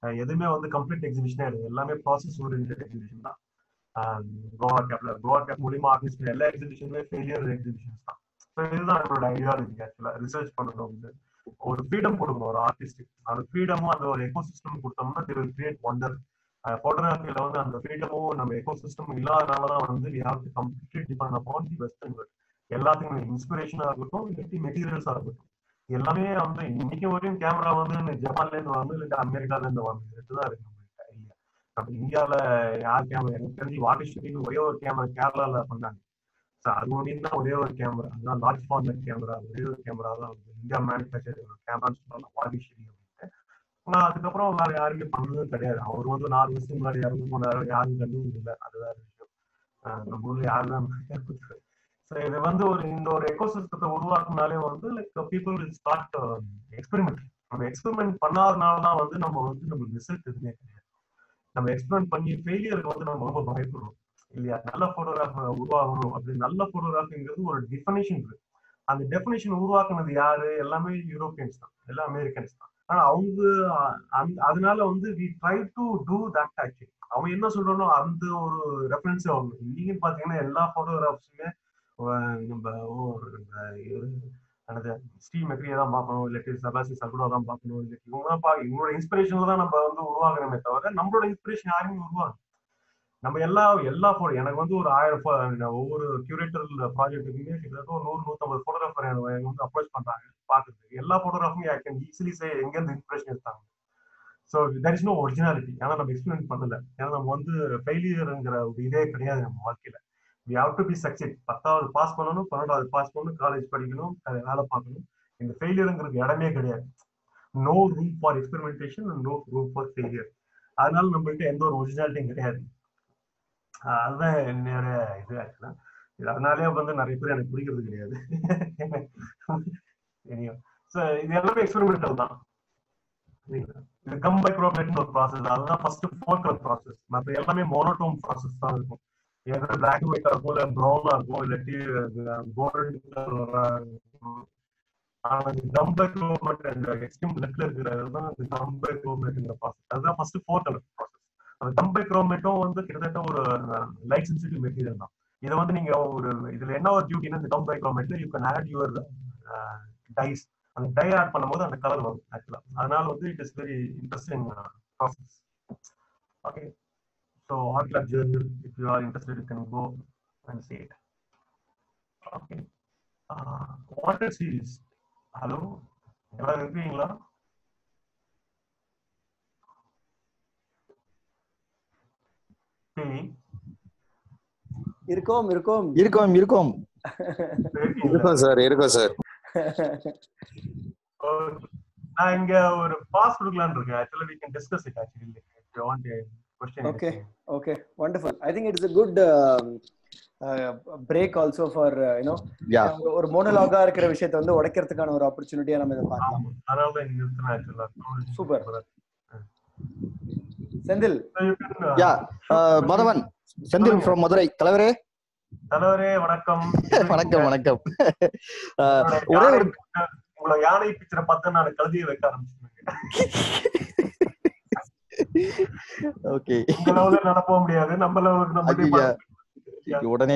எதுவுமே வந்து கம்ப்ளீட் எக்ஸிபிஷனே இல்லை, எல்லாமே ப்ராசஸ் ஓரியன்டட் எக்ஸிபிஷன் தான். கோவா கேப் மூலியமா ஆர்கனைஸ் பண்ண எல்லா எக்ஸிபிஷனுமே ஃபெயிலியர் எக்ஸிபிஷன்ஸ் தான். ஸோ இதுதான் என்னோட ஐடியாலஜி. ஆக்சுவலா ரிசர்ச் பண்ணணும் வந்து ஒரு ஃப்ரீடம் கொடுக்கணும் ஒரு ஆர்டிஸ்டுக்கு. அந்த ஃப்ரீடமும் அந்த ஒரு எக்கோசிஸ்டம் கொடுத்தோம்னா they will create wonder. போட்டோகிராஃபியில வந்து அந்த ஃப்ரீடமும் நம்ம எக்கோசிஸ்டம் இல்லாதனாலதான் வந்து we have to completely depend upon the western world. எல்லாத்துக்குமே இன்ஸ்பிரேஷனா இருக்கட்டும், இல்லாட்டி மெட்டீரியல்ஸா இருக்கட்டும், எல்லாமே வந்து இன்னைக்கு வரையும் கேமரா வந்து ஜப்பான்ல இருந்து வாங்க இல்லாட்டி அமெரிக்கால இருந்து வாங்க தான் இருக்கு நம்மகிட்ட. இல்லையா, நம்ம இந்தியாவில யார் கேமரா எனக்கு தெரிஞ்சு வாகிஸ்வரின்னு ஒரே ஒரு கேமரா கேரளால பண்ணாங்க. அது ஒன்றுதான் ஒரே ஒரு கேமரா, அதுதான் லார்ஜ் ஃபார்மேட் கேமரா, ஒரே ஒரு கேமரா தான் இந்தியா மேனுஃபேக்சர் கேமரான்னு சொல்லலாம் வாகிஸ்வரி அப்படின்ட்டு. ஆனால் அதுக்கப்புறம் வேற யாருமே பண்ணதும் கிடையாது. அவர் வந்து 4 வருஷம் முன்னாடி இறந்து போனாரு, யாரும் கண்டுவும் இல்லை. அதுதான் விஷயம். நம்ம ஊர்ல யாருதான். ஸோ இது வந்து இந்த ஒரு எக்கோசிஸ்டத்தை உருவாக்குனாலே வந்து like people will start experiment. நம்ம எக்ஸ்பெரிமெண்ட் பண்ணாதனாலதான் வந்து நம்ம ரிசல்ட் எதுவுமே கிடையாது. நம்ம எக்ஸ்பெரிமெண்ட் பண்ணி ஃபெயிலியருக்கு வந்து நம்ம ரொம்ப பயப்படுறோம். இல்லையா, நல்ல போட்டோகிராஃப் உருவாகணும் அப்படி. நல்ல போட்டோகிராஃபிங்கிறது ஒரு டெஃபினேஷன் இருக்கு. அந்த டெஃபினேஷன் உருவாக்குனது யாரு? எல்லாமே யூரோப்பியன்ஸ் தான், எல்லாம் அமெரிக்கன்ஸ் தான். ஆனா அவங்க அதனால வந்து we try to do that. Actually அவங்க என்ன சொல்றானோ அந்த ஒரு ரெஃபரன்ஸ் அவங்க. இன்னைக்கு பாத்தீங்கன்னா எல்லா போட்டோகிராஃப்ஸுமே நம்ம ஸ்டீவ் மெக்ரியை தான் பார்க்கணும், இல்லாட்டி சபாசி சல்குடா தான் பார்க்கணும், இல்லாட்டி இவங்க தான் இவங்களோட இன்ஸ்பிரேஷன்ல தான் நம்ம வந்து உருவாக்குறோமே தவிர நம்மளோட இன்ஸ்பிரேஷன் யாருமே உருவாகும். நம்ம எல்லா போட்டோ எனக்கு வந்து ஒரு 1000 ஒவ்வொரு கியூரேட்டர் ப்ராஜெக்ட்டுக்குமே கிட்டத்தட்ட ஒரு 100-150 போட்டோகிராஃபர் எனக்கு வந்து அப்ரோச் பண்றாங்க பார்க்கறதுக்கு. எல்லா போட்டோகிராஃபுமே ஐ கேன் ஈஸிலி சே எங்க இருந்து இன்ஸ்பிரேஷன் எடுத்தாங்க. So there is no originality. ஏன்னா நம்ம எக்ஸ்பெரிமெண்ட் பண்ணல. ஏன்னா நம்ம வந்து ஃபெயிலியருங்கிற ஒரு இதே கிடையாது நம்ம வாழ்க்கையில. We have to be succeed. 10வது பாஸ் பண்ணணும், 12வது பாஸ் பண்ணணும், காலேஜ் படிக்கணும், வேலை பார்க்கணும். இந்த ஃபெயிலியருங்கிறது இடமே கிடையாது. No room for experimentation, no room for failure. அதனால நம்மகிட்ட எந்த ஒரு ஒரிஜினாலிட்டியும் கிடையாது. அதுதான் என்னோட இது. ஆக்சுவலா அதனாலே வந்து நிறைய பேர் எனக்கு பிடிக்கிறது கிடையாது. இது எல்லாமே எக்ஸ்பெரிமெண்டல் தான். இது கம்பைக்ரோமேட்னு ஒரு ப்ராசஸ், அதுதான் ஃபர்ஸ்ட் ஃபோக்கல் ப்ராசஸ். மற்ற எல்லாமே மோனோடோன் ப்ராசஸ் தான் இருக்கும். ஏன்னா பிளாக் அண்ட் ஒயிட்டா இருக்கும், இல்லை ப்ரௌனா இருக்கும், இல்லாட்டி கோல்டன் கம்பைக்ரோமேட் அந்த எக்ஸ்ட்ரீம் லெஃப்ட்ல இருக்கிறது தான் அந்த கம்பைக்ரோமேட்ங்கிற ப்ராசஸ். அதுதான் ஃபர்ஸ்ட் ஃபோக்கல் ப்ராசஸ். அந்த கம்பைக்ரோமேட்டும் வந்து கிட்டத்தட்ட ஒரு லைட் சென்சிட்டிவ் மெட்டீரியல் தான். இதை வந்து நீங்க இதுல என்ன ஒரு டியூட்டினா, இந்த கம்பைக்ரோமேட்ல you can add your dyes. அந்த டை ஆட் பண்ணும்போது அந்த கலர் வரும் ஆக்சுவலா. அதனால வந்து it is very interesting process. Okay, so art lab journal, if you are interested you can go and see it. Okay, water series. Hello, எல்லாரும் இருக்கீங்களா? இருக்கோம் இருக்கோம் இருக்கோம் இருக்கோம் இருக்கோம் சார், இருக்கோம் சார். நான் இங்க ஒரு பாஸ் கொடுக்கலாம்னு இருக்கேன். Actually we can discuss it actually if you want a question. Okay, wonderful. I think it is a good break also for ஒரு மோனோலாகா இருக்கிற விஷயத்தை வந்து உடைக்கிறதுக்கான ஒரு ஆப்பர்ச்சுனிட்டியா நம்ம இத பார்க்கலாம். அதனால தான் இங்க இருக்கேன் actually. Super. Senthil. Madhavan Senthil from Madurai. தலைவரே வணக்கம். வணக்கம் வணக்கம். ஒரே ஒரு உங்கள யானை பிக்சரை பார்த்து நான் கழுதியை வைக்க ஆரம்பிச்சிட்டேன். ஓகே, உங்க லெவல்ல நடக்க முடியாது, நம்ம லெவலுக்கு நம்ம உடனே.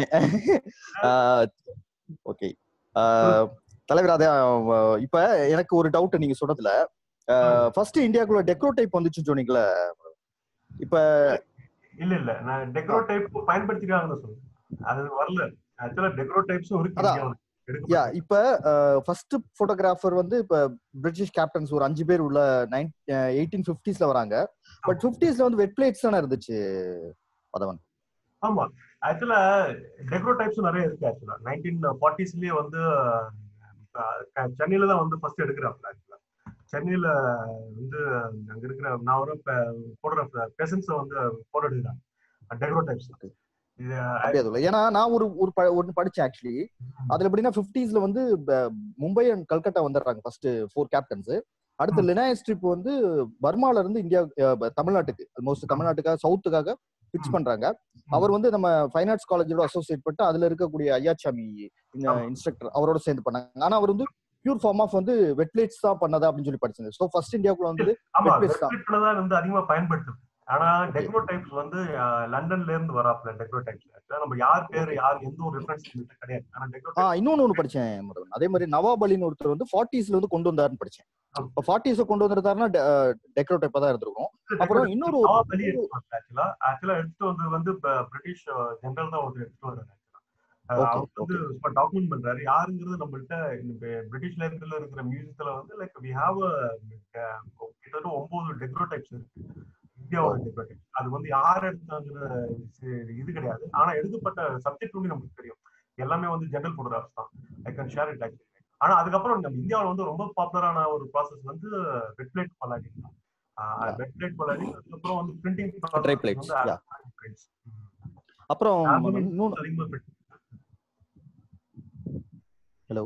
ஓகே தலைவர், அத இப்ப எனக்கு ஒரு டவுட். நீங்க சொன்னதுல ஃபர்ஸ்ட் இந்தியாக்குள்ள டெக்ரோ டைப் வந்துச்சுன்னு சொன்னீங்களே, இப்ப இல்ல நான் டெக்ரோ டைப் பயன்படுத்திக்காங்கன்னு சொல்றேன். அது வரல. ஆக்சுவலா டெக்ரோ டைப்ஸும் இருக்கு. இப்ப ஃபர்ஸ்ட் போட்டோகிராஃபர் வந்து இப்ப பிரிட்டிஷ் கேப்டன்ஸ் ஒரு 5 பேர் உள்ள 1850s வராங்க. பட் 50s வந்து வெட் பிளேட்ஸ் தானே இருந்துச்சு பதவன். ஆமா, ஆக்சுவலா டெக்ரோ டைப்ஸ் நிறைய இருக்கு. ஆக்சுவலா 1940s வந்து சென்னையில தான் வந்து ஃபர்ஸ்ட் எடுக்கிறாங்க. ஆக்சுவலா சென்னையில வந்து அங்க இருக்கிற நான் ஒரு போட்டோகிராஃபர் பெசன்ஸ் வந்து போட்டோ எடுக்கிறாங்க டெக்ரோ டைப்ஸ். ஏன்னா நான் ஒரு படிச்சேன் ஆக்சுவலி. அதுல எப்படின்னா 50s வந்து மும்பை அண்ட் கல்கட்டா வந்துடுறாங்க ஃபர்ஸ்ட் 4 கேப்டன்ஸ். அடுத்து லினாயஸ் ட்ரிப் வந்து பர்மால இருந்து இந்தியா தமிழ்நாட்டுக்கு ஆல்மோஸ்ட் தமிழ்நாட்டுக்காக சவுத்துக்காக பிக்ஸ் பண்றாங்க. அவர் வந்து நம்ம ஃபைன் ஆர்ட்ஸ் காலேஜோட அசோசியேட் பண்ணிட்டு அதுல இருக்கக்கூடிய ஐயாச்சாமி இன்ஸ்ட்ரக்டர் அவரோட சேர்ந்து பண்ணாங்க. ஆனா அவர் வந்து பியூர் ஃபார்ம் ஆஃப் வந்து வெட் பிளேட்ஸ் தான் பண்ணதா அப்படின்னு சொல்லி படிச்சேன். ஸோ ஃபர்ஸ்ட் இந்தியாவுக்குள்ள வந்து ஆமா வெட் பிளேட்ஸ் தான். வெப்சைட்ல தான் வந்து அதிகமா பயன்படுத்துது. ஆனா டெக்னோ டைப்ஸ் வந்து லண்டன்ல இருந்து வராப்ல டெக்னோ டைப்ஸ். நம்ம யார் பேரு யார் எந்த ஒரு ரெஃபரன்ஸ் கிடையாது. ஆனா டெக்னோ இன்னொன்னு படிச்சேன் மருதன். அதே மாதிரி நவாப் அலின்னு ஒருத்தர் வந்து 40s வந்து கொண்டு வந்தாருன்னு படிச்சேன். இப்போ 40s கொண்டு வந்திருந்தாருன்னா டெக்னோ டைப்பா தான் இருந்திருக்கும். அப்புறம் இன்னொரு ஆக்சுவலா எடுத்துட்டு வந்து பிரிட்டிஷ் ஜெனரல் தான் வந்து எடுத்துட்டு வர்றாரு. அவர் வந்து டாக்குமெண்ட் பண்றாரு யாருங்கிறது நம்மள்ட்ட பிரிட்டிஷ் லைப்ரரியில இருக்கிற மியூசியத்துல வந்து லைக் வி ஹாவ் கிட்டத்தட்ட 9 டெக்னோ டைப்ஸ் இருக்கு இந்தியாவோட டெக்னோ டைப்ஸ். அது வந்து யார் எடுத்தாங்கிற இது கிடையாது. ஆனா எடுக்கப்பட்ட சப்ஜெக்ட் வந்து நமக்கு தெரியும். எல்லாமே வந்து ஜெனரல் போட்டோகிராஃப்ஸ் தான். I can share it actually. ஆனா அதுக்கப்புறம் நம்ம இந்தியாவில் வந்து ரொம்ப பாப்புலரான ஒரு ப்ராசஸ் வந்து வெட் பிளேட் பலாடிங் தான். வெட் பிளேட் பலாடிங் அதுக்கப்புறம் வந்து பிரிண்டிங் ட்ரை பிளேட்ஸ். அப்புறம் ஹலோ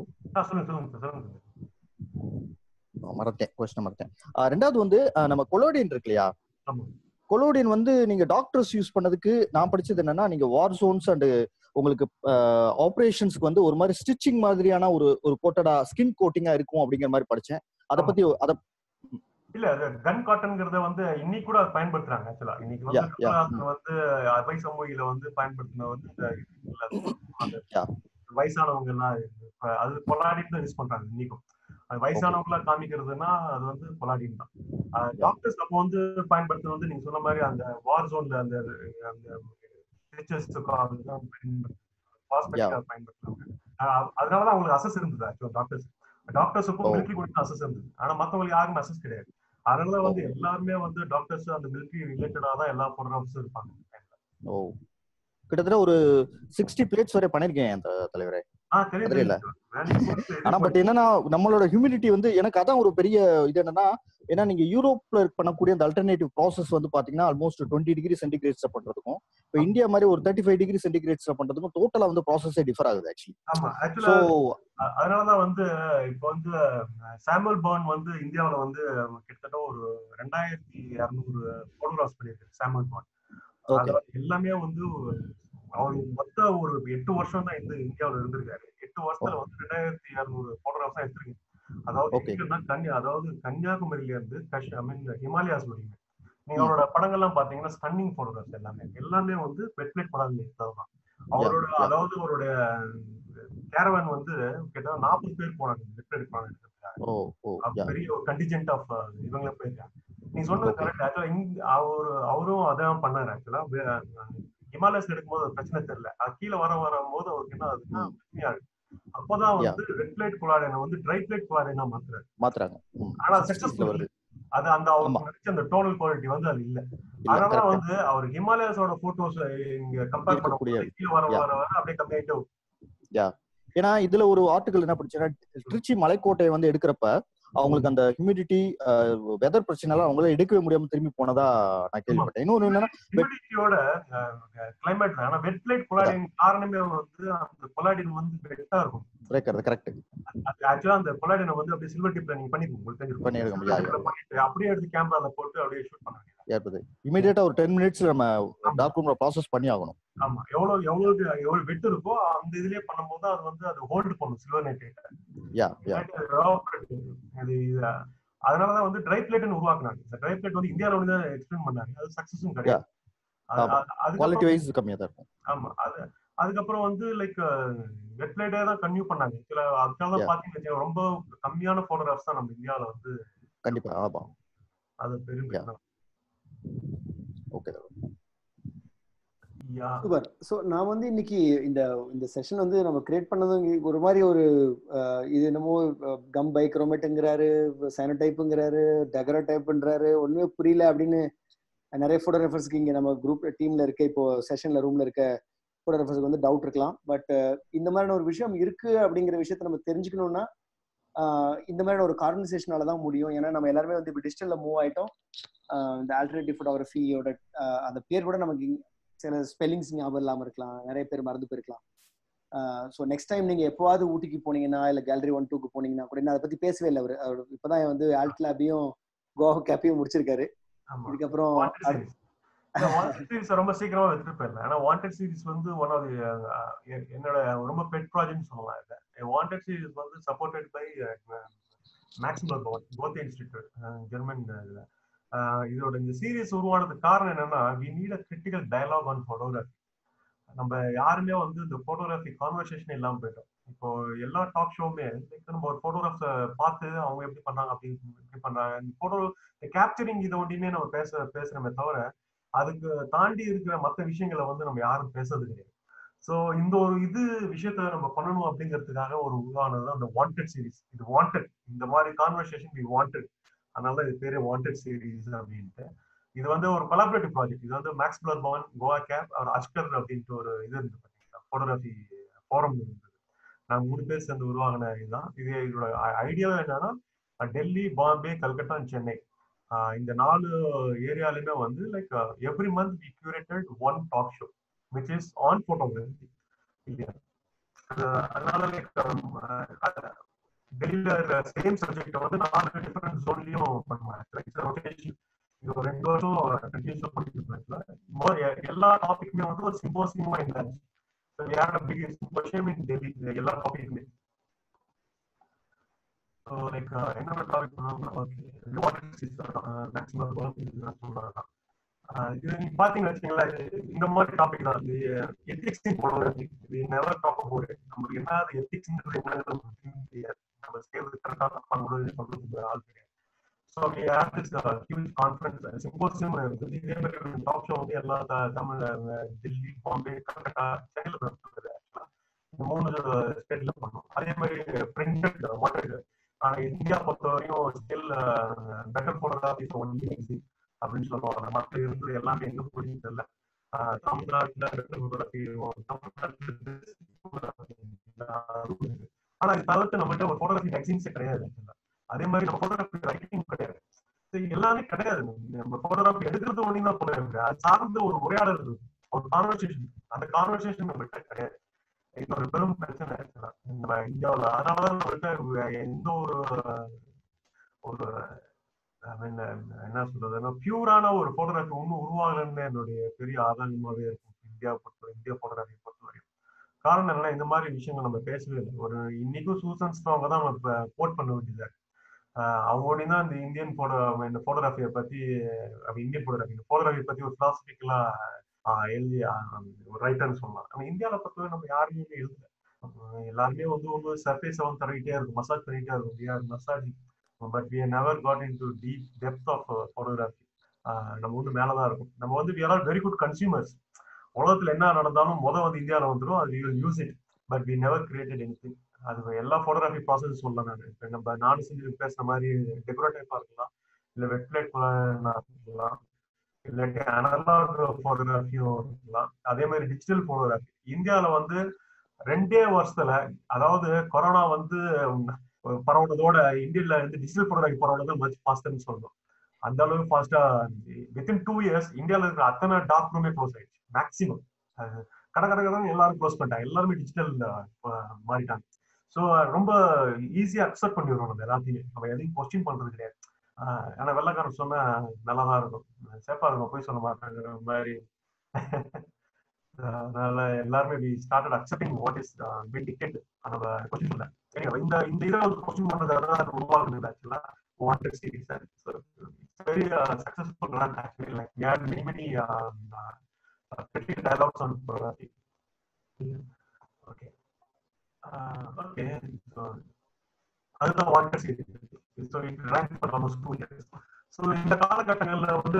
மறந்தேன். ரெண்டாவது வந்து நம்ம கொலோடியன் இருக்கு இல்லையா, கொலோடியன் வந்து நீங்க டாக்டர்ஸ் யூஸ் பண்ணதுக்கு நான் படிச்சது என்னன்னா, நீங்க வார் ஜோன்ஸ் அண்ட் உங்களுக்கு ஆபரேஷன்ஸ்க்கு வந்து ஒரு மாதிரி ஸ்டிச்சிங் மாதிரியான ஒரு கோட்டடா ஸ்கின் கோட்டிங்கா இருக்கும் அப்படிங்கிற மாதிரி படிச்சேன். அதை பத்தி இல்ல கன் காட்டன்ங்கிறத வந்து இன்னைக்கு கூட பயன்படுத்துறாங்க. ஆக்சுவலா இன்னைக்கு வந்து அவை சமூகில வந்து பயன்படுத்தின வந்து வயசானவங்க எல்லாம் அது பொலாடின் தான் யூஸ் பண்றாங்க இன்னைக்கும். வயசானவங்களா காமிக்கிறதுனா அது வந்து பொலாடின் தான். டாக்டர்ஸ் அப்போ வந்து பயன்படுத்துறது வந்து நீங்க சொன்ன மாதிரி அந்த வார் ஜோன்ல அந்த பயன்படுத்துறாங்க. அதனாலதான் அவங்களுக்கு அசஸ் இருந்தது. ஆக்சுவலா டாக்டர்ஸுக்கும் மிலிட்டரி கூட அசஸ் இருந்தது. ஆனா மத்தவங்களுக்கு யாருக்கும் அசஸ் கிடையாது. அதனால வந்து எல்லாருமே வந்து டாக்டர்ஸ் அந்த மிலிட்டரி ரிலேட்டடா தான் எல்லா ப்ரோக்ராம்ஸும் இருப்பாங்க. கிட்டத்தட்ட ஒரு 60 பிளேட்ஸ் வரை பண்ணிருக்கேன் அந்த தலைவரே. ஆனா பட் என்னன்னா நம்மளோட ஹியூமிடிட்டி வந்து எனக்கு அதான் ஒரு பெரிய இது என்னன்னா, ஏன்னா நீங்க யூரோப்ல பண்ணக்கூடிய அந்த அல்டர்னேட்டிவ் ப்ராசஸ் வந்து பாத்தீங்கன்னா ஆல்மோஸ்ட் 20 டிகிரி சென்டிகிரேட்ஸ்ல பண்றதுக்கும் இப்போ இந்தியா மாதிரி ஒரு 35 டிகிரி சென்டிகிரேட்ஸ்ல பண்றதுக்கும் டோட்டலா வந்து ப்ராசஸே டிஃபர் ஆகுது ஆக்சுவலி. அதனாலதான் வந்து இப்போ வந்து சாமுவல் பர்ன் வந்து இந்தியாவில வந்து கிட்டத்தட்ட ஒரு 2200 போட்டோகிராஃப்ஸ் பண்ணியிருக்காரு சாமுவல் பர்ன். எல்லாமே வந்து அவர் மொத்த ஒரு 8 வருஷம் தான் இந்த இந்தியாவில இருந்திருக்காரு. 8 வருஷத்துல வந்து 2200 போட்டோகிராஃப்ஸ் தான் எடுத்திருக்கீங்க. அதாவது கன்னியாகுமரியில இருந்து ஹிமாலயாஸ் வரைக்கும் நீங்க அவரோட படங்கள்லாம் பாத்தீங்கன்னா ஸ்டன்னிங் போட்டோகிராஃப்ஸ் எல்லாமே வந்து வெட் பிளேட் படம் தான். அவரோட அதாவது அவருடைய கேரவன் வந்து கிட்ட 40 பேர் போனாங்க வெட் பிளேட் படம் எடுக்கிறதுக்காக. பெரிய ஒரு கண்டிஜென்ட் ஆஃப் இவங்கள போயிருக்காங்க. நீங்க சொன்னது கரெக்ட். ஆக்சுவலா அவரும் அதான் பண்ணாரு. ஆக்சுவலா ஹிமாலயஸ் எடுக்கும்போது பிரச்சனை தெரியல. கீழே வரும்போது அவருக்கு என்ன ஆகுதுன்னா பிரச்சனையா இருக்கு. அப்பதான் வந்து ரெட் பிளேட் கொலாடினை வந்து ட்ரை பிளேட் கொலாடினா மாத்துறாங்க. ஆனா சக்சஸ்ஃபுல் அது அந்த அவருக்கு நடிச்ச அந்த டோனல் குவாலிட்டி வந்து அது இல்ல. அதனால வந்து அவர் ஹிமாலயஸோட போட்டோஸ் இங்க கம்பேர் பண்ணக்கூடிய கீழே வர அப்படியே கம்மியாயிட்டு. ஏன்னா இதுல ஒரு ஆர்டிகல் என்ன படிச்சேன்னா, திருச்சி மலைக்கோட்டையை வந்து எடுக்கிறப்ப அவங்களுக்கு அந்த ஹியூமிடிட்டி வெதர் பிரச்சனை எல்லாம் அவங்களால எடுக்கவே முடியாம திரும்பி போனதா நான் கேள்விப்பட்டேன். இன்னொரு என்னன்னா ஹியூமிடிட்டியோட கிளைமேட். ஆனா வெட் பிளேட் கொலாடின் காரணமே வந்து அந்த கொலாடின் வந்து வெட்டா இருக்கும். கரெக்ட். ஆக்சுவலா அந்த கொலாடினை வந்து அப்படியே சில்வர் டிப்ல நீங்க பண்ணிருக்கோம். அப்படியே எடுத்து கேமரால போட்டு அப்படியே ஷூட் பண்ண வேண்டியது. இமிடியேட்டா ஒரு 10 மினிட்ஸ்ல நம்ம டார்க் ரூம்ல ப்ராசஸ் பண்ணி ஆகணும். ஆமா, எவ்வளவு வெட் இருக்கோ அந்த இதுலயே பண்ணும்போது அது வந்து அது ஹோல்ட் பண்ணும் சில்வர் நைட்ரேட். அதனாலதான் வந்து ட்ரை பிளேட்னு உருவாக்குனாங்க. இந்த ட்ரை பிளேட் வந்து இந்தியாவில வந்து எக்ஸ்பிளைன் பண்ணாங்க. அது சக்சஸும் கிடையாது. குவாலிட்டி வைஸ் கம்மியா தான் இருக்கும். ஆமா, அதுக்கப்புறம் வந்து லைக் வெட் பிளேட்டே தான் கன்டினியூ பண்ணாங்க. அதுக்காக தான் பாத்தீங்கன்னா ரொம்ப கம்மியான போட்டோகிராஃப்ஸ் தான் நம்ம இந்தியாவில வந்து கண்டிப்பா. ஆமா, அது பெரிய ஓகே சூப்பர். ஸோ நான் வந்து இன்னைக்கு இந்த செஷன் வந்து நம்ம கிரியேட் பண்ணதும் ஒரு மாதிரி ஒரு இது என்னமோ கம் பைக்ரோமேட்டுங்கிறாரு, சைனோடைப்புங்கிறாரு, டெகரோ டைப்புன்றாரு, ஒண்ணுமே புரியல அப்படின்னு நிறைய ஃபோட்டோகிராஃபர்ஸ்க்கு இங்கே நம்ம குரூப் டீம்ல இருக்க இப்போ செஷன்ல ரூம்ல இருக்க ஃபோட்டோகிராஃபர்ஸ்க்கு வந்து டவுட் இருக்கலாம். பட் இந்த மாதிரியான ஒரு விஷயம் இருக்கு அப்படிங்கிற விஷயத்த நம்ம தெரிஞ்சுக்கணும்னா இந்த மாதிரியான ஒரு கான்வர்சேஷனால தான் முடியும். ஏன்னா நம்ம எல்லாருமே வந்து இப்போ டிஜிட்டல்ல மூவ் ஆயிட்டோம். இந்த ஆல்டர்னேட்டிவ் ஃபோட்டோகிராஃபியோட அந்த பேர் கூட நமக்கு சில ஸ்பெல்லிங்ஸ் ஞாபகம் இல்லாமல் இருக்கலாம், நிறைய பேர் மறந்து போயிருக்கலாம். ஸோ நெக்ஸ்ட் டைம் நீங்க எப்போவாது ஊட்டிக்கு போனீங்கன்னா இல்லை கேலரி 1, 2க்கு போனீங்கன்னா கூட அதை பத்தி பேசவே இல்லை. அவர் இப்பதான் வந்து ஆல்ட் லேபையும் கோவா கேப்பையும் முடிச்சிருக்காரு. இதுக்கப்புறம் ரொம்ப சீக்கிரமா எடுத்துட்டு போயிடலாம். ஆனா வாண்டட் சீரிஸ் வந்து ஒன் ஆஃப் என்னோட ரொம்ப பெட் ப்ராஜெக்ட் சொல்லலாம். வாண்டட் சீரிஸ் வந்து supported by maximum Goethe institute German. இதோட இந்த சீரிஸ் உருவானதுக்கு காரணம் என்னன்னா, we need a critical dialogue on photography. நம்ம யாருமே வந்து இந்த போட்டோகிராஃபி கான்வர்சேஷன் இல்லாம போயிட்டோம். இப்போ எல்லா டாக் ஷோவுமே நம்ம ஒரு போட்டோகிராஃபை பார்த்து அவங்க எப்படி பண்றாங்க எப்படி பண்றாங்க போட்டோ கேப்சரிங் இதை ஒன்றையுமே நம்ம பேசுறோமே தவிர அதுக்கு தாண்டி இருக்கிற மற்ற விஷயங்களை வந்து நம்ம யாரும் பேசுறது கிடையாது. ஸோ இந்த ஒரு விஷயத்த நம்ம பண்ணணும் அப்படிங்கிறதுக்காக ஒரு உருவானது அந்த வாண்டட் சீரிஸ். இது வாண்டட், இந்த மாதிரி கான்வர்சேஷன் வி வாண்டட், அதனால இது பேரு வாண்டட் சீரிஸ் அப்படின்ட்டு. இது வந்து ஒரு கொலாபரேட்டிவ் ப்ராஜெக்ட். இது வந்து Max Mueller Bhavan, Goa CAP, அவர் அஷ்கர் அப்படின்ட்டு ஒரு இது இருந்து பார்த்தீங்கன்னா போட்டோகிராஃபி ஃபோரம் இருந்தது. நாங்கள் 3 பேர் சேர்ந்து உருவாகின இதுதான். இதோட ஐடியாவே என்னன்னா, டெல்லி, பாம்பே, கல்கட்டா அண்ட் சென்னை இந்த 4 ஏரியாலுமே வந்து like every month we curated one talk show which is on photography இல்லையா. அதனால லைக் டெல்லியில சேம் சப்ஜெக்ட் வந்து 4 டிஃபரெண்ட் ஜோன்லயும் பண்ணுவாங்க. இது ஒரு 2 வருஷம் கண்டினியூஸா பண்ணிட்டு இருக்காங்க. எல்லா டாபிக்குமே வந்து ஒரு சிம்போசியமா இருந்தாங்க. எல்லா டாபிக்குமே என்னோட டாபிக் இது நீங்க பாத்தீங்கன்னு வச்சுக்கீங்களேன், இந்த மாதிரி டாபிக் தான் ethics photography. Never talk about it. நமக்கு என்ன எத்திக்ஸ்ன்றது என்னன்னு நம்ம செய்யறது கரெக்டா தப்பாங்கிறது சொல்றதுக்கு ஆள் கிடையாது. So we have this huge conference symposium. இதே மாதிரி டாக் ஷோ வந்து எல்லா தமிழ், டெல்லி, பாம்பே, கல்கட்டா, சென்னையில நடக்குது. இந்த 3 ஸ்டேட்ல பண்ணோம். அதே மாதிரி பிரிண்டட் வாட்டர் இந்தியா பொறுத்த வரையும் ஸ்டில் பெட்டர் போட்டோகிராஃபி அப்படின்னு சொல்லுவாங்க. மற்ற இருந்து எல்லாமே எங்க போயின்னு தெரியல. தமிழ்நாட்டுல பெட்டர் போட்டோகிராஃபி, ஆனா இது தவிர்த்து நம்மகிட்ட ஒரு போட்டோகிராஃபி மேக்சின்ஸே கிடையாது. அதே மாதிரி நம்ம போட்டோகிராஃபி ரைட்டிங் கிடையாது, எல்லாமே கிடையாது. நம்ம போட்டோகிராஃபி எடுக்கிறது ஒண்ணு தான் போட்டோகிராஃபி. அது சார்ந்து ஒரு உரையாடல் இருக்கு, ஒரு கான்வர்சேஷன். அந்த கான்வர்சேஷன் நம்மகிட்ட கிடையாது. இது ஒரு பெரும் பிரச்சனை நம்ம இந்தியாவில். அதனாலதான் நம்மகிட்ட எந்த ஒரு என்ன சொல்றது, பியூரான ஒரு போட்டோகிராஃபி ஒன்னும் உருவாகலன்னு என்னுடைய பெரிய ஆதாயமாவே இருக்கும் இந்தியா போட்டோகிராஃபி பொறுத்த வரையும். காரணம் என்னன்னா, இந்த மாதிரி விஷயங்கள் நம்ம பேசவே இல்லை. ஒரு இன்னைக்கும் சூசன் ஸ்ட்ராங்க தான் நம்ம கோட் பண்ண வேண்டியது. அவங்க தான் இந்த இந்தியன் இந்த போட்டோகிராஃபியை பத்தி, இந்தியன் போட்டோகிராஃபியை பத்தி ஒரு பிலாசபிக்கலா எழுதி ஒரு ரைட்டர்னு சொல்லலாம். ஆனா இந்தியாவில பொறுத்தவரை நம்ம யாருமே எழுதல. எல்லாருமே வந்து ஒரு சர்ஃபேஸை வந்து தடவிட்டே இருக்கும், மசாஜ் பண்ணிட்டே இருக்கும், massage. But we never got into deep depth of photography. நம்ம வந்து மேலதான் இருக்கும். நம்ம வந்து we are all very good consumers. உலகத்துல என்ன நடந்தாலும் வந்து இந்தியாவில வந்துடும், அது we will use it, but we never created anything. அது எல்லா போட்டோகிராஃபி ப்ராசஸ் சொல்லலாம். இப்ப நம்ம நானும் செஞ்சு பேசுற மாதிரி டெக்கரேட்டிவா இருக்கலாம், இல்ல வெப்லைட் இருக்கலாம், இல்லாட்டி அனலாக் போட்டோகிராஃபியும் இருக்கலாம். அதே மாதிரி டிஜிட்டல் போட்டோகிராஃபி இந்தியாவில வந்து 2 வருஷத்துல, அதாவது கொரோனா வந்து பரவுனதோட இந்தியால இருந்து டிஜிட்டல் போட்டோகிராஃபி பரவுனது மச் ஃபாஸ்டர்னு சொல்லணும். அந்த அளவுக்கு ஃபாஸ்டா வித்தின் 2 இயர்ஸ் இந்தியாவில இருக்கிற அத்தனை டார்க் ரூமே க்ளோஸ் ஆயிடுச்சு. மேக்சிமம் கடை எல்லாரும் க்ளோஸ் பண்ணிட்டாங்க, எல்லாருமே டிஜிட்டல் மாறிட்டாங்க. ஸோ ரொம்ப ஈஸியா அக்செப்ட் பண்ணிடுவோம் நம்ம எல்லாத்தையுமே. நம்ம எதையும் கொஸ்டின் பண்றது கிடையாது. ஆனா வெள்ளக்காரன் சொன்னா நல்லாதான் இருக்கும், சேஃபா இருக்கும், போய் சொல்ல மாட்டாங்க மாதிரி. அதனால எல்லாருமே we started accepting what is being dictated. நம்ம கொஸ்டின் பண்ணல. சரிங்க, இந்த இதை கொஸ்டின் பண்றதுக்காக அது உருவாக்குது ஆக்சுவலா wanted series. So it's very successful run actually. Like we had many critical dialogues on photography. Okay. So அதுதான் wanted series. So it ran for almost 2 years. So இந்த காலகட்டங்கள்ல வந்து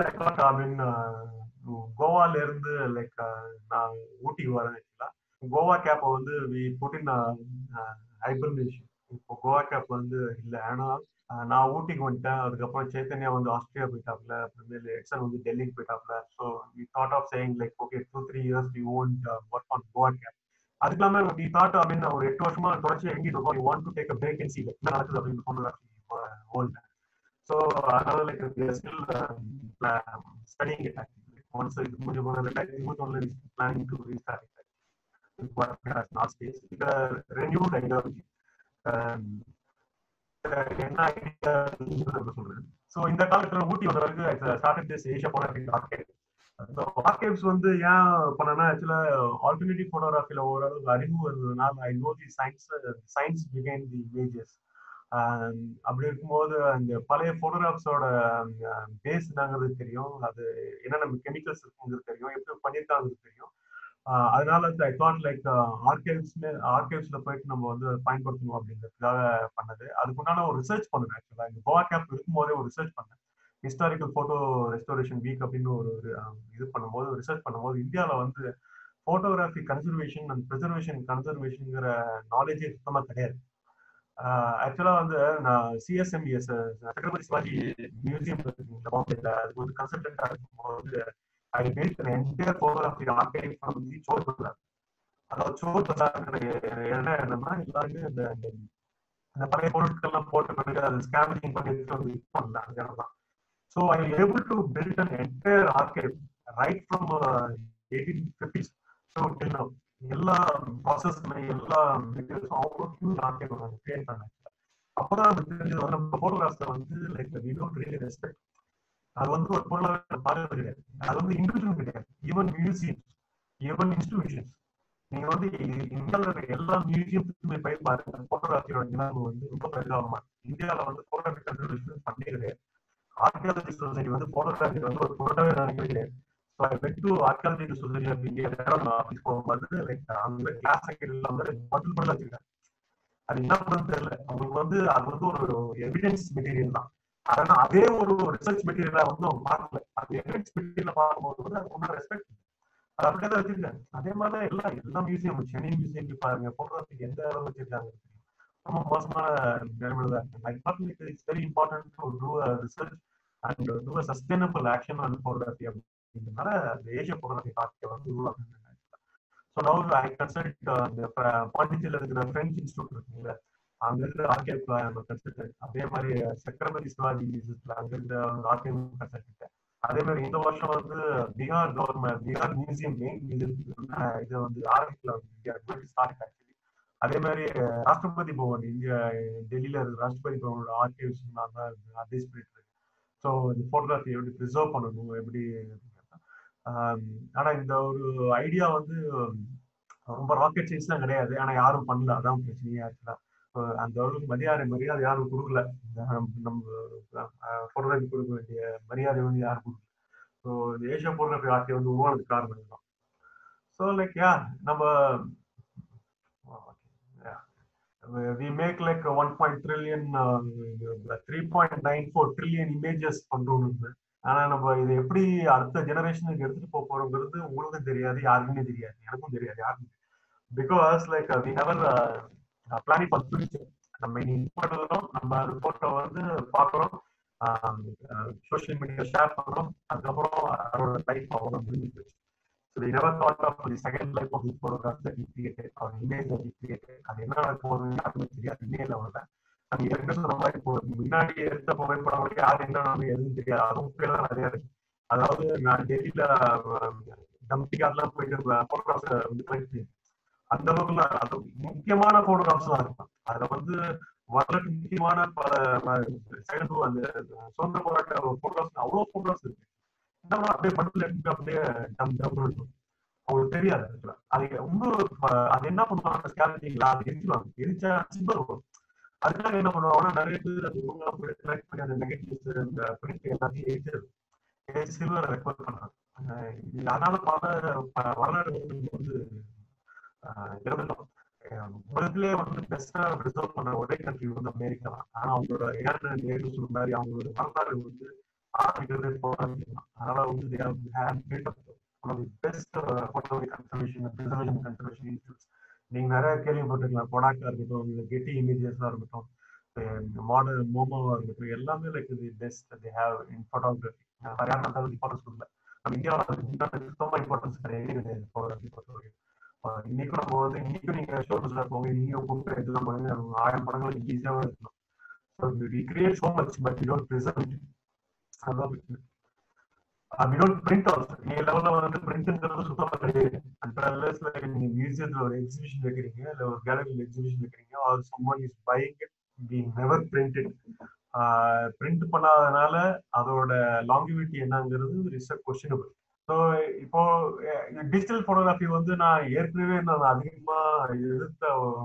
கோவால இருந்து லைக் நான் ஊட்டிக்கு வரேன். கோவா கேப்பை வந்து ஹைபர்னேஷன். இப்போ கோவா கேப் வந்து இல்லை, ஏன்னா நான் ஊட்டிக்கு வந்துட்டேன். அதுக்கப்புறம் சைத்தன்யா வந்து ஆஸ்திரேலியா போயிட்டாப்ல, அப்புறமேல எக்ஸன் வந்து டெல்லிக்கு போயிட்டாப்ல. So we thought of saying like okay 2-3 years we won't work on Goa CAP. அதுக்கு இல்லாம வி தாட் ஒரு 8 வருஷமா தொடர்ச்சி எங்கிட்டு இருக்கோம், you want to take a break and see என்ன நடக்குது அப்படின்னு போட்டோகிராஃபி வேர்ல்ட். So அதனால like we are still studying it actually. Once it முடிஞ்ச போது only planning to restart it. What has last days the renewed ideology. என்ன idea சொல்றேன். So இந்த காலத்துல ஊட்டி வந்த வரைக்கும் started this Asia Photography Arcade. Archives வந்து ஏன் பண்ணனா, ஆக்சுவலா ஆல்டர்னேட்டிவ் போட்டோகிராஃபில ஓரளவுக்கு அறிவு இருந்ததுனால I know the science behind the images. அப்படி இருக்கும்போது அந்த பழைய போட்டோகிராஃப்ஸோட பேஸ் என்னங்கிறது தெரியும், அது என்னென்ன கெமிக்கல்ஸ் இருக்குங்கிறது தெரியும், எப்படி பண்ணியிருக்காங்கிறது தெரியும். அதனால ஐ தாட் லைக் ஆர்கைவ்ஸ்ல போயிட்டு நம்ம வந்து பயன்படுத்தணும் அப்படிங்கிறதுக்காக பண்ணது. அதுக்குண்டான ஒரு ரிசர்ச் பண்ணேன். ஆக்சுவலா இந்த கோவா கேம்ப் இருக்கும்போதே ஒரு ரிசர்ச் பண்ணேன். ஹிஸ்டாரிக்கல் போட்டோ ரெஸ்டோரேஷன் வீக் அப்படின்னு ஒரு இது பண்ணும்போது ரிசர்ச் பண்ணும்போது இந்தியாவில் வந்து போட்டோகிராஃபி கன்சர்வேஷன் அண்ட் கன்சர்வேஷன்ங்கிற நாலேஜே சுத்தமாக கிடையாது. ஆக்சுவலா வந்து நான் சிஎஸ்எம்இஎஸ் சக்கரவர்த்தி சிவாஜி மியூசியம் பாம்பேல அதுக்கு வந்து கன்சல்டன்டா இருக்கும்போது I made an entire photography archive from the Chor Bazaar. அதாவது சோர் பஜார் என்னன்னா எல்லாருமே இந்த பழைய பொருட்கள்லாம் போட்டு பண்ணிட்டு அது ஸ்கேனிங் பண்ணிட்டு வந்து இது பண்ணல அந்த இடம் தான். So I able to build an entire archive right from 1850s so till now. எல்லா ப்ராசஸ் எல்லா மெட்டீரியல்ஸும் அவ்வளோ ஹியூஜ் ஆர்கைவ் கிரியேட் பண்ணேன். அப்போதான் தெரிஞ்சது வந்து நம்ம போட்டோகிராஃப்ல வந்து like we don't really respect. அது வந்து ஒரு பொருளாதார பார்வை கிடையாது, அது வந்து இண்டிவிஜுவல் கிடையாது, ஈவன் மியூசியம், ஈவன் இன்ஸ்டிடியூஷன்ஸ். நீங்க வந்து இந்தியாவில் இருக்கிற எல்லா மியூசியத்துக்குமே போய் பாருங்க, போட்டோகிராஃபியோட நிலைமை வந்து ரொம்ப பரிதாபமா. இந்தியாவில் வந்து போட்டோகிராஃபி கன்சர்வேஷன் பண்ணே கிடையாது. ஆர்கியாலஜி சொசைட்டி வந்து போட்டோகிராஃபி வந்து ஒரு பொருட்டாவே நினைக்கவே கிடையாது. So I went to archaeology society of India office போகும்போது லைக் அங்கே கிளாஸ் இல்லாம பட்டில் பண்ண வச்சிருக்காங்க. அது என்ன பண்ணுறது தெரியல அவங்களுக்கு வந்து. அது வந்து ஒரு எவிடன்ஸ் மெட்டீரியல் தான். ஆனா அதே ஒரு ரிசர்ச் மெட்டீரியலா வந்து அவங்க பார்க்கல. அது எவிடன்ஸ் மெட்டீரியல் பார்க்கும்போது வந்து அது ஒன்றும் ரெஸ்பெக்ட் அது அப்படியே தான் வச்சிருக்காங்க. அதே மாதிரிதான் எல்லா மியூசியம், சென்னை மியூசியம் பாருங்க, போட்டோகிராஃபி எந்த அளவு வச்சிருக்காங்க, ரொம்ப மோசமான நிலைமையில தான் இருக்கு. I thought it's very important to do a research and do a sustainable action on photography அப்படின்றதுனால அந்த ஏஷியா போட்டோகிராஃபி பார்க்க வந்து உருவாக்குங்க. ஸோ நவ் ஐ கன்சல்ட் அந்த பாண்டிச்சேரியில் இருக்கிற ஃப்ரெஞ்ச் இன்ஸ்டியூட் இருக்குங்களா, அங்க இருக்கிற ஆர்கிவ் கன்சல்டன்ட். அதே மாதிரி சக்கரவர்த்தி சிவாஜி அங்க இருக்கிற ஆர்கிவ் கன்சல்டன்ட். அதே மாதிரி இந்த வருஷம் வந்து பீகார் மியூசியம் இதை வந்து ஆரம்பிக்கல. அதே மாதிரி ராஷ்டிரபதி பவன் இந்தியா டெல்லியில இருக்கு, ராஷ்டிரபதி பவனோட ஆர்கிவ்ஸ் அதே ஸ்பிரிட் இருக்கு. ஸோ இந்த போட்டோகிராஃபி எப்படி ப்ரிசர்வ் பண்ணணும் எப்படி. ஆனா இந்த ஒரு ஐடியா வந்து ரொம்ப ராக்கெட் சயின்ஸ்லாம் கிடையாது, ஆனா யாரும் பண்ணல, அதான் பிரச்சனையே. ஆக்சுவலா அந்த அளவுக்கு மரியாதை யாரும் கொடுக்கல. நம்ம போட்டோகிராஃபி கொடுக்க வேண்டிய மரியாதை வந்து யாரும் கொடுக்கல. ஸோ இந்த ஏஷியா போட்டோகிராஃபி ஆர்கே வந்து உருவானதுக்கு காரணம் இதுதான். ஸோ லைக் நம்ம we make like 1 trillion 3.94 trillion images பண்றோம்னு. ஆனா நம்ம இதை எப்படி அடுத்த ஜெனரேஷனுக்கு எடுத்துட்டு போக போறோங்கிறது உங்களுக்கும் தெரியாது, யாருக்குமே தெரியாது, எனக்கும் தெரியாது, யாருக்கும். Because like we never planning for future. நம்ம இன்ஃபோட்டோம், நம்ம அந்த போட்டோ வந்து பாக்குறோம், சோஷியல் மீடியா ஷேர் பண்றோம், அதுக்கப்புறம் அதோட லைஃப் அவ்வளோ முடிஞ்சு. So they never thought of the second life of the photograph that we created or image that we created. அது என்ன போகுதுன்னு யாருமே தெரியாது. இன்னையில வரல நம்ம ஏற்கனவே சொன்ன மாதிரி இப்போ முன்னாடி எடுத்த புகைப்படம் யார் என்ன நம்ம எதுவும் தெரியாது, அதுவும் பேர் தான் நிறைய இருக்கு. அதாவது நான் டெல்லியில டம்பிகார்ட்லாம் போயிட்டு போட்டோகிராஃப்ஸ் வந்து கலெக்ட் பண்ணி அந்த அளவுக்குல அது முக்கியமான போட்டோகிராஃப்ஸ் எல்லாம் இருக்கும். அதுல வந்து வரலாற்று முக்கியமான பல அந்த சுதந்திர போராட்ட போட்டோகிராஃப்ஸ் அவ்வளவு போட்டோகிராஃப்ஸ் இருக்கு. அப்படியே படத்துல எடுத்து அப்படியே அவங்களுக்கு தெரியாது. அது இன்னும் அது என்ன பண்ணுவாங்க, ஸ்கேனிங்களா அது எரிச்சிருவாங்க, எரிச்சா சிம்பல் வரும். அதுக்காக என்ன பண்ணுவாங்கன்னா நிறைய பேர் அது பண்ணி அந்த நெகட்டிவ்ஸ் இந்த பிரிண்ட் எல்லாத்தையும் எரிச்சு சில்வரை ரெக்கார்ட் பண்றாங்க. அதனால பல வரலாறு வந்து இறந்துட்டோம். உலகத்திலே வந்து பெஸ்டா ரிசர்வ் பண்ண ஒரே கண்ட்ரி வந்து அமெரிக்கா தான். ஆனா அவங்களோட நேரு சொன்ன மாதிரி அவங்களோட வரலாறு வந்து ஆரம்பிக்கிறதே போராட்டம். அதனால வந்து one of the best photography conservation and conservation institutes. நீங்க நிறைய கேள்விப்பட்டிருக்கலாம், கொடாக்கா இருக்கட்டும், கெட்டி இமேஜஸா இருக்கட்டும், மாடல் மோமோவா இருக்கட்டும், எல்லாமே like the best they have in photography. நிறைய இம்பார்ட்டன்ஸ் கொடுக்கல. நம்ம இந்தியாவில் சுத்தமா இம்பார்ட்டன்ஸ் கிடையாது போட்டோகிராஃபி பொறுத்தவரைக்கும். இன்னைக்கும் நம்ம வந்து இன்னைக்கும் நீங்க ஷோர்ஸ்ல போங்க, நீங்க கூப்பிட்டு இதெல்லாம் பண்ணுங்க, 1000 படங்கள் ஈஸியாவே இருக்கணும். So we create so much but we don't preserve it. அதுதான் பிரச்சனை. we don't print also. நீங்க லெவல்ல வந்து பிரிண்ட்ங்கிறது சுத்தமா கிடையாது. அன்லெஸ்ல நீங்க மியூசியத்துல ஒரு எக்ஸிபிஷன் வைக்கிறீங்க, இல்ல ஒரு கேலரியில எக்ஸிபிஷன் வைக்கிறீங்க, or someone is buying it, we never print it. Print பண்ணாதனால அதோட லாங்கிவிட்டி என்னங்கிறது இஸ் a questionable. ஸோ இப்போ டிஜிட்டல் போட்டோகிராஃபி வந்து நான் ஏற்கனவே நான் அதிகமா எதிர்த்த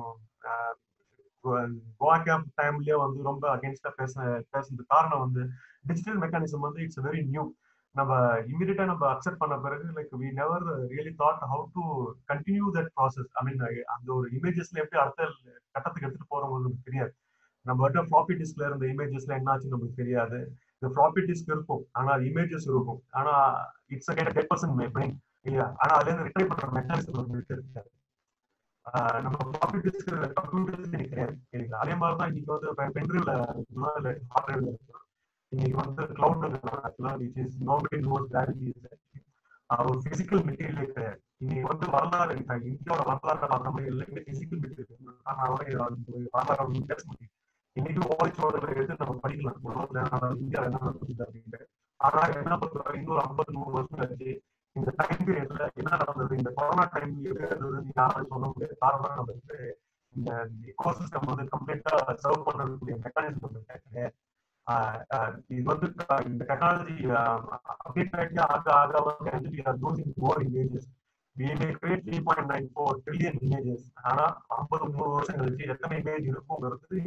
கோவா கேம்ப் டைம்லயே வந்து ரொம்ப அகேன்ஸ்டா பேசுறது காரணம் வந்து டிஜிட்டல் மெக்கானிசம் வந்து இட்ஸ் வெரி நியூ. நம்ம இமீடியட்டா நம்ம அக்செப்ட் பண்ண பிறகு like we never really thought how to continue that process. I mean அந்த ஒரு இமேஜஸ்ல எப்படி அடுத்த கட்டத்துக்கு எடுத்துட்டு போறோம்னு நமக்கு தெரியாது. நம்ம வந்து ஃப்ளாப்பி டிஸ்க்ல இருந்த இமேஜஸ்ல என்னாச்சுன்னு நமக்கு தெரியாது. இந்த ஃப்ளாப்பி டிஸ்க் இருக்கும், ஆனா இமேஜஸ் இருக்கும், ஆனா இட்ஸ் அ 10% பிரெயின் இல்லையா? ஆனா அதுல இருந்து ரிட்ரைவ் பண்ற மெக்கானிசம் வந்து இருக்காது. நம்ம ஃப்ளாப்பி டிஸ்க் கம்ப்யூட்டர்ஸ் கிடையாது இல்லைங்களா? அதே மாதிரி தான் இன்னைக்கு வந்து பென்ட்ரைவ்ல ஹார்ட் டிரைவ்ல இருக்கும். இன்னைக்கு வந்து கிளவுட்ல which is nobody knows where it is. ஒரு பிசிக்கல் மெட்டீரியலே கிடையாது. இன்னைக்கு வந்து வரலாறு இந்தியாவோட வரலாறு பார்க்குற மாதிரி எல்லாமே பிசிக்கல் மெட்டீரியல். வரலாறு பேச முடியும். இன்னைக்கு ஓலைச்சோடுகளை எடுத்து நம்ம படிக்கலாம் இந்தியாவில் என்ன நடக்குது அப்படின்ட்டு. ஆனா என்ன பொறுத்தவரை இன்னொரு 50-100 வருஷம் கழிச்சு இந்த டைம் பீரியட்ல என்ன நடந்தது, இந்த கொரோனா டைம் இருந்ததுன்னு யாரும் சொல்ல முடியாது. காரணம் நம்ம வந்து இந்த எக்கோசிஸ்டம் வந்து கம்ப்ளீட்டா சர்வ் பண்றதுக்குரிய மெக்கானிசம் வந்து இது வந்து இந்த டெக்னாலஜி அப்டேட் ஆகி ஆக ஆக வந்து losing more images. We may create 3.94 trillion images. ஆனா 50-100 வருஷம் கழிச்சு எத்தனை இமேஜ் இருக்குங்கிறது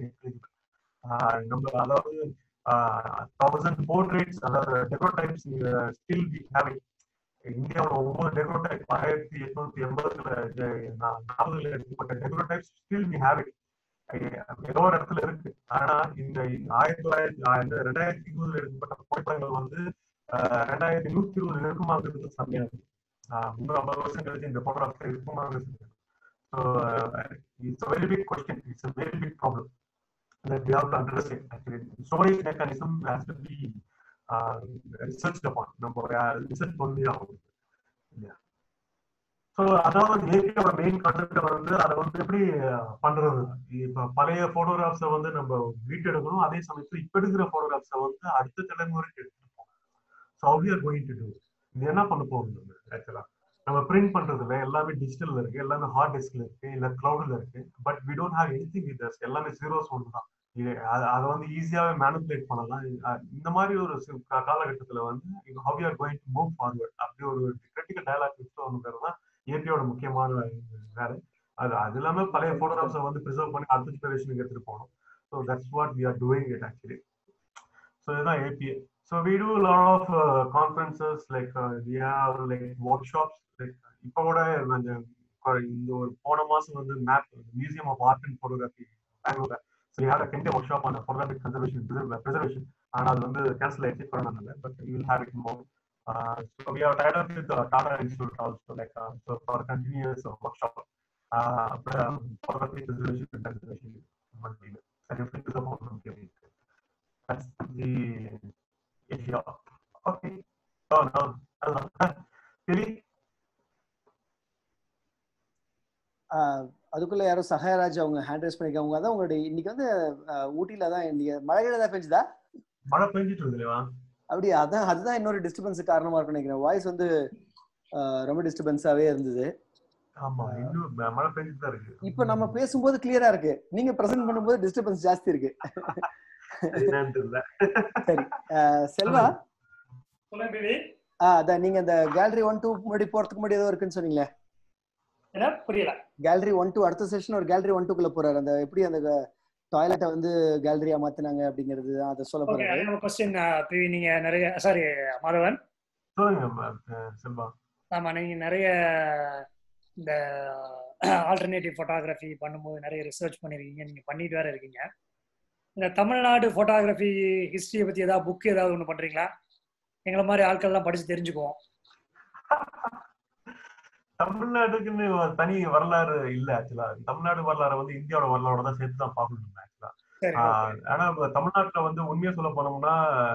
நம்ம அதாவது 1000 போர்ட்ரேட்ஸ் அதாவது டெக்ரோடைப்ஸ் ஸ்டில் வி ஹேவிங். இந்தியாவோட ஒவ்வொரு டெக்ரோடைப் 1880 எடுக்கப்பட்ட டெக்ரோடைப்ஸ் ஸ்டில் வி ஹேவிங். ஏதோ ஒரு இடத்துல இருக்கு. ஆனா இந்த 2020 எடுக்கப்பட்ட புகைப்படங்கள் வந்து 2120 இருக்குமாங்கிறது சமையாது. 150 வருஷம் கழிச்சு இந்த போட்டோகிராஃபி இருக்குமாங்கிறது. So it's a very big question. It's a very big problem that we have to address it. Actually, storage mechanism has to be researched upon. நம்ம ரிசர்ச் பண்ணி ஆகும். ஸோ அதாவது ஏபியோட மெயின் கான்செப்ட் வந்து அதை வந்து எப்படி பண்றது. இப்ப பழைய போட்டோகிராஃப்ஸை வந்து நம்ம வீட்டு எடுக்கணும், அதே சமயத்துல இப்ப எடுக்கிற போட்டோகிராஃப்ஸை வந்து அடுத்த தலைமுறைக்கு எடுத்துட்டு போகணும். So how we are going to do இது என்ன பண்ண போகுது? ஆக்சுவலா நம்ம பிரிண்ட் பண்றதுல எல்லாமே டிஜிட்டல்ல இருக்கு, எல்லாமே ஹார்ட் டிஸ்க்ல இருக்கு, இல்ல கிளவுட்ல இருக்கு. But we don't have anything with us. எல்லாமே ஜீரோஸ் ஒன்று தான். அதை வந்து ஈஸியாவே மேனிபுலேட் பண்ணலாம். இந்த மாதிரி ஒரு காலகட்டத்துல வந்து how we are going to move forward அப்படி ஒரு கிரிட்டிக்கல் டயலாக் வச்சு ஒன்று ஏபியோட முக்கியமான வேலை. அது இல்லாம பழைய போட்டோகிராஃப்ஸை வந்து ப்ரிசர்வ் பண்ணி அடுத்த ஜெனரேஷனுக்கு எடுத்துட்டு போகணும். So that's what we are doing it actually. So இதுதான் APA. So we do lot of conferences like like workshops. Like இப்போ கூட இந்த ஒரு போன மாசம் வந்து MAP museum of art and photography பெங்களூர்ல. So we had a 10-day workshop on photographic preservation. ஆனால் அது வந்து கேன்சல் ஆயிடுச்சு கொரோனால. But you will have it more. So we are tied up with the Tata Institute also, like so for continuous workshop photography preservation and conservation. That's the issue. Okay. Oh no. Really? அதுக்குள்ள யாரோ சகாயராஜ் அவங்க hand rice பண்ணிருக்காங்க. அதான் உங்களுடைய இன்னைக்கு வந்து ஊட்டியில தான் இன்னைக்கு மழை ஏதாவது பெஞ்சுதா? மழை பெஞ்சிட்டு இருக்குல்லவா? அப்படியா? அதான் அதுதான் இன்னொரு டிஸ்டர்பன்ஸ் காரணமா இருக்கும் நினைக்கிறேன். வாய்ஸ் வந்து ரொம்ப டிஸ்டர்பன்ஸாவே இருந்தது. ஆமா, இன்னும் மழை பெஞ்சிட்டு தான் இருக்கு. இப்ப நம்ம பேசும்போது கிளியரா இருக்கு, நீங்க பிரசன்ட் பண்ணும்போது டிஸ்டர்பன்ஸ் ஜாஸ்தி இருக்கு. சரி செல்வா, அதான் நீங்க அந்த கேலரி 1-2 முன்னாடி போறதுக்கு முன்னாடி ஏதோ இருக்குன்னு சொன்னீங்களே. என்ன புரியல? கேலரி 1-2 அடுத்த செஷன் ஒரு கேலரி 1-2 போறாரு. அந்த எப்படி அந்த டாய்லெட்டை வந்து கேலரியா மாத்தினாங்க அப்படிங்கிறது அதை சொல்ல போறாரு. क्वेश्चन நீங்க நிறைய சாரி மாதவன் செல்வா, ஆமா நீங்க நிறைய இந்த ஆல்டர்னேட்டிவ் போட்டோகிராஃபி பண்ணும்போது நிறைய ரிசர்ச் பண்ணிருக்கீங்க, நீங்க பண்ணிட்டு வேற இருக்கீங்க. இந்த தமிழ்நாடு போட்டோகிராஃபி ஹிஸ்டரியை பத்தி ஏதாவது புக் ஏதாவது ஒண்ணு பண்றீங்களா? எங்களை மாதிரி ஆட்கள் எல்லாம் படிச்சு தெரிஞ்சுக்குவோம். தமிழ்நாட்டுக்குன்னு தனி வரலாறு இல்ல. ஆக்சுவலா தமிழ்நாடு வரலாறு வந்து இந்தியாவோட வரலாறோட தான் சேர்த்து தான் பார்க்கணும் ஆக்சுவலா. ஆனா தமிழ்நாட்டுல வந்து உண்மையா சொல்ல போனோம்னா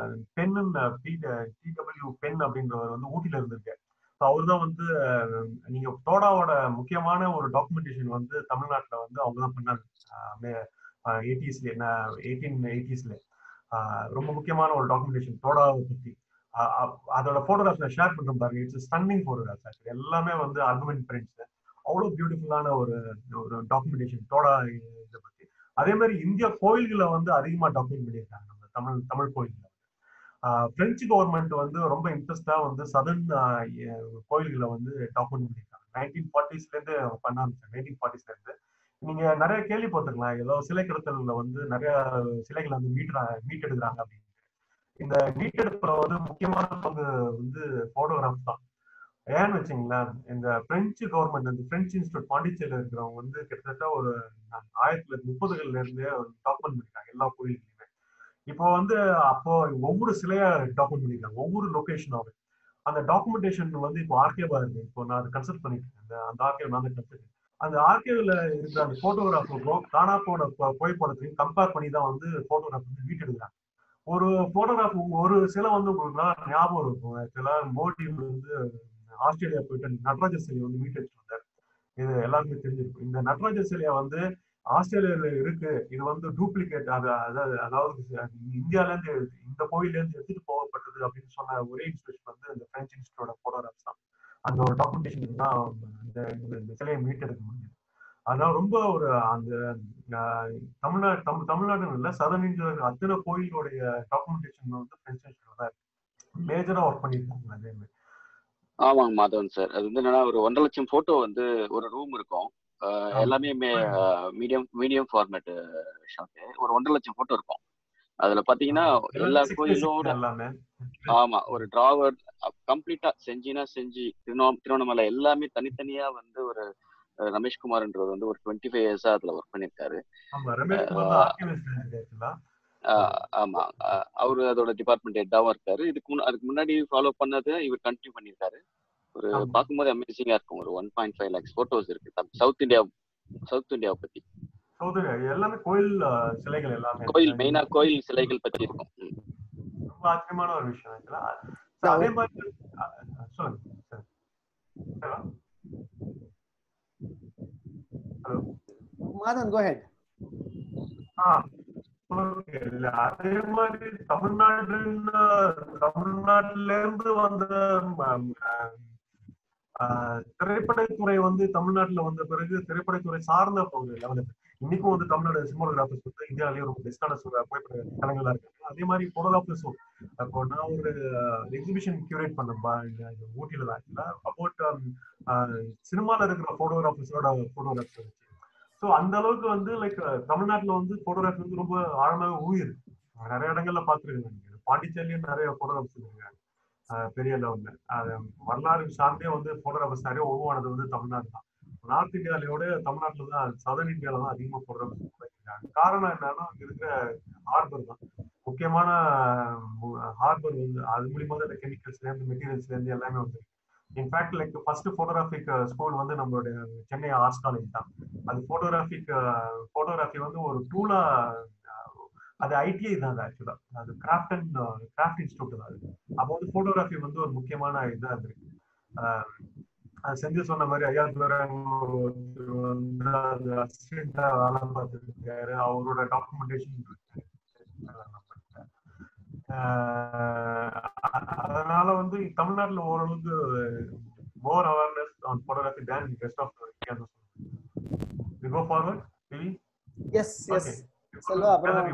TW பென் அப்படின்றவர் வந்து ஊட்டில இருந்திருக்காரு. அவர்தான் வந்து நீங்க தோடாவோட முக்கியமான ஒரு டாக்குமெண்டேஷன் வந்து தமிழ்நாட்டுல வந்து அவங்கதான் பண்ணாங்க. 1880s ரொம்ப முக்கியமான ஒரு டாக்குமெண்டேஷன் தோடாவை பத்தி. அதோட போட்டோகிராஃப் நான் ஷேர் பண்றேன் பாருங்க. It's stunning photograph. எல்லாமே வந்து ஆர்குமெண்ட் பிரிண்ட்ஸ். அவ்வளவு பியூட்டிஃபுல்லான ஒரு டாக்குமெண்டேஷன் தோடா இதை பத்தி. அதே மாதிரி இந்தியா கோயில்களை வந்து அதிகமா டாக்குமெண்ட் பண்ணியிருக்காங்க நம்ம தமிழ் கோயில்கள். பிரெஞ்சு கவர்மெண்ட் வந்து ரொம்ப இன்ட்ரெஸ்டா வந்து சதர்ன் கோயில்களை வந்து டாக்குமெண்ட் பண்ணியிருக்காங்க. 1940s இருந்து பண்ண ஆரம்பிச்சாங்க. 1940s இருந்து நீங்க நிறைய கேள்விப்பட்டிருக்கலாம், ஏதோ சிலை கடத்தல்ல வந்து நிறைய சிலைகளை வந்து மீட்டெடுக்கிறாங்க அப்படின்னு. இந்த மீட்டெடுப்புல வந்து முக்கியமான பங்கு வந்து போட்டோகிராஃப் தான். ஏன்னு வச்சுங்களேன், இந்த பிரெஞ்சு கவர்மெண்ட், இந்த பிரெஞ்சு இன்ஸ்டியூட் பாண்டிச்சேரியில இருக்கிறவங்க வந்து கிட்டத்தட்ட ஒரு 1930கள்ல இருந்தே டாக்குமெண்ட் பண்ணிருக்காங்க எல்லா கோயிலுக்குமே. இப்போ வந்து அப்போ ஒவ்வொரு சிலையா டாக்குமெண்ட் பண்ணிருக்காங்க, ஒவ்வொரு லொகேஷனாவும். அந்த டாக்குமெண்டேஷன் வந்து இப்போ ஆர்கேவா இருக்கு. இப்போ நான் அதை கன்சல்ட் பண்ணிட்டு இருக்கேன். அந்த ஆர்கேவ் நான் கன்சல்ட், அந்த ஆர்கேவ்ல இருக்கிற அந்த போட்டோகிராஃபருக்கும் காணா போன புகைப்படத்தையும் கம்பேர் பண்ணி தான் வந்து போட்டோகிராஃப் வந்து மீட்டெடுக்கிறாங்க. ஒரு போட்டோகிராஃப் ஒரு சில வந்து உங்களுக்கு ஞாபகம் இருக்கும். ஆக்சுவலா மோடி வந்து ஆஸ்திரேலியா போயிட்டு நடராஜர் சிலையை வந்து மீட்டெடுத்து வந்தார். இது எல்லாருக்குமே தெரிஞ்சிருக்கும். இந்த நடராஜர் சிலையை வந்து ஆஸ்திரேலியால இருக்கு, இது வந்து டூப்ளிகேட், அதாவது இந்தியால இருந்து இந்த கோயில இருந்து எடுத்துட்டு போகப்பட்டது அப்படின்னு சொன்ன ஒரே இன்ஸ்டியூஷன் வந்து இந்த பிரெஞ்சு இன்ஸ்டியூட்டோட போட்டோகிராஃப்ஸ் தான். அந்த ஒரு டாக்குமெண்டேஷன் தான் இந்த சிலையை மீட்டெடுக்க முடியும். அதனால ரொம்ப ஒரு அந்த தமிழ்நாடு இல்ல, சதர்ன் இந்தியாவில் அத்தனை கோயிலுடைய டாக்குமெண்டேஷன் வந்து பிரெஞ்சு இன்ஸ்டியூட் தான் மேஜரா ஒர்க் பண்ணியிருக்காங்க. அதே மாதிரி ஆமாங்க மாதவன் சார், அது வந்து என்னன்னா ஒரு 1.5 லட்சம் போட்டோ வந்து ஒரு ரூம் இருக்கும். எல்லாமே மீடியம் ஃபார்மேட் ஷாட். ஒரு 1.5 லட்சம் போட்டோ இருக்கும். அதுல பாத்தீங்கன்னா எல்லா கோயிலோட ஆமா ஒரு டிராவர் கம்ப்ளீட்டா செஞ்சு திருவண்ணாமலை எல்லாமே தனித்தனியா வந்து ஒரு ரமேஷ்குமார்ன்றது வந்து ஒரு 25 இயர்ஸா அதுல ஒர்க் பண்ணிருக்காரு. ஆமா, அவரு அதோட டிபார்ட்மெண்ட் ஹெட்டாவும் இருக்காரு. அதுக்கு முன்னாடி ஃபாலோ பண்ணது இவர் கண்டினியூ பண்ணிருக்காரு. ஒரு பார்க்கும்போது அமேசிங்கா இருக்கும். ஒரு 1.5 lakhs போட்டோஸ் இருக்கு சவுத் இந்தியாவை பத்தி. எல்லாமே கோயில் சிலைகள், எல்லாமே கோயில், மெயினா கோயில் சிலைகள் பத்தி இருக்கும். ரொம்ப ஆச்சரியமான ஒரு விஷயம். அதே மாதிரி சொல்லுங்க. Hello Madhan, go ahead. அதே மாதிரி தமிழ்நாட்டில இருந்து வந்த திரைப்படத்துறை வந்து தமிழ்நாட்டுல வந்த பிறகு திரைப்படத்துறை சார்ந்த லெவலுக்கு இன்னைக்கும் வந்து தமிழ்நாடு சினிமாட்டோகிராஃபர்ஸ் வந்து இந்தியாவிலேயே ரொம்ப பெஸ்டான புகைப்பட கலைஞர்களா இருக்காங்க. அதே மாதிரி போட்டோகிராஃபர்ஸும். அப்போ நான் ஒரு எக்ஸிபிஷன் கியூரேட் பண்ணேன் ஊட்டியில தான், அபவுட் சினிமால இருக்கிற போட்டோகிராஃபர்ஸோட போட்டோகிராஃப்ஸ் இருந்துச்சு. ஸோ அந்த அளவுக்கு வந்து லைக் தமிழ்நாட்டுல வந்து போட்டோகிராஃபி வந்து ரொம்ப ஆழமாக ஊயிருக்கு. நிறைய இடங்கள்ல பார்த்துருக்கேன். பாண்டிச்சேரியிலும் நிறைய போட்டோகிராஃபர்ஸ் இருக்காங்க பெரிய லெவல்ல. வரலாறு சார்ந்தே வந்து போட்டோகிராஃபர்ஸ் நிறைய உருவானது வந்து தமிழ்நாடு தான். நார்த் இந்தியாவிலோட தமிழ்நாட்டுல தான், சதர்ன் இந்தியாவில தான் அதிகமாக போட்டோகிராஃபர்ஸ் இருக்காங்க. காரணம் என்னன்னா அங்க இருக்கிற ஹார்பர் தான் முக்கியமான ஹார்பர். வந்து அது மூலியமா தான் இந்த கெமிக்கல்ஸ்ல இருந்து மெட்டீரியல்ஸ்ல இருந்து எல்லாமே வந்து. In fact like first photographic school வந்து நம்மளுடைய சென்னை ஆர்ட்ஸ் காலேஜ் தான். அது போட்டோகிராஃபி வந்து ஒரு டூலா, அது ஐடிஐ தான். ஆக்சுவலா அது கிராஃப்ட் இன்ஸ்டியூட் தான். அப்போ வந்து போட்டோகிராஃபி வந்து ஒரு முக்கியமான இதா இருக்கு. அது செஞ்சு சொன்ன மாதிரி ஐயா வந்து அசிஸ்டண்டா வேலை பார்த்துருக்காரு. அவரோட டாக்குமெண்டேஷன் இருக்கு. அதனால வந்து தமிழ்நாட்டுல ஓரளவுக்கு more awareness on photography than the rest of India. We go forward, Vivi? Yes. Selva,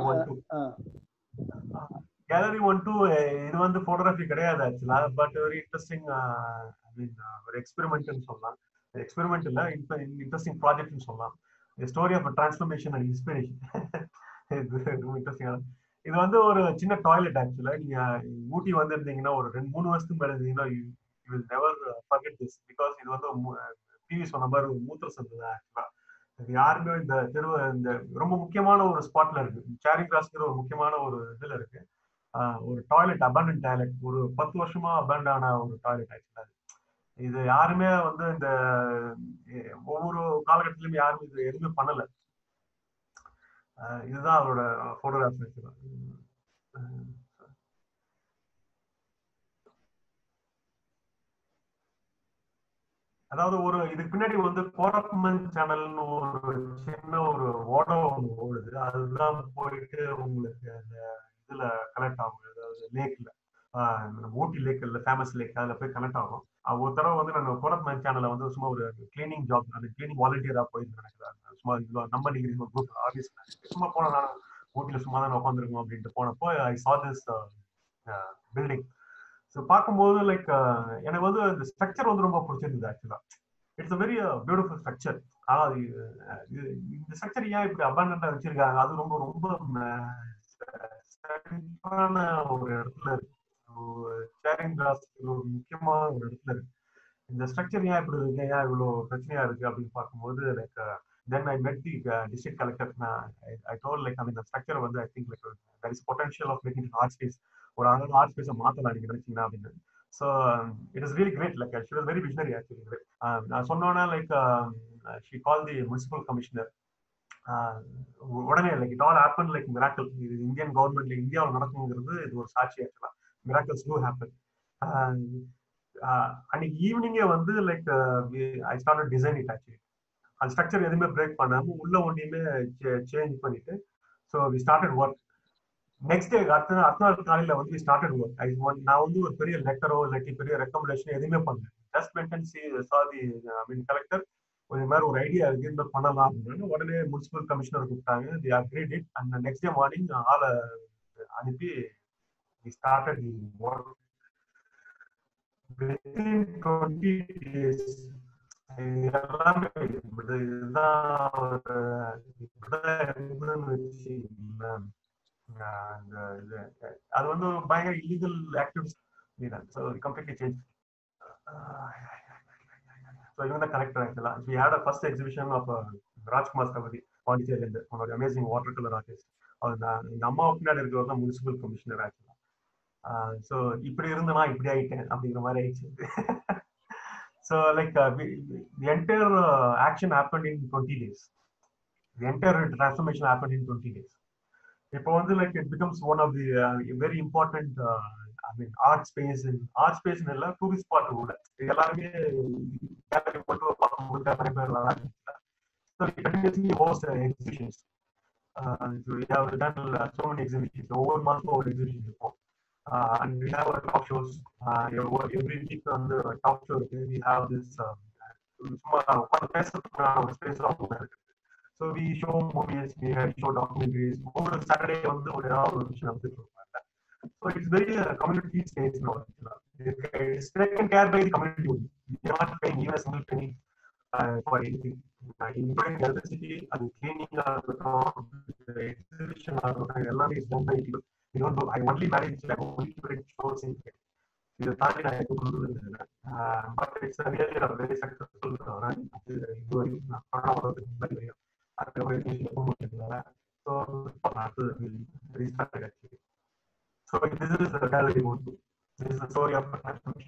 Gallery 1-2 இது வந்து போட்டோகிராஃபி கிடையாது ஆக்சுவலா, பட் வெரி இன்ட்ரெஸ்டிங். ஒரு எக்ஸ்பெரிமெண்ட்னு சொல்லலாம். எக்ஸ்பெரிமெண்ட் இல்ல, இன்ட்ரெஸ்டிங் ப்ராஜெக்ட்னு சொல்லலாம். Story of transformation and inspiration. ரொம்ப இன்ட்ரெஸ்டிங்கான. இது வந்து ஒரு சின்ன டாய்லெட். ஆக்சுவலா நீங்க ஊட்டி வந்திருந்தீங்கன்னா ஒரு 2-3 வருஷத்துக்கு மேல இருந்தீங்கன்னா you will never forget this, because இது வந்து டிவி சொன்ன மாதிரி ஒரு மூத்திர சந்து தான். ஆக்சுவலா இது யாருமே இந்த ரொம்ப முக்கியமான ஒரு ஸ்பாட்ல இருக்கு. சேரிங் கிராஸ்ங்கிற ஒரு முக்கியமான ஒரு இதுல இருக்கு. ஒரு டாய்லெட், அபேண்டன் டாய்லெட், ஒரு 10 வருஷமா அபேண்ட் ஆன ஒரு டாய்லெட். ஆக்சுவலா இது யாருமே வந்து இந்த ஒவ்வொரு காலகட்டத்திலும் யாருமே இது எதுவுமே பண்ணல. இதுதான் அவரோட போட்டோகிராஃபி. அதாவது ஒரு இதுக்கு பின்னாடி வந்து கோரப்மன் சேனல்னு ஒரு சின்ன ஒரு ஓடம் ஒன்று ஓடுது. அதுதான் போயிட்டு உங்களுக்கு அந்த இதுல கனெக்ட் ஆகும். அதாவது லேக்ல, ஊட்டி லேக் இல்ல, ஃபேமஸ் லேக், அதுல போய் கனெக்ட் ஆகும். ஒரு தடவை வந்து நான் கோரப்மன் சேனல்ல வந்து சும்மா ஒரு கிளீனிங் ஜாப், அந்த கிளீனிங் வாலண்டியரா போயிட்டு நினைக்கிறாங்க. சும்மா நம்ம நீங்க குரூப் ஆஃபீஸ் சும்மா போன, நான் ஊட்டியில சும்மா தான் உட்காந்துருக்கோம் அப்படின்ட்டு போனப்போ I saw this building. So பார்க்கும்போது லைக் எனக்கு வந்து இந்த ஸ்ட்ரக்சர் வந்து ரொம்ப பிடிச்சிருந்தது ஆக்சுவலா. It's a very beautiful structure. ஆனால் இந்த ஸ்ட்ரக்சர் ஏன் இப்படி அபாண்டண்டா வச்சிருக்காங்க, அது ரொம்ப ரொம்ப ஒரு இடத்துல இருக்கு. சேரிங் கிளாஸ் ஒரு முக்கியமான ஒரு இடத்துல இருக்கு. இந்த ஸ்ட்ரக்சர் ஏன் இப்படி இருக்கு, ஏன் இவ்வளவு பிரச்சனையா இருக்கு அப்படின்னு பார்க்கும்போது like then I met the district collector. I told like I mean the structure வந்து I think like there is potential of making it art space or another art space மாத்தலாம் நீங்க நினைச்சீங்கன்னா அப்படின்னு. So it is really great. Like she was very visionary actually. நான் சொன்னோன்னா like she called the municipal commissioner. உடனே like it all happen like miracle. இது Indian கவர்மெண்ட்ல இந்தியாவில் நடக்குங்கிறது இது ஒரு சாட்சி ஆக்சுவலா. Miracles do happen. அன்னைக்கு ஈவினிங்கே வந்து like I started design it actually. அந்த ஸ்ட்ரக்சர் எதுவுமே பிரேக் பண்ணாம உள்ள ஒன்றையுமே சேஞ்ச் பண்ணிட்டு so we started work. Next day அடுத்த நாள் காலையில வந்து வி ஸ்டார்டட் ஒர்க். நான் வந்து ஒரு பெரிய லெட்டரோ இல்லாட்டி பெரிய ரெக்கமெண்டேஷன் எதுவுமே பண்ணல. Just mention sorry I mean collector இந்த மாதிரி ஒரு ஐடியா இருக்கு, இந்த பண்ணலாம் அப்படின்னு. உடனே முனிசிபல் கமிஷனர் கூப்பிட்டாங்க. The agreed it. அந்த நெக்ஸ்ட் டே மார்னிங் ஆளை அனுப்பி we started the work. within 20 days எல்லாமே அது வந்து ஒரு பயங்கர illegal activities completely change. So even the collector actually, we had a first exhibition of Rajkumar Savadi, Pondicherry, one of the amazing watercolor artists. இந்த அம்மா பின்னாடி இருக்கிறவர் தான் முனிசிபல் கமிஷனர் ஆக்சுவலா. ஸோ இப்படி இருந்தனா இப்படி ஆயிட்டேன் அப்படிங்கிற மாதிரி ஆயிடுச்சு. So like the entire action happened in 20 days. The entire transformation happened in 20 days. இப்போ வந்து like it becomes one of the very important I mean art space இல்ல டூரிஸ்ட் ஸ்பாட் கூட எல்லாருமே கேலரி போட்டு பார்க்கும்போது நிறைய பேர் வராங்க. So we continuously host exhibitions. So we have done so many exhibitions. ஒவ்வொரு மாசமும் ஒரு எக்ஸிபிஷன் இருக்கும். And we have our talk shows. Every week on the talk show, we have this space of work. So we show movies, we show documentaries. Over Saturday, on the so it's very community space now. It's taken care by the community. We are not paying even a single penny for anything. Including electricity and cleaning, exhibition, everything is done by people. We don't do. I only manage like only shows in it. But it's really a very successful run. So restarted actually. So this is the gallery 1-2. This is the story of transformation.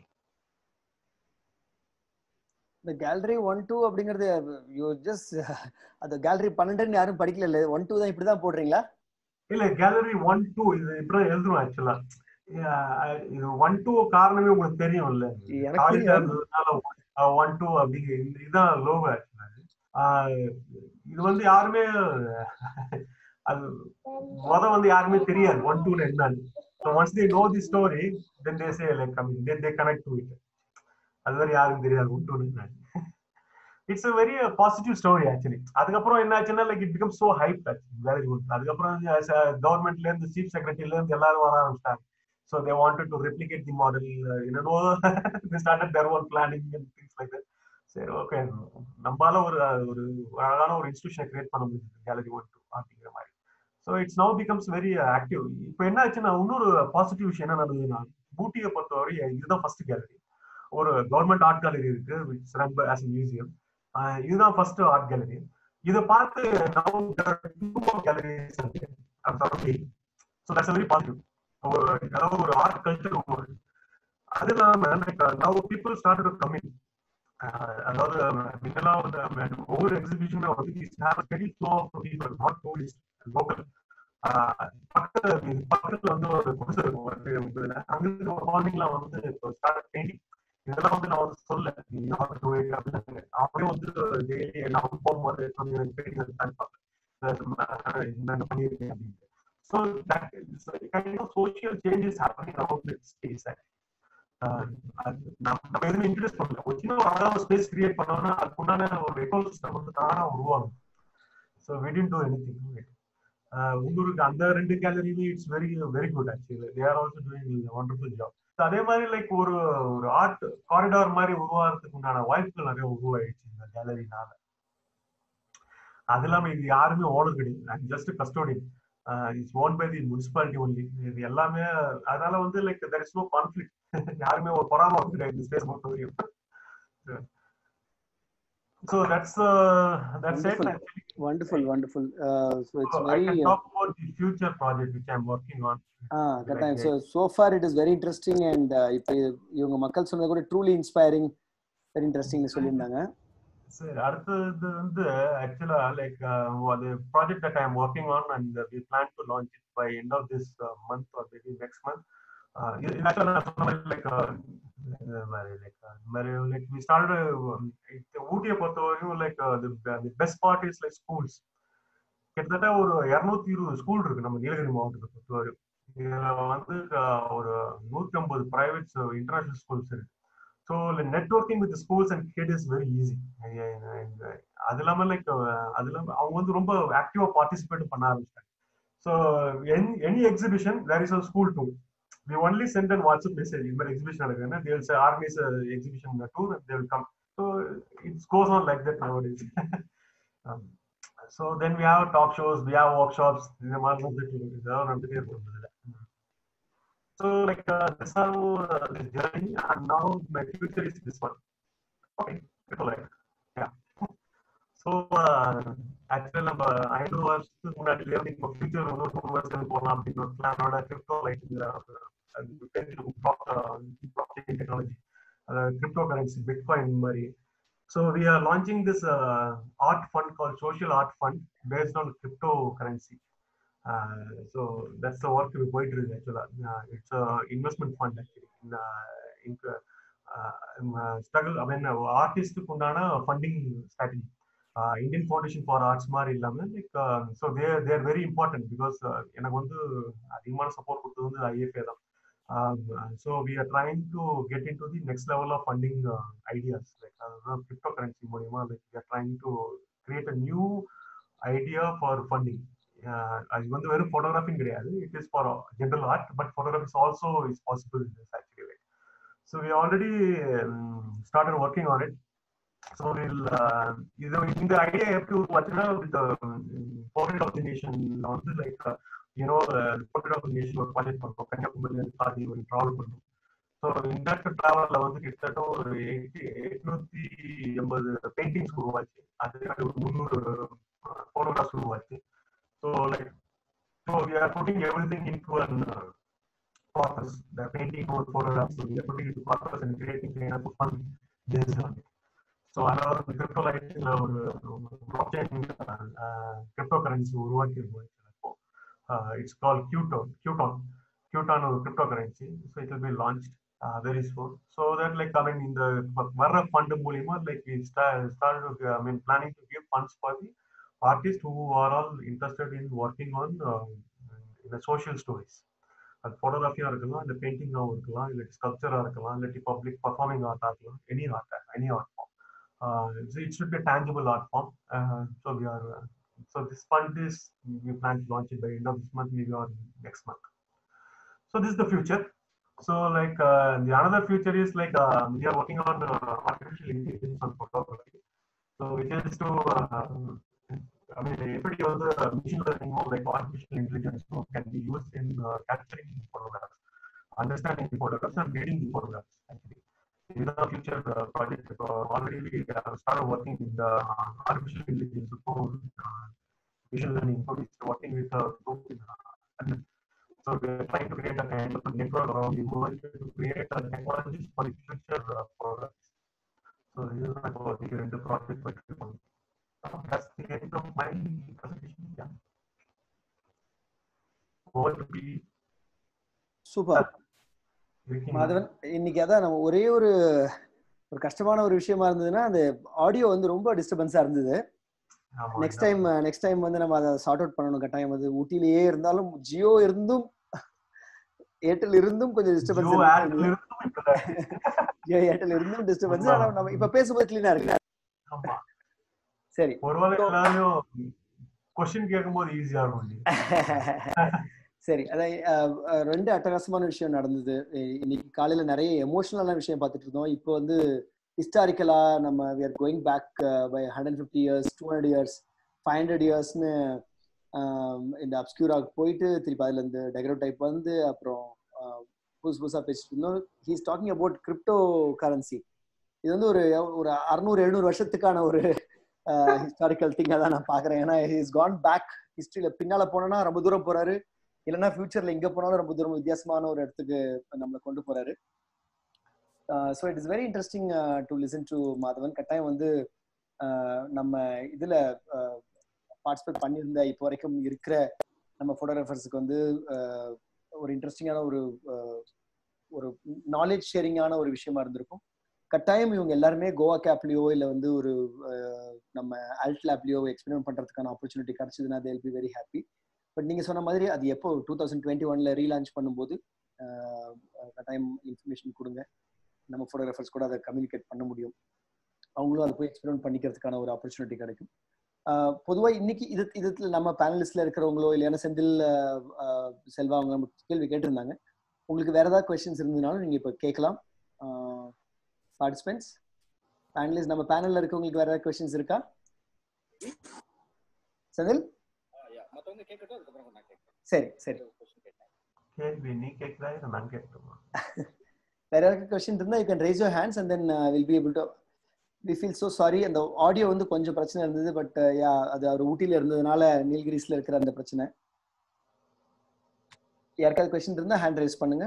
The gallery 1-2 அப்படிங்கிறது you just அந்த gallery 12 யாரும் படிக்கல இல்ல 1-2 தான் இப்படி தான் போடுறீங்களா? இல்ல gallery 1-2 இது இப்படி எழுதுறோம் ஆக்சுவலா. இது 1-2 காரணமே உங்களுக்கு தெரியும் இல்ல. காலேஜ்ல இருந்ததுனால 1-2 அப்படிங்க இதுதான் லோகோ ஆக்சுவலா. இது வந்து யாருமே அது வந்து யாருமே தெரியாது 1-2 என்னன்னு. So once they know the story, then they say like I mean they connect to it. அதுவரை யாருக்கும் தெரியாது 1-2 என்னன்னு. It's a very positive story actually. அதுக்கப்புறம் என்ன ஆச்சுன்னா like it becomes so hyped actually. Very good. அதுக்கப்புறம் கவர்மெண்ட்ல இருந்து சீஃப் செக்ரட்டரியில இருந்து எல்லாரும் வர ஆரம்பிச்சிட்டாங்க. So they wanted to replicate the model. They started their own planning and things like that. சரி ஓகே நம்மளால ஒரு அழகான ஒரு இன்ஸ்டிடியூஷனை கிரியேட் பண்ண முடியுது கேலரி 1-2 அப்படிங்கிற மாதிரி. So it's now becomes very active. இப்போ என்ன ஆச்சுன்னா இன்னொரு பாசிட்டிவ் விஷயம் என்ன நடந்ததுன்னா ஊட்டியை பொறுத்தவரை இதுதான் ஃபர்ஸ்ட் கேலரி. ஒரு கவர்மெண்ட் ஆர்ட் கேலரி இருக்கு which run by as a museum. இதுதான் ஃபர்ஸ்ட் ஆர்ட் கேலரி. இதை பார்த்து galleries so that's very positive. அதாவது ஒரு ஆர்ட் கல்ச்சர் அது இல்லாம நவ் பீப்புள் ஸ்டார்டட் கம்மிங். அதாவது முன்னெல்லாம் வந்து ஒவ்வொரு எக்ஸிபிஷனுமே வந்து very flow of people not tourist local. பக்கத்துல வந்து ஒரு குடிசை இருக்கும் அங்க ஒரு மார்னிங்ல வந்து ஸ்டார்ட் பெயிண்டிங். இதெல்லாம் வந்து நான் வந்து சொல்ல அப்படியே வந்து டெய்லி நான் போகும்போது பண்ணியிருக்கேன் அப்படின்னு. So that kind of social change is happening around the space. நம்ம எதுவுமே இன்ட்ரெஸ்ட் பண்ணல. ஒரு சின்ன அழகான ஸ்பேஸ் கிரியேட் பண்ணோம்னா அதுக்குண்டான ஒரு எக்கோசிஸ்டம் வந்து தானா உருவாகும். So we didn't do anything. உள்ளூருக்கு அந்த 2 கேலரியுமே it's very very good actually. They are also doing wonderful job. அதே மாதிரி லைக் ஒரு ஒரு ஆர்ட் காரிடார் மாதிரி உருவாகிறதுக்கு உண்டான வாய்ப்புகள் நிறைய உருவாயிடுச்சு இந்த கேலரினால. அது இல்லாம இது யாருமே ஓனர் கிடையாது, just custodian. It's own by the municipality only. இது எல்லாமே அதனால வந்து like there is no conflict. யாருமே ஒரு பொறாம வந்து கிடையாது இந்த ஸ்பேஸ் பொறுத்த வரையும். So that's it actually. Wonderful. So it's I very can talk about the future project which I'm working on. So far it is very interesting, and இப்போ இவங்க மக்கள் சொன்னது கூட truly inspiring, very interesting னு சொல்லிருந்தாங்க. சரி, அடுத்தது வந்து ஆக்சுவலா like the project that I'm working on and we plan to launch it by end of this month or maybe next month. Like we started ஊட்டியை பொறுத்த வரைக்கும் like the best part is like schools. கிட்டத்தட்ட ஒரு 220 school இருக்கு நம்ம நீலகிரி மாவட்டத்தை பொறுத்த வரைக்கும். இதுல வந்து ஒரு 150 பிரைவேட் இன்டர்நேஷனல் ஸ்கூல்ஸ் இருக்கு. So networking with schools and kid is very easy. அது இல்லாமல் லைக் அது இல்லாமல் அவங்க வந்து ரொம்ப ஆக்டிவா பார்ட்டிசிபேட் பண்ண ஆரம்பிச்சிட்டாங்க. So any exhibition there is a school tour. We only send a WhatsApp message. In my exhibition, they will say organize an exhibition tour and they will come. So it goes on like that nowadays. So then we have talk shows, we have workshops. So like this is how this journey, and now my future is this one. Okay, yeah. So actually நம்ம 5 வருஷத்துக்கு முன்னாடி learning future ஒரு 2 வருஷத்துக்கு போகலாம் அப்படின்னு ஒரு பிளானோட crypto light technology, cryptocurrency, Bitcoin மாதிரி. So we are launching this art fund called Social Art Fund based on cryptocurrency. So that's the work we going to do actually. It's a investment fund actually. Struggle, I mean, artist க்கு உண்டான funding strategy. Indian Foundation for Arts மாதிரி இல்லாம like so there very important because எனக்கு வந்து அதிகமான support கொடுத்தது வந்து IFA தான். So we are trying to get into the next level of funding ideas like cryptocurrency மூலமா like we are trying to create a new idea for funding. அது வந்து வெறும் photography கிடையாது, it is for general art, but photography also is possible in this actually. So we already started working on it. So we'll இந்த idea எப்படி பார்த்தீங்கன்னா with the portrait of the nation வந்து like portrait of the nation ஒரு project பண்ணுறோம். கன்னியாகுமரி பாதி ஒரு travel பண்ணுறோம். So இந்த ட்ராவலில் வந்து கிட்டத்தட்ட ஒரு 880 பெயிண்டிங்ஸ் உருவாச்சு. அதே மாதிரி ஒரு 300 ஃபோட்டோகிராஃப்ஸ் உருவாச்சு. So like so we are putting everything into an process. The painting or photographs, we are putting into process and creating kind of fun based on it. So another crypto light ஒரு blockchain cryptocurrency உருவாக்கியிருக்கோம். It's called Qton ஒரு cryptocurrency. So it will be launched very soon. So that like I mean in the வர்ற fund மூலமா like we started I mean planning to give funds for the artists who are all interested in working on in the social stories. அது ஃபோட்டோகிராஃபியா இருக்கலாம், இல்லை பெயிண்டிங்காகவும் இருக்கலாம், இல்லை ஸ்கல்ப்சரா இருக்கலாம், இல்லாட்டி public performing ஆர்ட்டா இருக்கலாம், any art form. So it should be a tangible art form. So this fund is we plan to launch it by end of this month, maybe or next month. So this is the future. So like the another future is like we are working on artificial intelligence on photography. So which is to I mean everybody also machine learning or like artificial intelligence can be used in capturing photographs, understanding the photographs and reading the photographs actually. This is a future project. Already we started working with the artificial intelligence visual learning. So it's working with so we are trying to create a kind of a network around the world to create a technologies for the future products. So this is about the project. That's the end of my presentation. Yeah. Over to be. Super. Madhavan, இன்னைக்கு அதான் நம்ம ஒரே ஒரு கஷ்டமான ஒரு விஷயமா இருந்ததுன்னா அந்த ஆடியோ வந்து ரொம்ப டிஸ்டர்பன்ஸா இருந்தது. நெக்ஸ்ட் டைம் வந்து நம்ம அதை சார்ட் அவுட் பண்ணணும் கட்டாயம். அது ஊட்டிலேயே இருந்தாலும் ஜியோ இருந்தும் ஏர்டெல் இருந்தும் கொஞ்சம் டிஸ்டர்பன்ஸ், ஏர்டெல் இருந்தும் டிஸ்டர்பன்ஸ். ஆனா நம்ம இப்ப பேசும்போது கிளீனா இருக்கு. சரி, ஒருவேளை எல்லாரும் கொஸ்டின் கேட்கும்போது ஈஸியா இருக்கும். சரி, அதான் ரெண்டு அட்டகாசமான விஷயம் நடந்தது இன்னைக்கு காலையில. நிறைய எமோஷனலான விஷயம் பார்த்துட்டு இருந்தோம். இப்போ வந்து ஹிஸ்டாரிக்கலா நம்ம we are going back by 150 years, 200 years, 500 yearsன்னு இந்த அப்ஸ்கியூராக போயிட்டு திருப்பி அதுல இருந்து டெகரேட் டைப் வந்து அப்புறம் புதுசு புதுசா பேசிட்டு இருந்தோம். He's talking about cryptocurrency. இது வந்து ஒரு 600-700 வருஷத்துக்கான ஒரு ஹிஸ்டாரிக்கல் திங்கா தான் நான் பாக்குறேன். ஏன்னா ஹீஸ் கான் பேக் ஹிஸ்டரியில பின்னால போனோம்னா ரொம்ப தூரம் போறாரு, இல்லைன்னா ஃபியூச்சர்ல எங்க போனாலும் ரொம்ப தூரம் வித்தியாசமான ஒரு இடத்துக்கு நம்மளை கொண்டு போறாரு. So it is very interesting to listen to Madhavan. கட்டாயம் வந்து நம்ம இதுல பார்ட்டிசிபேட் பண்ணியிருந்த இப்போ வரைக்கும் இருக்கிற நம்ம ஃபோட்டோகிராஃபர்ஸுக்கு வந்து ஒரு இன்ட்ரெஸ்டிங்கான ஒரு நாலேஜ் ஷேரிங்கான ஒரு விஷயமா இருந்திருக்கும். கட்டாயம் இவங்க எல்லாருமே கோவா கேப்லயோ இல்லை வந்து ஒரு நம்ம அல்ட் லேப்லயோ எக்ஸ்பெரிமெண்ட் பண்றதுக்கான ஆப்பர்ச்சுனிட்டி கிடைச்சதுன்னா they'll be very happy. But நீங்க சொன்ன மாதிரி அது எப்போ 2021 ரீலான்ச் பண்ணும்போது கட்டாயம் இன்ஃபர்மேஷன் கொடுங்க. நம்ம ஃபோட்டோகிராஃபர்ஸ் கூட அதை கம்யூனிகேட் பண்ண முடியும், அவங்களும் அதை போய் எக்ஸ்பெரிமெண்ட் பண்ணிக்கிறதுக்கான ஒரு ஆப்பர்ச்சுனிட்டி கிடைக்கும். பொதுவாக இன்னைக்கு இதுல நம்ம பேனலிஸ்ட்ல இருக்கிறவங்களோ இல்லைன்னா செந்தில் செல்வா அவங்க நம்ம கேள்வி கேட்டிருந்தாங்க. உங்களுக்கு வேற ஏதாவது கொஸ்டின்ஸ் இருந்ததுனாலும் நீங்க இப்போ கேட்கலாம். பார்ட்டிசிபென்ட்ஸ் பேனலிஸ்ட் நம்ம பேனல்ல இருக்கவங்களுக்கு வேற ஏதாவது கொஸ்டின்ஸ் இருக்கா? செந்தில்? சரி சரி, கேள்வி நீ கேட்கறா இல்ல நான் கேட்கணுமா? வேற யாராவது கொஸ்டின் இருந்தா you can raise your hands and then we'll be able to. We feel so sorry. அந்த ஆடியோ வந்து கொஞ்சம் பிரச்சனை இருந்தது. பட் அது அவர் ஊட்டியில இருந்ததுனால நீல்கிரிஸ்ல இருக்கிற அந்த பிரச்சனை. யாருக்காவது கொஸ்டின் இருந்தா ஹேண்ட் ரைஸ் பண்ணுங்க.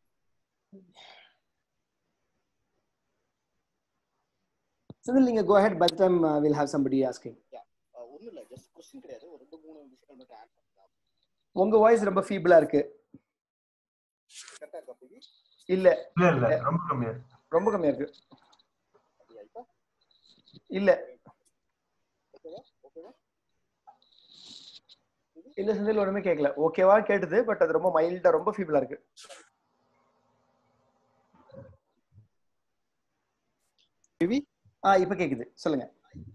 Sunil, நீங்க go ahead. By the time we'll have somebody asking. ஒண்ணும் இல்ல, ஜஸ்ட் क्वेश्चन கிடையாது, ஒரு 2-3 விஷயங்கள் மட்டும் ஆட் பண்ணலாம். உங்க வாய்ஸ் ரொம்ப ஃபீபிளா இருக்கு. கரெக்ட்டா இருக்கா பிவி? இல்ல ரொம்ப கம்மியா இருக்கு. ரொம்ப கம்மியா இருக்கு. இல்ல இல்ல செந்தில், ஒண்ணுமே கேட்கல. ஓகேவா கேட்டது, பட் அது ரொம்ப மைல்டா ரொம்ப ஃபீபிளா இருக்கு. பிவி இப்ப கேக்குது, சொல்லுங்க.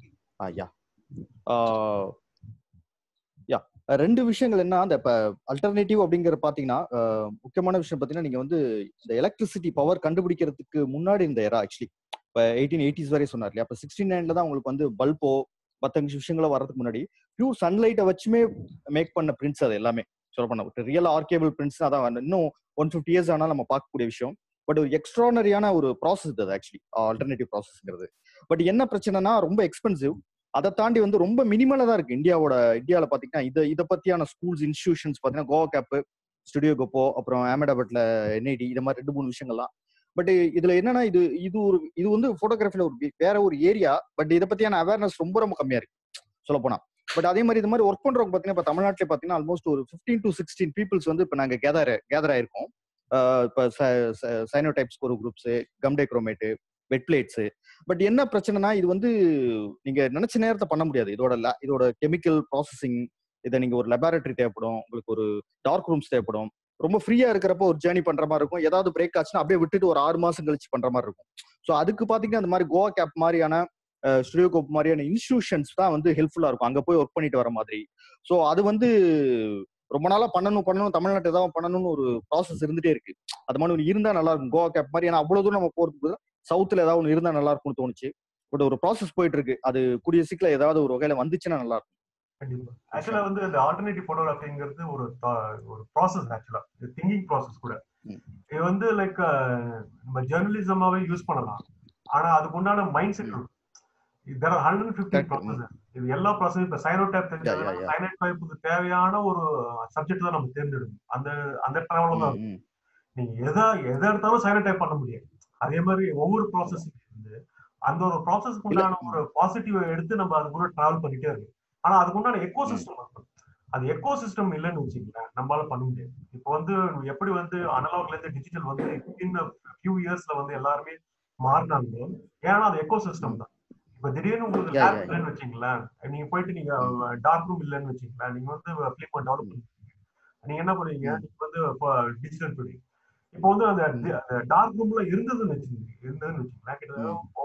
ரெண்டு விஷயங்கள் என்ன, அந்த இப்ப அல்டர்னேட்டிவ் அப்படிங்கிற பாத்தீங்கன்னா முக்கியமான விஷயம் பாத்தீங்கன்னா, நீங்க வந்து இந்த எலக்ட்ரிசிட்டி பவர் கண்டுபிடிக்கிறதுக்கு முன்னாடி இந்த எரா ஆக்சுவலி இப்ப 1880s வரை சொன்னார் இல்லையா, அப்ப 69ல தான் உங்களுக்கு வந்து பல்போ மற்ற விஷயங்களும் வர்றதுக்கு முன்னாடி பியூர் சன்லைட்டை வச்சுமே மேக் பண்ண பிரிண்ட்ஸ் அது எல்லாமே. சொல்ல பண்ண ரியல் ஆர்கேபிள் பிரிண்ட்ஸ் அதான் இன்னும் 150 years ஆனாலும் நம்ம பார்க்கக்கூடிய விஷயம். பட் ஒரு எக்ஸ்ட்ரானரியான ஒரு ப்ராசஸ் அது ஆக்சுவலி ஆல்டர்னேட்டிவ் ப்ராசஸ்ங்கிறது. பட் என்ன பிரச்சனைனா ரொம்ப எக்ஸ்பென்சிவ். அதை தாண்டி வந்து ரொம்ப மினிமலா தான் இருக்கு. இந்தியாவில பாத்தீங்கன்னா இதை பத்தியான ஸ்கூல்ஸ் இன்ஸ்டிடியூஷன்ஸ் பாத்தீங்கன்னா கோவா கேப், ஸ்டுடியோ கோப்போ, அப்புறம் அஹமதாபாத்ல NIT, இந்த மாதிரி 2-3 விஷயங்கள்லாம். பட் இதுல என்னன்னா இது வந்து போட்டோகிராஃபில வேற ஒரு ஏரியா. பட் இதை பத்தியான அவேர்னஸ் ரொம்ப கம்மியா இருக்கு சொல்ல போனா. பட் அதே மாதிரி இது மாதிரி ஒர்க் பண்றவங்க பாத்தீங்கன்னா இப்ப தமிழ்நாட்டிலே பாத்தீங்கன்னா ஆல்மோஸ்ட் ஒரு 15 to 16 பீப்புள்ஸ் வந்து இப்ப நாங்க கேதர் ஆயிருக்கோம். இப்ப சைனோடைப்ஸ் ஒரு groups, gum dichromate, wet plates. But என்ன பிரச்சனைனா இது வந்து நீங்க நினைச்ச நேரத்தை பண்ண முடியாது. இதோட கெமிக்கல் ப்ராசஸிங், இதை நீங்க ஒரு லெபார்டரி தேவைப்படும், உங்களுக்கு ஒரு டார்க் ரூம்ஸ் தேவைப்படும். ரொம்ப ஃப்ரீயா இருக்கிறப்ப ஒரு ஜேர்னி பண்ற மாதிரி இருக்கும். ஏதாவது பிரேக் ஆச்சுன்னா அப்படியே விட்டுட்டு ஒரு 6 மாசம் கழிச்சு பண்ற மாதிரி இருக்கும். ஸோ அதுக்கு பாத்தீங்கன்னா அந்த மாதிரி கோவா கேப் மாதிரியான ஸ்டுடியோ கோப் மாதிரியான இன்ஸ்டிடியூஷன்ஸ் தான் வந்து ஹெல்ப்ஃபுல்லா இருக்கும், அங்க போய் ஒர்க் பண்ணிட்டு வர மாதிரி. ஸோ அது வந்து ரொம்ப நாளா பண்ணணும் தமிழ்நாட்டு ஏதாவது பண்ணணும்னு ஒரு ப்ராசஸ் இருந்துட்டே இருக்கு. அது மாதிரி ஒன்று இருந்தா நல்லா இருக்கும் கோவா கேப் மாதிரி. ஏன்னா அவ்வளவு தூரம் நம்ம போறதுக்கு சவுத்துல ஏதாவது ஒன்று இருந்தா நல்லா இருக்கும்னு தோணுச்சு. பட் ஒரு ப்ராசஸ் போயிட்டு இருக்கு, அது கூடிய சீக்கிரம் ஏதாவது ஒரு வகையில வந்துச்சுன்னா நல்லா இருக்கும். கண்டிப்பா. ஆக்சுவலா வந்து இந்த ஆல்டர்னேட்டிவ் போட்டோகிராஃபிங்கிறது ஒரு ப்ராசஸ், ஆக்சுவலா திங்கிங் ப்ராசஸ் கூட. இது வந்து லைக் நம்ம ஜெர்னலிசமாவே யூஸ் பண்ணலாம். ஆனா அதுக்கு உண்டான மைண்ட் செட் இருக்கும். there are 150 processes. இது எல்லா ப்ராசஸும் இப்ப சைனோடைப் தெரிஞ்சதுன்னா சைனோடைப்புக்கு தேவையான ஒரு சப்ஜெக்ட் தான் நம்ம தேர்ந்தெடுக்கணும். அந்த டிராவல் தான் நீங்க எதை எடுத்தாலும் சைனோடைப் பண்ண முடியாது. அதே மாதிரி ஒவ்வொரு ப்ராசஸும் வந்து அந்த ஒரு ப்ராசஸ்க்கு உண்டான ஒரு பாசிட்டிவ் எடுத்து நம்ம அது கூட டிராவல் பண்ணிட்டே இருக்கு. ஆனா அதுக்கு உண்டான எக்கோ சிஸ்டம் இருக்கும். அது எக்கோ சிஸ்டம் இல்லைன்னு வச்சுக்கல நம்மளால பண்ண முடியாது. இப்போ வந்து எப்படி வந்து அனலாக்ல இருந்து டிஜிட்டல் வந்து ஃபியூ இயர்ஸ்ல வந்து எல்லாருமே மாறினாங்க. ஏன்னா அது எக்கோ சிஸ்டம் தான். இப்ப திடீர்னு உங்களுக்கு லேப் இல்லைன்னு வச்சுங்களேன், நீங்க போயிட்டு நீங்க டார்க் ரூம் இல்லைன்னு வச்சுங்களேன், நீங்க வந்து ஃபிலிம் டெவலப் பண்ணுவீங்க. நீங்க என்ன பண்ணுவீங்க, நீங்க வந்து டிஜிட்டல் பண்ணுவீங்க. இப்போ வந்து அந்த டார்க் ரூம்ல இருந்ததுன்னு வச்சுங்களேன்,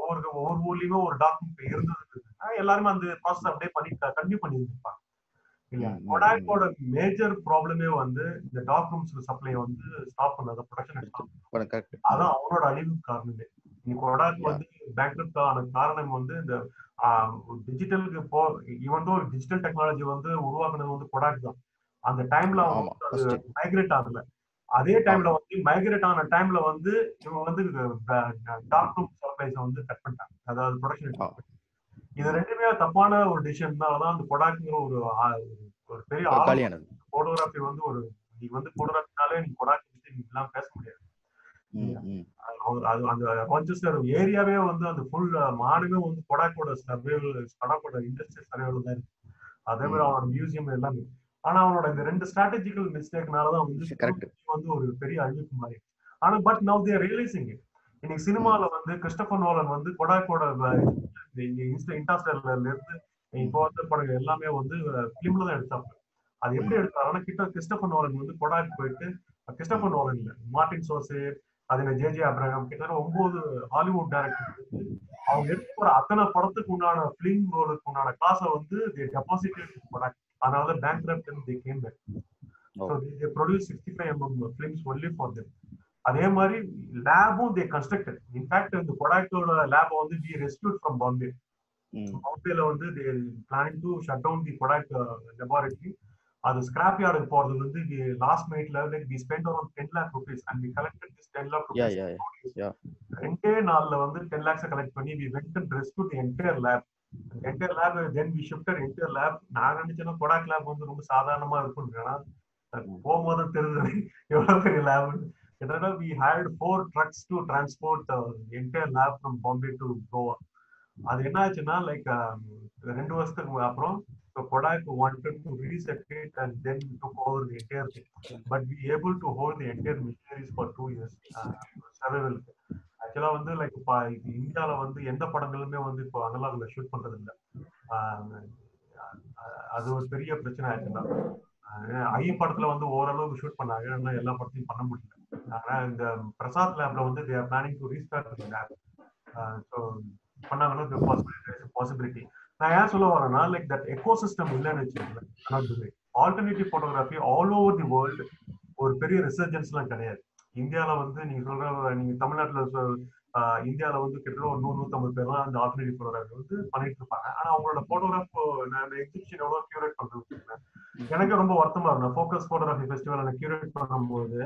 ஒவ்வொரு ஊர்லயுமே ஒரு டார்க் ரூம் இருந்ததுன்னு எல்லாருமே அந்த ப்ராசஸ் அப்படியே பண்ணி கண்டினியூ பண்ணிட்டு இருப்பாங்க. இல்லையா? கொடாக்கோட மேஜர் ப்ராப்ளமே வந்து இந்த டார்க் ரூம்ஸ் சப்ளை வந்து ஸ்டாப் பண்ணாத ப்ரொடக்ஷன். அதான் அவனோட அழிவுக்கு காரணமே. இன்னைக்கு கொடாக் வந்து பேங்க்ரப்ட் ஆன காரணம் வந்து இந்த டிஜிட்டலுக்கு ஈவன் தோ டிஜிட்டல் டெக்னாலஜி வந்து உருவாக்குனது வந்து கொடாக் தான். அந்த டைம்ல அவங்க அது மைக்ரேட் ஆகல. அதே டைம்ல வந்து மைக்ரேட் ஆன டைம்ல வந்து இவங்க வந்து டார்க் ரூம் சப்ளைஸ் வந்து கட் பண்ணிட்டாங்க, அதாவது ப்ரொடக்ஷன். இது ரெண்டுமே தப்பான ஒரு டிசிஷன்னாலதான் அந்த கொடாக்குங்கிற ஒரு பெரிய போட்டோகிராஃபி வந்து ஒரு நீ வந்து போட்டோகிராஃபினாலே நீ கொடாக் எல்லாம் பேச முடியாது. அந்த ரான்செஸ்டர் ஏரியாவே வந்து அந்த ஃபுல் மாநிலமே வந்து கொடாக்கோட சர்வேவல், கொடாக்கோட இண்டஸ்ட்ரியல் சர்வேவல் தான் இருக்கு. அதே மாதிரி அவனோட மியூசியம் எல்லாமே. ஆனா அவனோட இந்த 2 ஸ்ட்ராட்டஜிக்கல் மிஸ்டேக்னாலதான் வந்து ஒரு பெரிய அழிவுக்கு மாறி. ஆனா but now they are realising it. இன்னைக்கு சினிமால வந்து கிறிஸ்டோபர் நோலன் வந்து கொடாக்கோட இன்டர்ஸ்டெல்லர்ல இருந்து இப்போ வந்து படம் எல்லாமே வந்து பிலிம்ல தான் எடுத்தாங்க. அது எப்படி எடுத்தாங்கன்னா கிறிஸ்டோபர் நோலன் வந்து கொடாக் போயிட்டு, கிறிஸ்டோபர் நோலன் இல்ல, மார்டின் சோர்சே, அதே ஜே அப்ரஹாம், கிட்டத்தட்ட 9 ஹாலிவுட் டைரக்டர் அவங்க எடுத்து அத்தனை படத்துக்கு உண்டான பிலிம் ரோலுக்கு உண்டான காசை வந்து டெபாசிட்டட் கொடாக். அதனால bankrupt and they came back. So they produce 65mm films only for them. அதே மாதிரி லேபும் தே கன்ஸ்ட்ரக்டட். இன்ஃபேக்ட் இந்த கொடாக்கோட லேப் வந்து வி ரெஸ்கியூட் ஃப்ரம் பாம்பே. பாம்பேல வந்து they planning to shut down the Kodak laboratory. அது ஸ்கிராப் யார்டுக்கு போறது வந்து லாஸ்ட் மினிட்ல like we spend around 10 lakh rupees and we collected this 10 lakh rupees. ரெண்டே நாள்ல வந்து 10 lakhs கலெக்ட் பண்ணி we went and rescued the entire lab. entire lab then we shifted entire lab. நான் நினைச்சேன்னா கொடாக் லேப் வந்து ரொம்ப சாதாரணமா இருக்கும்னா போகும்போது தெரிஞ்சது எவ்வளவு பெரிய லேப். கிட்டத்தட்ட we hired 4 trucks to transport the entire lab from Bombay to Goa. அது என்ன ஆச்சுன்னா லைக் 2 வருஷத்துக்கு அப்புறம் Kodak wanted to reset it and then took over the entire thing, but we able to hold the entire machineries for 2 years survival. ஆக்சுவலா வந்து like இந்தியால வந்து எந்த படங்களுமே வந்து இப்போ அனலாக்ல ஷூட் பண்றது இல்லை. அது ஒரு பெரிய பிரச்சனை ஆச்சுன்னா. ஐ படத்துல வந்து ஓரளவுக்கு ஷூட் பண்ணாங்க, ஆனா எல்லா படத்தையும் பண்ண முடியல. ஆனா இந்த பிரசாத் லேப்ல வந்து they are planning to restart the lab. So பண்ணாங்கன்னா பாசிபிலிட்டி. நான் ஏன் சொல்ல வரேன்னா லைக் தட் எக்கோசிஸ்டம் இல்லைன்னு வச்சுக்கோங்களேன். Alternative photography all over the world ஒரு பெரிய ரிசர்ஜன்ஸ் எல்லாம் கிடையாது. இந்தியால வந்து நீங்க சொல்ற நீங்க தமிழ்நாட்டுல இந்தியால வந்து கிட்டத்தட்ட ஒரு 100-150 பேர் தான் அந்த ஆல்டர்னேட்டிவ் போட்டோகிராஃபி வந்து பண்ணிட்டு இருப்பாங்க. ஆனா அவங்களோட போட்டோகிராஃப் நான் எக்ஸிபிஷன் எவ்வளவு கியூரேட் பண்றது எனக்கு ரொம்ப வருத்தமா இருக்கும். ஃபோக்கஸ் போட்டோகிராஃபி ஃபெஸ்டிவல் கியூரேட் பண்ணும்போது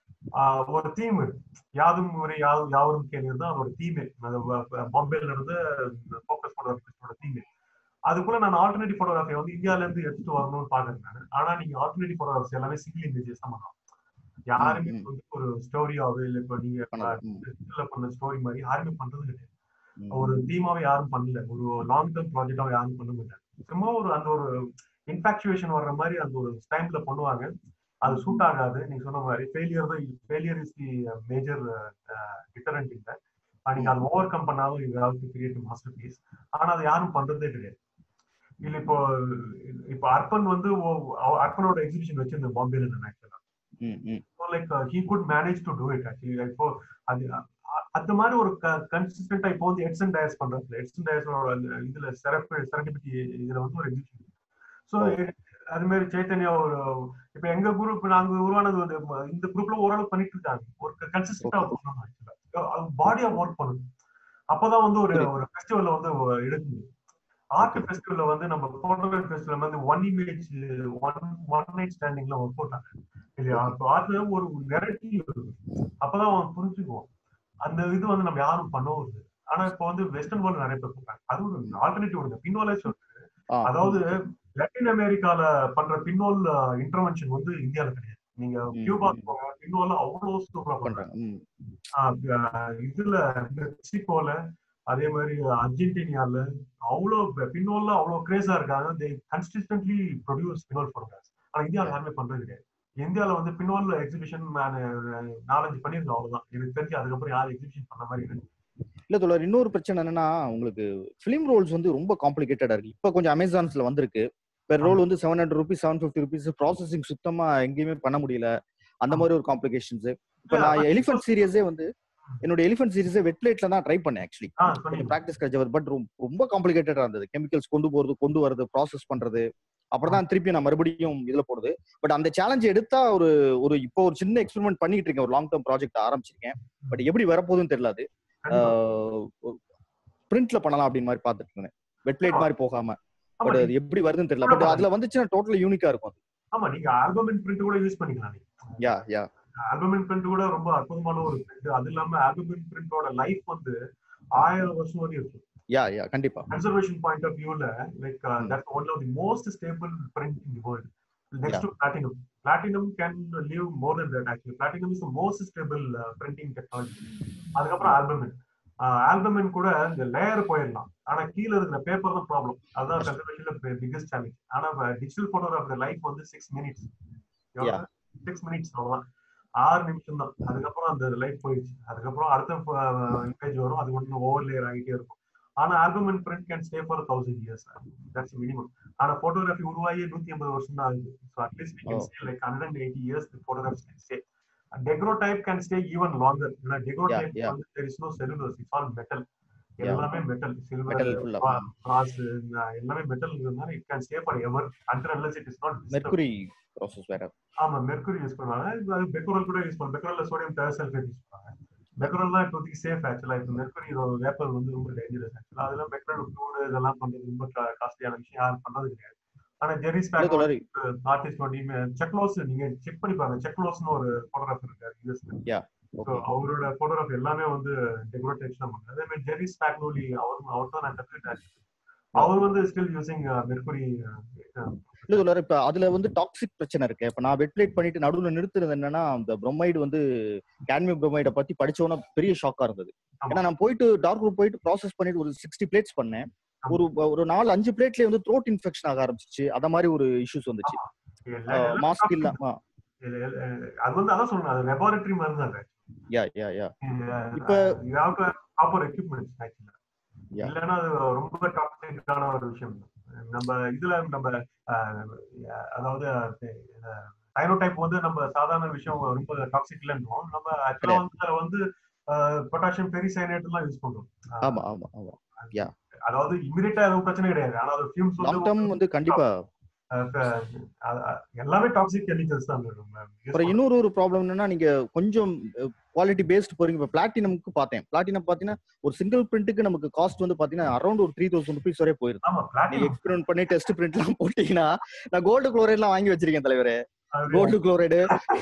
ஒரு தீம் யாதும் முறை யாவரும் கேள்வி தான் அதோட தீமே. பாம்பேல இருந்து ஃபோக்கஸ் போட்டோகிராஃபி தீமே. அதுக்குள்ள நான் ஆல்டர்னேட்டிவ் போட்டோகிராஃபி வந்து இந்தியால இருந்து எடுத்துட்டு வரணும்னு பாக்குறேன். ஆனா நீங்க ஆல்டர்னேட்டிவ் போட்டோகிராஃபி எல்லாமே சிங்கிள் இமேஜஸ் தான் பண்ணுவாங்க. யாருமே வந்து ஒரு ஸ்டோரியாவே இல்லை. இப்போ நீங்க பண்ண ஸ்டோரி மாதிரி யாருமே பண்றது கிடையாது. ஒரு தீமாவே யாரும் பண்ணல, ஒரு லாங் டேர்ம் ப்ராஜெக்டாவே யாரும் பண்ண மாட்டாங்க. சும்மா ஒரு அந்த ஒரு இன்ஃபாக்சுவேஷன் வர்ற மாதிரி அந்த ஒரு டைம்ல பண்ணுவாங்க. அது சூட் ஆகாது. நீங்க சொன்ன மாதிரி failure is the major deterrent இல்ல. நீங்க அதை ஓவர் கம் பண்ணாலும் you have to create masterpiece. ஆனா அதை யாரும் பண்றதே கிடையாது. இல்ல இப்போ அர்பன் வந்து அர்பனோட எக்ஸிபிஷன் வச்சிருந்தேன் பாம்பேல. ஆக்சுவலா like he could manage to do it actually. இப்போ அது அந்த மாதிரி ஒரு கன்சிஸ்டன்ட்டா இப்போ வந்து எட்சன் டயர்ஸ் பண்றாங்க. எட்சன் டயர்ஸோட இதுல செரண்டிபிட்டி இதுல வந்து ஒரு எக்ஸிபிஷன். ஸோ அது மாதிரி சைத்தன்யா ஒரு இப்ப எங்க குரூப் நாங்க உருவானது வந்து இந்த குரூப்ல ஓரளவு பண்ணிட்டு இருக்காங்க. ஒரு கன்சிஸ்டன்டா பாடியா ஒர்க் பண்ணுது. அப்பதான் வந்து ஒரு ஃபெஸ்டிவல்ல வந்து எடுக்கணும். ஆர்ட் ஃபெஸ்டிவல்ல வந்து நம்ம போட்டோகிராஃபி ஃபெஸ்டிவல் வந்து ஒன் இமேஜ் ஒன் நைட் ஸ்டாண்டிங்ல ஒர்க் போட்டாங்க இல்லையா? ஆர்ட்ல ஒரு நெரேட்டிவ் இருக்கு. அப்பதான் அவன் புரிஞ்சுக்குவோம். அந்த இது வந்து நம்ம யாரும் பண்ணவும். ஆனா இப்போ வந்து வெஸ்டர்ன் வேர்ல்டு நிறைய பேர் போட்டாங்க. அது ஒரு ஆல்டர்னேட்டிவ் இருக்கு. பின்னோலே சொல்றது, அதாவது லத்தீன் அமெரிக்கால பண்ற பின்னோல் இன்டர்வென்ஷன் வந்து இந்தியால கிடையாது. நீங்க கியூபா போங்க, பின்னோல அவ்வளவு சூப்பரா பண்றாங்க. இதுல மெக்சிகோல அதே மாதிரி அர்ஜென்டினால அவ்வளவு பின்னோல்ல அவ்வளவு கிரேஸா இருக்காங்க. they consistently produce pinhole photographs. ஆனா இந்தியாவில் யாருமே பண்றது கிடையாது. இந்தியாவில வந்து பின்னோல் எக்ஸிபிஷன் நான் 4-5 பண்ணிருந்தோம், அவ்வளவுதான். எனக்கு தெரிஞ்சு அதுக்கப்புறம் யாரும் எக்ஸிபிஷன் பண்ண மாதிரி இருக்கு. இல்ல தோழர், இன்னொரு பிரச்சனை என்னன்னா உங்களுக்கு பிலிம் ரோல்ஸ் வந்து ரொம்ப காம்ப்ளிகேட்டடா இருக்கு. இப்ப கொஞ்சம் அமேசான்ஸ்ல வந்திருக்கு. பெர் ரோல் வந்து 700 rupees 750 rupees. ப்ராசஸிங் சுத்தமா எங்கேயுமே பண்ண முடியல. அந்த மாதிரி ஒரு காம்ப்ளிகேஷன்ஸ். இப்ப நான் எலிஃபென்ட் சீரியஸே வந்து என்னோட எலிஃபென்ட் சீரிஸே வெட்லேட்ல தான் ட்ரை பண்ணேன். ஆக்சுவலி கொஞ்சம் ப்ராக்டிஸ் கிடைச்சது. பட் ரொம்ப காம்ப்ளிகேட்டடா இருந்தது. கெமிக்கல்ஸ் கொண்டு வரது, ப்ராசஸ் பண்றது, அப்புறம் தான் திருப்பி நான் மறுபடியும் இதுல போடுது. பட் அந்த சேலஞ்ச் எடுத்தா ஒரு ஒரு இப்போ ஒரு சின்ன எக்ஸ்பெரிமெண்ட் பண்ணிட்டு இருக்கேன், ஒரு லாங் டேர்ம் ப்ராஜெக்ட் ஆரம்பிச்சிருக்கேன். பட் எப்படி வரப்போகுதுன்னு தெரியல. அது பிரிண்ட்ல பண்ணலாம் அப்படின்னு மாதிரி பாத்துட்டு இருக்கேன், வெட் பிளேட் மாதிரி போகாம. பட் அது எப்படி வருதுன்னு தெரியல. பட் அதுல வந்துச்சுன்னா டோட்டலா யூனிக்கா இருக்கும் அது. ஆமா, நீங்க ஆல்பம் அண்ட் பிரிண்ட் கூட யூஸ் பண்ணிக்கலாம். யா ஆல்பம் அண்ட் பிரிண்ட் கூட ரொம்ப அற்புதமான ஒரு பிரிண்ட். அது இல்லாம ஆல்பம் அண்ட் பிரிண்டோட லைஃப் வந்து 1000 வருஷம் வரையும் இருக்கு. யா கண்டிப்பா. கன்சர்வேஷன் பாயிண்ட் ஆஃப் வியூல like that's one of the most stable print in the world. Next to platinum. Platinum can live more than that actually. Platinum is the most stable printing technology. அதுக்கப்புறம் ஆல்பமின் கூட இந்த layer போயிடலாம், ஆனா கீழே இருக்கிற paper தான் ப்ராப்ளம். அதுதான் கன்சர்வேஷன்ல பிகெஸ்ட் சேலஞ்ச். ஆனா டிஜிட்டல் போட்டோகிராஃபோட லைஃப் வந்து 6 minutes. 6 minutes அவ்வளவுதான், 6 நிமிஷம் தான். அதுக்கப்புறம் அந்த லைஃப் போயிடுச்சு. அதுக்கப்புறம் அடுத்த இமேஜ் வரும், அது ஒன்று ஓவர் லேயர் ஆகிட்டே இருக்கும். ஆனா album and print can stay for 1000 years. That's minimum. ஆனா போட்டோகிராஃபி உருவாகி 150 வருஷம் தான் ஆகுது. So at least we can say like 180 years the photographs can stay. Daguerreotype can stay even longer. ஏன்னா daguerreotype வந்து there is no cellulose, it's all metal. எல்லாமே metal, silver, brass, எல்லாமே மெட்டல்ங்கிறதுனால it can stay forever until unless it is not disturbed. Mercury process வேற. ஆமா, mercury use பண்ணுவாங்க. அது Becquerel கூட யூஸ் பண்ணுவாங்க. பெக்கோரல்ல சோடியம் தயோசல்ஃபேட் யூஸ் பண்ணுவாங்க. பெக்கோரல் தான் இப்போதைக்கு சேஃப் ஆக்சுவலா. இப்போ மெர்க்குரி வேப்பர் வந்து ரொம்ப டேஞ்சரஸ் ஆக்சுவலா. அதெல்லாம் பெக்கோரல் ஃப்ளூயிட் இதெல்லாம் பண்றது ரொம்ப காஸ்ட்லியான விஷயம், யாரும் பண்றது கிடையாது. ஆனா ஜெர்ரி ஸ்பேக் ஆர்டிஸ்ட் செக்லோஸ் நீங்க செக் பண்ணி பாருங்க. செக்லோஸ்னு ஒரு போட்டோகிராஃபர் இருக்காரு யூஎஸ்ல. அவரோட போட்டோகிராஃபி எல்லாமே வந்து டெக்கரேட்டிவ்ஸ் தான் பண்றாரு. அதே மாதிரி ஜெர்ரி ஸ்பேக்னோலி அவர் தான் நான் கத்துக்கிட்டேன். அவர் வந்து ஸ்டில் யூசிங் மெர்க்குரி. இப்ப அதுல வந்து டாக்ஸிக் பிரச்சனை இருக்கு. இப்ப நான் வெட் பிளேட் பண்ணிட்டு நடுவுல நிறுத்துறது என்னன்னா, அந்த புரோமைடு வந்து கேட்மியம் புரோமைட பத்தி படிச்சோன்னா பெரிய ஷாக்கா இருந்தது. ஏன்னா நான் போயிட்டு டார்க் ரூம் போயிட்டு ப்ராசஸ் பண்ணிட்டு ஒரு 60 பிளேட்ஸ் பண்ணேன். ஒரு 4-5 பிளேட்லயே வந்து த்ரோட் இன்ஃபெக்ஷன் ஆக ஆரம்பிச்சிச்சு. அத மாதிரி ஒரு இஷ்யூஸ் வந்துச்சு. மாஸ்க் இல்ல. அது வந்து அதான் சொல்றேன், அது லேபரேட்டரி மாதிரி தான். யா இப்ப you have to have proper equipment actually. இல்லனா அது ரொம்ப டாக்ஸிக்கான ஒரு விஷயம். நம்ம இதுல நம்ம அதாவது சைனோடைப் வந்து நம்ம சாதாரண விஷயம் ரொம்ப டாக்ஸிக் இல்லன்றோம். நம்ம ஆக்சுவலா வந்து அதுல வந்து பொட்டாசியம் பெரிசைனேட் எல்லாம் யூஸ் பண்றோம். ஆமா யா. அதாவது இமிடியேட்டா எதுவும் பிரச்சனை கிடையாது. ஆனா அது ஃபியூம்ஸ் லாங் டர்ம் வந்து கண்டிப்பா எல்லாமே டாக்ஸிக் கெமிக்கல்ஸ் தான். அப்புறம் இன்னொரு ப்ராப்ளம் என்னன்னா, நீங்க கொஞ்சம் குவாலிட்டி பேஸ்ட் போறீங்க. இப்ப பிளாட்டினம்க்கு பார்த்தேன். பிளாட்டினம் பாத்தீங்கன்னா ஒரு சிங்கிள் பிரிண்ட்டுக்கு நமக்கு காஸ்ட் வந்து பாத்தீங்கன்னா அரௌண்ட் ஒரு 3000 rupees வரை போயிருது. நீங்க எக்ஸ்பெரிமெண்ட் பண்ணி டெஸ்ட் பிரிண்ட் எல்லாம் போட்டீங்கன்னா, நான் கோல்டு குளோரைட் எல்லாம் வாங்கி வச்சிருக்கேன் தலைவரே. கோல்டு குளோரைடு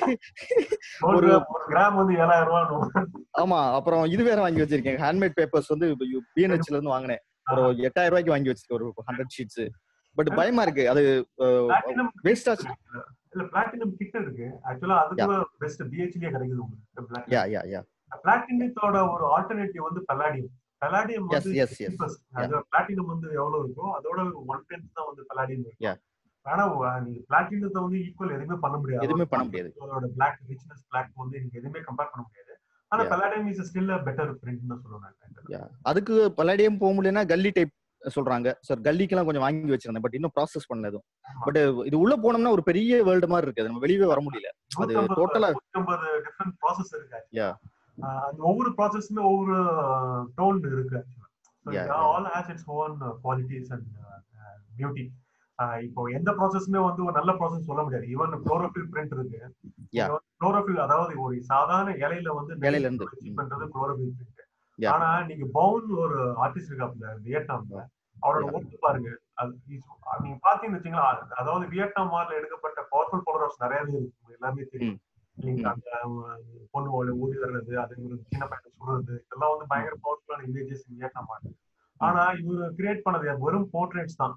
ஒரு கிராம் வந்து 7000 ரூபாய். ஆமா, அப்புறம் இது வேற வாங்கி வச்சிருக்கேன். ஹேண்ட்மேட் பேப்பர்ஸ் வந்து பிஎன்ஹெச்ல இருந்து வாங்கினேன். ஒரு 8000 ரூபாய்க்கு வாங்கி வச்சிருக்கேன், ஒரு 100 ஷீட்ஸ். பட் பயமா இருக்கு, அது வேஸ்ட் ஆச்சு. இல்ல பிளாட்டினம் கிட் இருக்கு ஆக்சுவலா. அதுக்கு பெஸ்ட் பிஹெச்லியே கிடைக்குது உங்களுக்கு. பிளாட்டினத்தோட ஒரு ஆல்டர்னேட்டிவ் வந்து பல்லாடியம். பல்லாடியம் வந்து பிளாட்டினம் வந்து எவ்வளவு இருக்கோ அதோட 1/10 தான் வந்து பல்லாடியம் இருக்கு. ஆனா நீங்க பிளாட்டினத்தை வந்து ஈக்குவல் எதுவுமே பண்ண முடியாது. அதோட பிளாக் ரிச்னஸ் பிளாக் வந்து நீங்க எதுவுமே கம்பேர் பண்ண முடியாது. ஆனா palladium is still a better print னு சொல்லுவாங்க. அதுக்கு பல்லாடியம் போக முடியலனா கல்லி டைப் சொல்றாங்க சார். கல்லிக்கெல்லாம் கொஞ்சம் வாங்கி வச்சிருந்தேன், பட் இன்னும் ப்ராசஸ் பண்ணல. பட் இது உள்ள போனோம்னா ஒரு பெரிய வேர்ல்டு மாதிரி இருக்கு, நம்ம வெளியவே வர முடியல. அது டோட்டலா 150 டிஃபரண்ட் ப்ராசஸ் இருக்கு. அந்த ஒவ்வொரு ப்ராசஸ்மே ஒவ்வொரு டோன் இருக்கு ஆக்சுவலா. So all has its own qualities and beauty. இப்போ எந்த ப்ராசஸ்மே வந்து ஒரு நல்ல ப்ராசஸ் சொல்ல முடியாது. ஈவன் குளோரோஃபில் பிரிண்ட் இருக்கு. குளோரோஃபில் அதாவது ஒரு சாதாரண இலையில வந்து பண்றது குளோரோஃபில் பிரிண்ட். ஆனா நீங்க பவுன் ஒரு ஆர்டிஸ்ட் இருக்காப்ல வியட்நாம்ல, அவரோட ஒர்க் பாருங்க. நீங்க பாத்தீங்கன்னு வச்சீங்களா, அதாவது வியட்நாம் மார்ல எடுக்கப்பட்ட பவர்ஃபுல் போட்டோகிராஃப்ஸ் நிறையவே இருக்கு, எல்லாமே தெரியும். அந்த பொண்ணு ஓடி வர்றது, அது ஒரு சின்ன பையன் சொல்றது, இதெல்லாம் வந்து பயங்கர பவர்ஃபுல்லான இமேஜஸ் வியட்நாம் மார்ல. ஆனா இவரு கிரியேட் பண்ணது வெறும் போர்ட்ரேட்ஸ் தான்.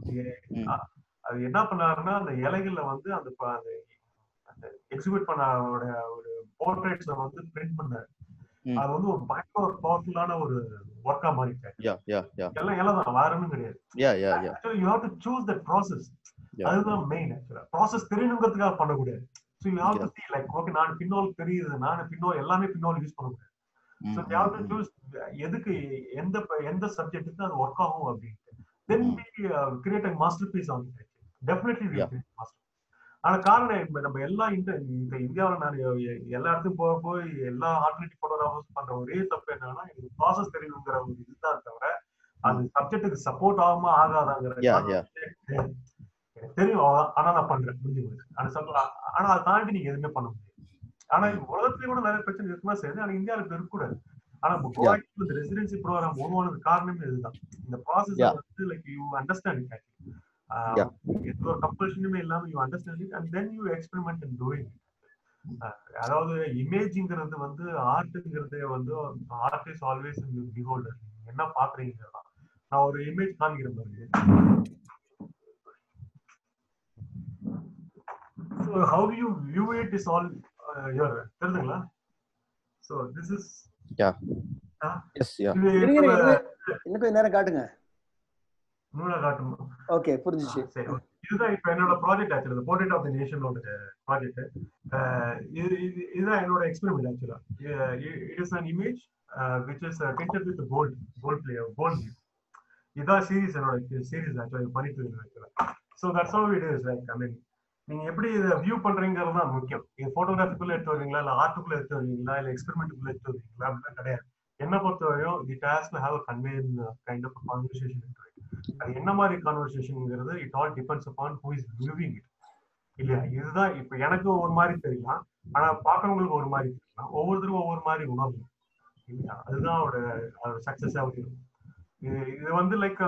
அது என்ன பண்ணாருன்னா, அந்த இலைகள்ல வந்து அந்த எக்ஸிபிட் பண்ண ஒரு போர்ட்ரேட்ஸ் வந்து பிரிண்ட் பண்ணாரு. அது வந்து ஒரு பயங்கர பவர்ஃபுல்லான ஒரு ஒர்க்கா மாறிட்டாங்க. எல்லாம் எல்லாம் வேற ஒன்றும் கிடையாது. Actually you have to choose that process. அதுதான் மெயின். ஆக்சுவலா ப்ராசஸ் தெரியணுங்கிறதுக்காக பண்ணக்கூடாது. So you have to see like okay நான் பின்னோல் தெரியுது, நான் பின்னோல் எல்லாமே பின்னோல் யூஸ் பண்ணக்கூடாது. So you have to choose எதுக்கு எந்த சப்ஜெக்ட்டுக்கு அது ஒர்க் ஆகும் அப்படின்ட்டு. தென் we create a masterpiece on it. Definitely we create a masterpiece. ஆனா காரணம் நம்ம எல்லாம் இந்த இந்தியாவில் நான் எல்லா இடத்துக்கும் போய் எல்லா ஆல்டர்னேட்டிவ் போட்டோகிராஃபர்ஸ் பண்ற ஒரே தப்பு என்னன்னா, எனக்கு ப்ராசஸ் தெரியணுங்கிற ஒரு இதுதான் தவிர அது சப்ஜெக்ட்டுக்கு சப்போர்ட் ஆகாம ஆகாதாங்கிற. எனக்கு தெரியும் ஆனா நான் பண்றேன் முடிஞ்சு போச்சு. ஆனா அதை தாண்டி நீங்க எதுவுமே பண்ண முடியாது. ஆனா உலகத்துலயும் கூட நிறைய பிரச்சனை இருக்குமா சரி, ஆனா இந்தியாவுக்கு இருக்கக்கூடாது. ஆனா கோவாக்கு இந்த ரெசிடென்சி ப்ரோக்ராம் உருவானது காரணமே இதுதான். இந்த ப்ராசஸ் வந்து லைக் யூ அண்டர்ஸ்டாண்ட் இட். எந்த ஒரு கம்பல்ஷனுமே இல்லாம you understand it and then you experiment in doing. அதாவது இமேஜிங்கிறது வந்து ஆர்ட்ங்கிறதே வந்து art is always in the beholder. என்ன பாக்குறீங்க நான் ஒரு இமேஜ் காமிக்கிறேன் பாருங்க. So how you view it is all your தெரியுதுங்களா? So this is yes இன்னும் கொஞ்ச நேரம் காட்டுங்க. நூலா காட்டுமா? ஓகே புரிஞ்சுச்சு. சரி, இதுதான் இப்ப என்னோட ப்ராஜெக்ட் ஆக்சுவலா போர்ட்ரேட் ஆஃப் தி நேஷனோட ப்ராஜெக்ட். இதுதான் என்னோட எக்ஸ்பெரிமெண்ட் ஆக்சுவலா. It is an image which is tinted with gold view. இதான் சீரிஸ், என்னோட சீரிஸ் ஆக்சுவலா பண்ணிட்டு இருக்கேன் ஆக்சுவலா. So that's how it is. Like I mean நீங்க எப்படி இதை வியூ பண்றீங்கிறது தான் முக்கியம். இது போட்டோகிராஃபிக்குள்ள எடுத்து வருவீங்களா, இல்ல ஆர்ட்டுக்குள்ள எடுத்து வருவீங்களா, இல்ல எக்ஸ்பெரிமெண்ட்டுக்குள்ள எடுத்து வருவீங்களா அப்படிலாம் கிடையாது. என்ன பொறுத்தவரையும் it has to have a conveyed kind of a conversation. அது என்ன மாதிரி கான்வர்சேஷன்ங்கிறது it all depends upon who is viewing it இல்லையா? இதுதான் இப்ப எனக்கு ஒரு மாதிரி தெரியலாம், ஆனா பாக்குறவங்களுக்கு ஒரு மாதிரி தெரியலாம், ஒவ்வொருத்தருக்கும் ஒவ்வொரு மாதிரி உணர்வு இல்லையா? அதுதான் அவரோட சக்சஸ் ஆகுது. இது வந்து லைக்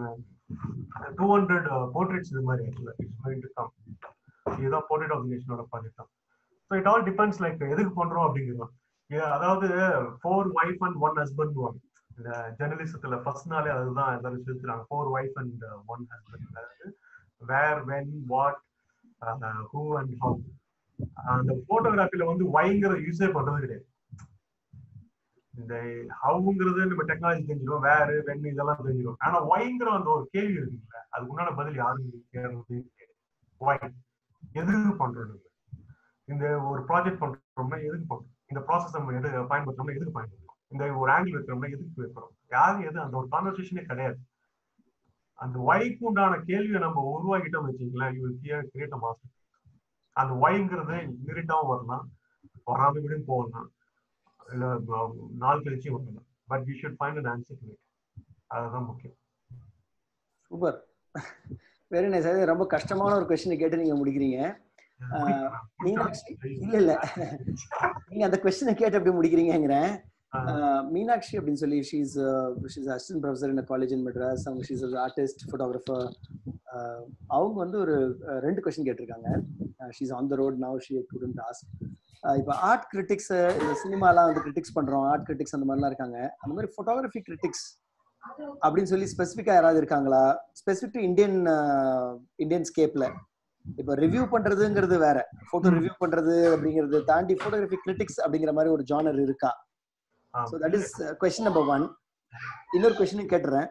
200 போர்ட்ரேட்ஸ் இது மாதிரி ஆக்சுவலா இட்ஸ் கோயிங் டு கம். இதுதான் போர்ட்ரேட் ஆஃப் தி நேஷனோட ப்ராஜெக்ட் தான். So it all depends like எதுக்கு பண்றோம் அப்படிங்கிறது. அதாவது 4 wife and 1 husband இந்த ஜெர்னலிசத்துல ஃபர்ஸ்ட் நாளே அதுதான் எல்லாரும் சொல்லிடுறாங்க. 4 wife and 1 husband. அதாவது where, when, what, who and how. அந்த போட்டோகிராஃபில வந்து வைங்கிறத யூஸே பண்றது கிடையாது. இந்த ஹவுங்கிறது நம்ம டெக்னாலஜி தெரிஞ்சிடும், வேறு வென் இதெல்லாம் தெரிஞ்சிடும். ஆனா வைங்கிற அந்த ஒரு கேள்வி இருக்குல்ல, அதுக்கு முன்னாடி பதில் யாரும் கேட்கறது வை, எதுக்கு பண்றோம்? இந்த ஒரு ப்ராஜெக்ட் பண்றோம்னா எதுக்கு பண்றோம்? இந்த ப்ராசஸ் நம்ம எது பயன்படுத்துறோம்னா எதுக்கு பயன்படுத்துறோம்? இந்த ஒரு ஆங்கிள் வைக்கிறோம்னா எதுக்கு வைக்கிறோம்? யாரும் எது அந்த ஒரு கான்வர்சேஷனே கிடையாது. அந்த வைக்கு உண்டான கேள்வியை நம்ம உருவாக்கிட்டோம் வச்சுக்கலாம், you will create a master. அந்த வைங்கிறது இமிடியட்டாவும் வரலாம், வராம இப்படியும் போகலாம், இல்ல நாள் கழிச்சு வரலாம். But we should find an answer to it. அதுதான் முக்கியம். Super, very nice. அது ரொம்ப கஷ்டமான ஒரு கொஸ்டின் கேட்டு நீங்க முடிக்கிறீங்க. மீனாட்சி இல்ல நீங்க அந்த கொஸ்டினை கேட்டு எப்படி முடிக்கிறீங்கிறேன். மீனாட்சி அப்படின்னு சொல்லி she's assistant professor in a college in Madras. she's an artist, photographer. அவங்க வந்து ஒரு 2 கொஸ்டின் கேட்டிருக்காங்க. she's on the road now, she couldn't ask. இப்போ ஆர்ட் கிரிட்டிக்ஸ், இந்த சினிமாலாம் வந்து கிரிட்டிக்ஸ் பண்றோம், ஆர்ட் கிரிட்டிக்ஸ் அந்த மாதிரிலாம் இருக்காங்க. அந்த மாதிரி ஃபோட்டோகிராஃபி கிரிட்டிக்ஸ் அப்படின்னு சொல்லி ஸ்பெசிஃபிக்கா யாராவது இருக்காங்களா? ஸ்பெசிஃபிக் டு இந்தியன் ஸ்கேப்ல இப்போ ரிவ்யூ பண்றதுங்கிறது வேற, போட்டோ ரிவ்யூ பண்றது அப்படிங்கிறது தாண்டி போட்டோகிராஃபி கிரிட்டிக்ஸ் அப்படிங்கிற மாதிரி ஒரு ஜானர் இருக்கா? So that is question number 1. இன்னொரு கொஸ்டின் கேட்டுறேன்.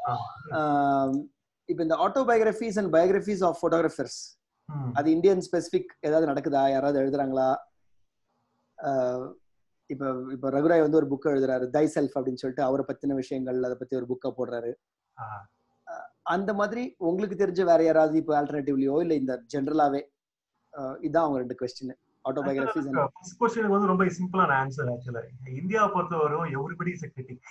இப்போ இந்த autobiographies and biographies of photographers, அது இந்தியன் ஸ்பெசிஃபிக் ஏதாவது நடக்குதா? யாராவது எழுதுறாங்களா? இப்போ ரகுராய் வந்து ஒரு புக் எழுதுறாரு, தை செல்ஃப் அப்படின்னு சொல்லிட்டு, அவரை பத்தின விஷயங்கள், அதை பத்தி ஒரு புக்கை போடுறாரு. அந்த மாதிரி உங்களுக்கு தெரிஞ்ச வேற யாராவது இப்போ ஆல்டர்னேட்டிவ்லயோ இல்ல இந்த ஜெனரலாவே? இதான் அவங்க 2 கொஸ்டின். ஆட்டோபயோகிராஃபிஸ். ஃபர்ஸ்ட் क्वेश्चन வந்து ரொம்ப சிம்பிளான ஆன்சர் ஆக்சுவலா. இந்தியாவை பொறுத்தவரை எவ்ரிபடி இஸ் எ கிரிட்டிக்.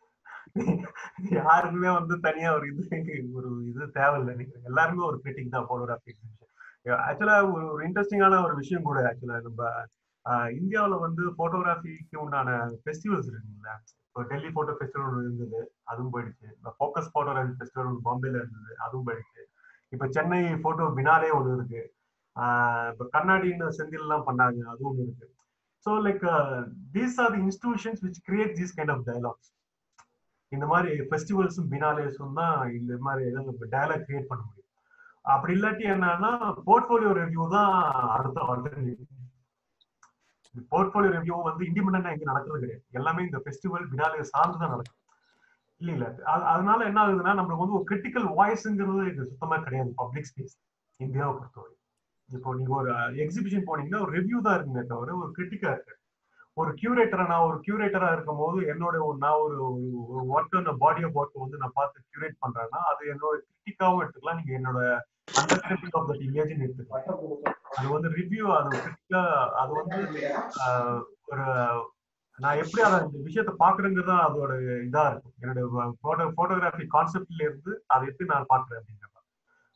யாருமே வந்து தனியா ஒரு இது தேவையில்லை. எல்லாருமே ஒரு கிரிட்டிக் தான் போட்டோகிராஃபி. ஆக்சுவலா ஒரு இன்ட்ரெஸ்டிங்கான ஒரு விஷயம் கூட ஆக்சுவலா நம்ம இந்தியாவில் வந்து போட்டோகிராஃபிக்கு உண்டான ஃபெஸ்டிவல்ஸ் இருக்குங்களா? இப்போ டெல்லி போட்டோ ஃபெஸ்டிவல் இருந்தது, அதுவும் போயிடுச்சு. ஃபோக்கஸ் போட்டோகிராஃபி ஃபெஸ்டிவல் பாம்பேல இருந்தது, அதுவும் போயிடுச்சு. இப்போ சென்னை போட்டோ பினாலே ஒன்று இருக்கு. இப்போ கண்ணாடின்னு செந்தில் எல்லாம் பண்ணாங்க, அது ஒன்று இருக்கு. So like these are the institutions which create these kind of dialogues. இந்த மாதிரி ஃபெஸ்டிவல்ஸும் பினாலேஸும் தான் இந்த மாதிரி ஏதாவது டயலாக் கிரியேட் பண்ண முடியும். அப்படி இல்லாட்டி என்னன்னா போர்ட்ஃபோலியோ ரிவ்யூ தான் அடுத்த ஆல்டர்னேட்டிவ். போர்ட்ஃபோலியோ ரிவ்யூ வந்து இண்டிபெண்டா எங்க நடக்கிறது கிடையாது, எல்லாமே இந்த ஃபெஸ்டிவல் பினாலே சார்ந்துதான் நடக்கும் இல்ல. அதனால என்ன ஆகுதுன்னா நம்மளுக்கு வந்து ஒரு கிரிட்டிக்கல் வாய்ஸ்ங்கிறது இது சுத்தமா கிடையாது பப்ளிக் ஸ்பேஸ் இந்தியாவை பொறுத்தவரை. இப்போ நீங்க ஒரு எக்ஸிபிஷன் போனீங்கன்னா ஒரு ரிவ்யூ தான் இருக்குமே தவிர ஒரு கிரிட்டிக்கா இருக்கு. ஒரு கியூரேட்டரா இருக்கும் போது என்னோட நான் ஒரு ஒர்க், பாடி ஆஃப் ஒர்க் வந்து நான் பார்த்து கியூரேட் பண்றேன்னா அது என்னோட கிரிட்டிக்காவும் எடுத்துக்கலாம், நீங்க என்னோட அண்டர்ஸ்டாண்டிங் ஆஃப் தட் இமேஜ் எடுத்துக்கலாம். அது வந்து ரிவ்யூ, அது கிரிட்டிக்கா, அது வந்து ஒரு நான் எப்படி அந்த விஷயத்த பாக்குறேங்கிறது தான் அதோட இதா இருக்கும். என்னோட போட்டோகிராஃபி கான்செப்ட்ல இருந்து அதை எப்படி நான் பாக்குறேன் அப்படிங்கிறத.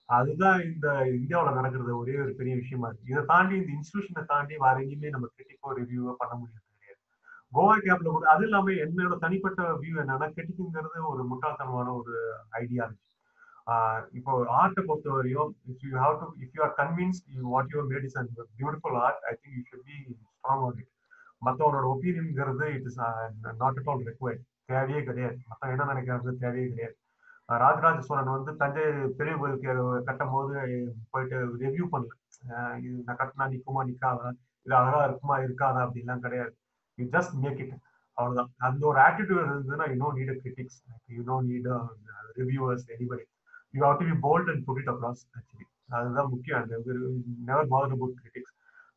அதுதான் இந்த இந்தியாவுல நடக்கிறது ஒரே ஒரு பெரிய விஷயமா இருக்கு. இதை தாண்டி இந்த இன்ஸ்டிடியூஷனை தாண்டி வேற எங்கேயுமே நம்ம கிரிட்டிக்கோ ரிவ்யூவோ பண்ண முடியாது கிடையாது. கோவா கேப்ல கூட அது இல்லாம என்னோட தனிப்பட்ட வியூ என்னன்னா, கிரிட்டிக்குங்கிறது ஒரு முட்டாள்தனமான ஒரு ஐடியா இருந்துச்சு. இப்போ ஆர்ட்டை பொறுத்த வரையும் if you are convinced what you made is and beautiful art, I think you should be strong on it. மற்றவனோட ஒப்பீனியன்ங்கிறது it is not at all required. தேவையே கிடையாது. மற்ற என்ன நினைக்கிறது தேவையே கிடையாது. ராஜராஜ சோழன் வந்து தஞ்சை பெரிய கோயிலுக்கு கட்டும் போது போயிட்டு ரிவ்யூ பண்ணல. இது நான் கட்டினா நிற்குமா நிற்காதா, இது அழகா இருக்குமா இருக்காதா அப்படின்லாம் கிடையாது. யூ ஜஸ்ட் மேக் இட், அவ்வளவுதான். அந்த ஒரு ஆட்டிடியூட் இருந்ததுன்னா you no need critics, you no need reviewers, anybody. You have to be bold and put it across. Actually அதுதான் முக்கியம். அந்த நெவர் பாதர் அபவுட் கிரிட்டிக்ஸ்.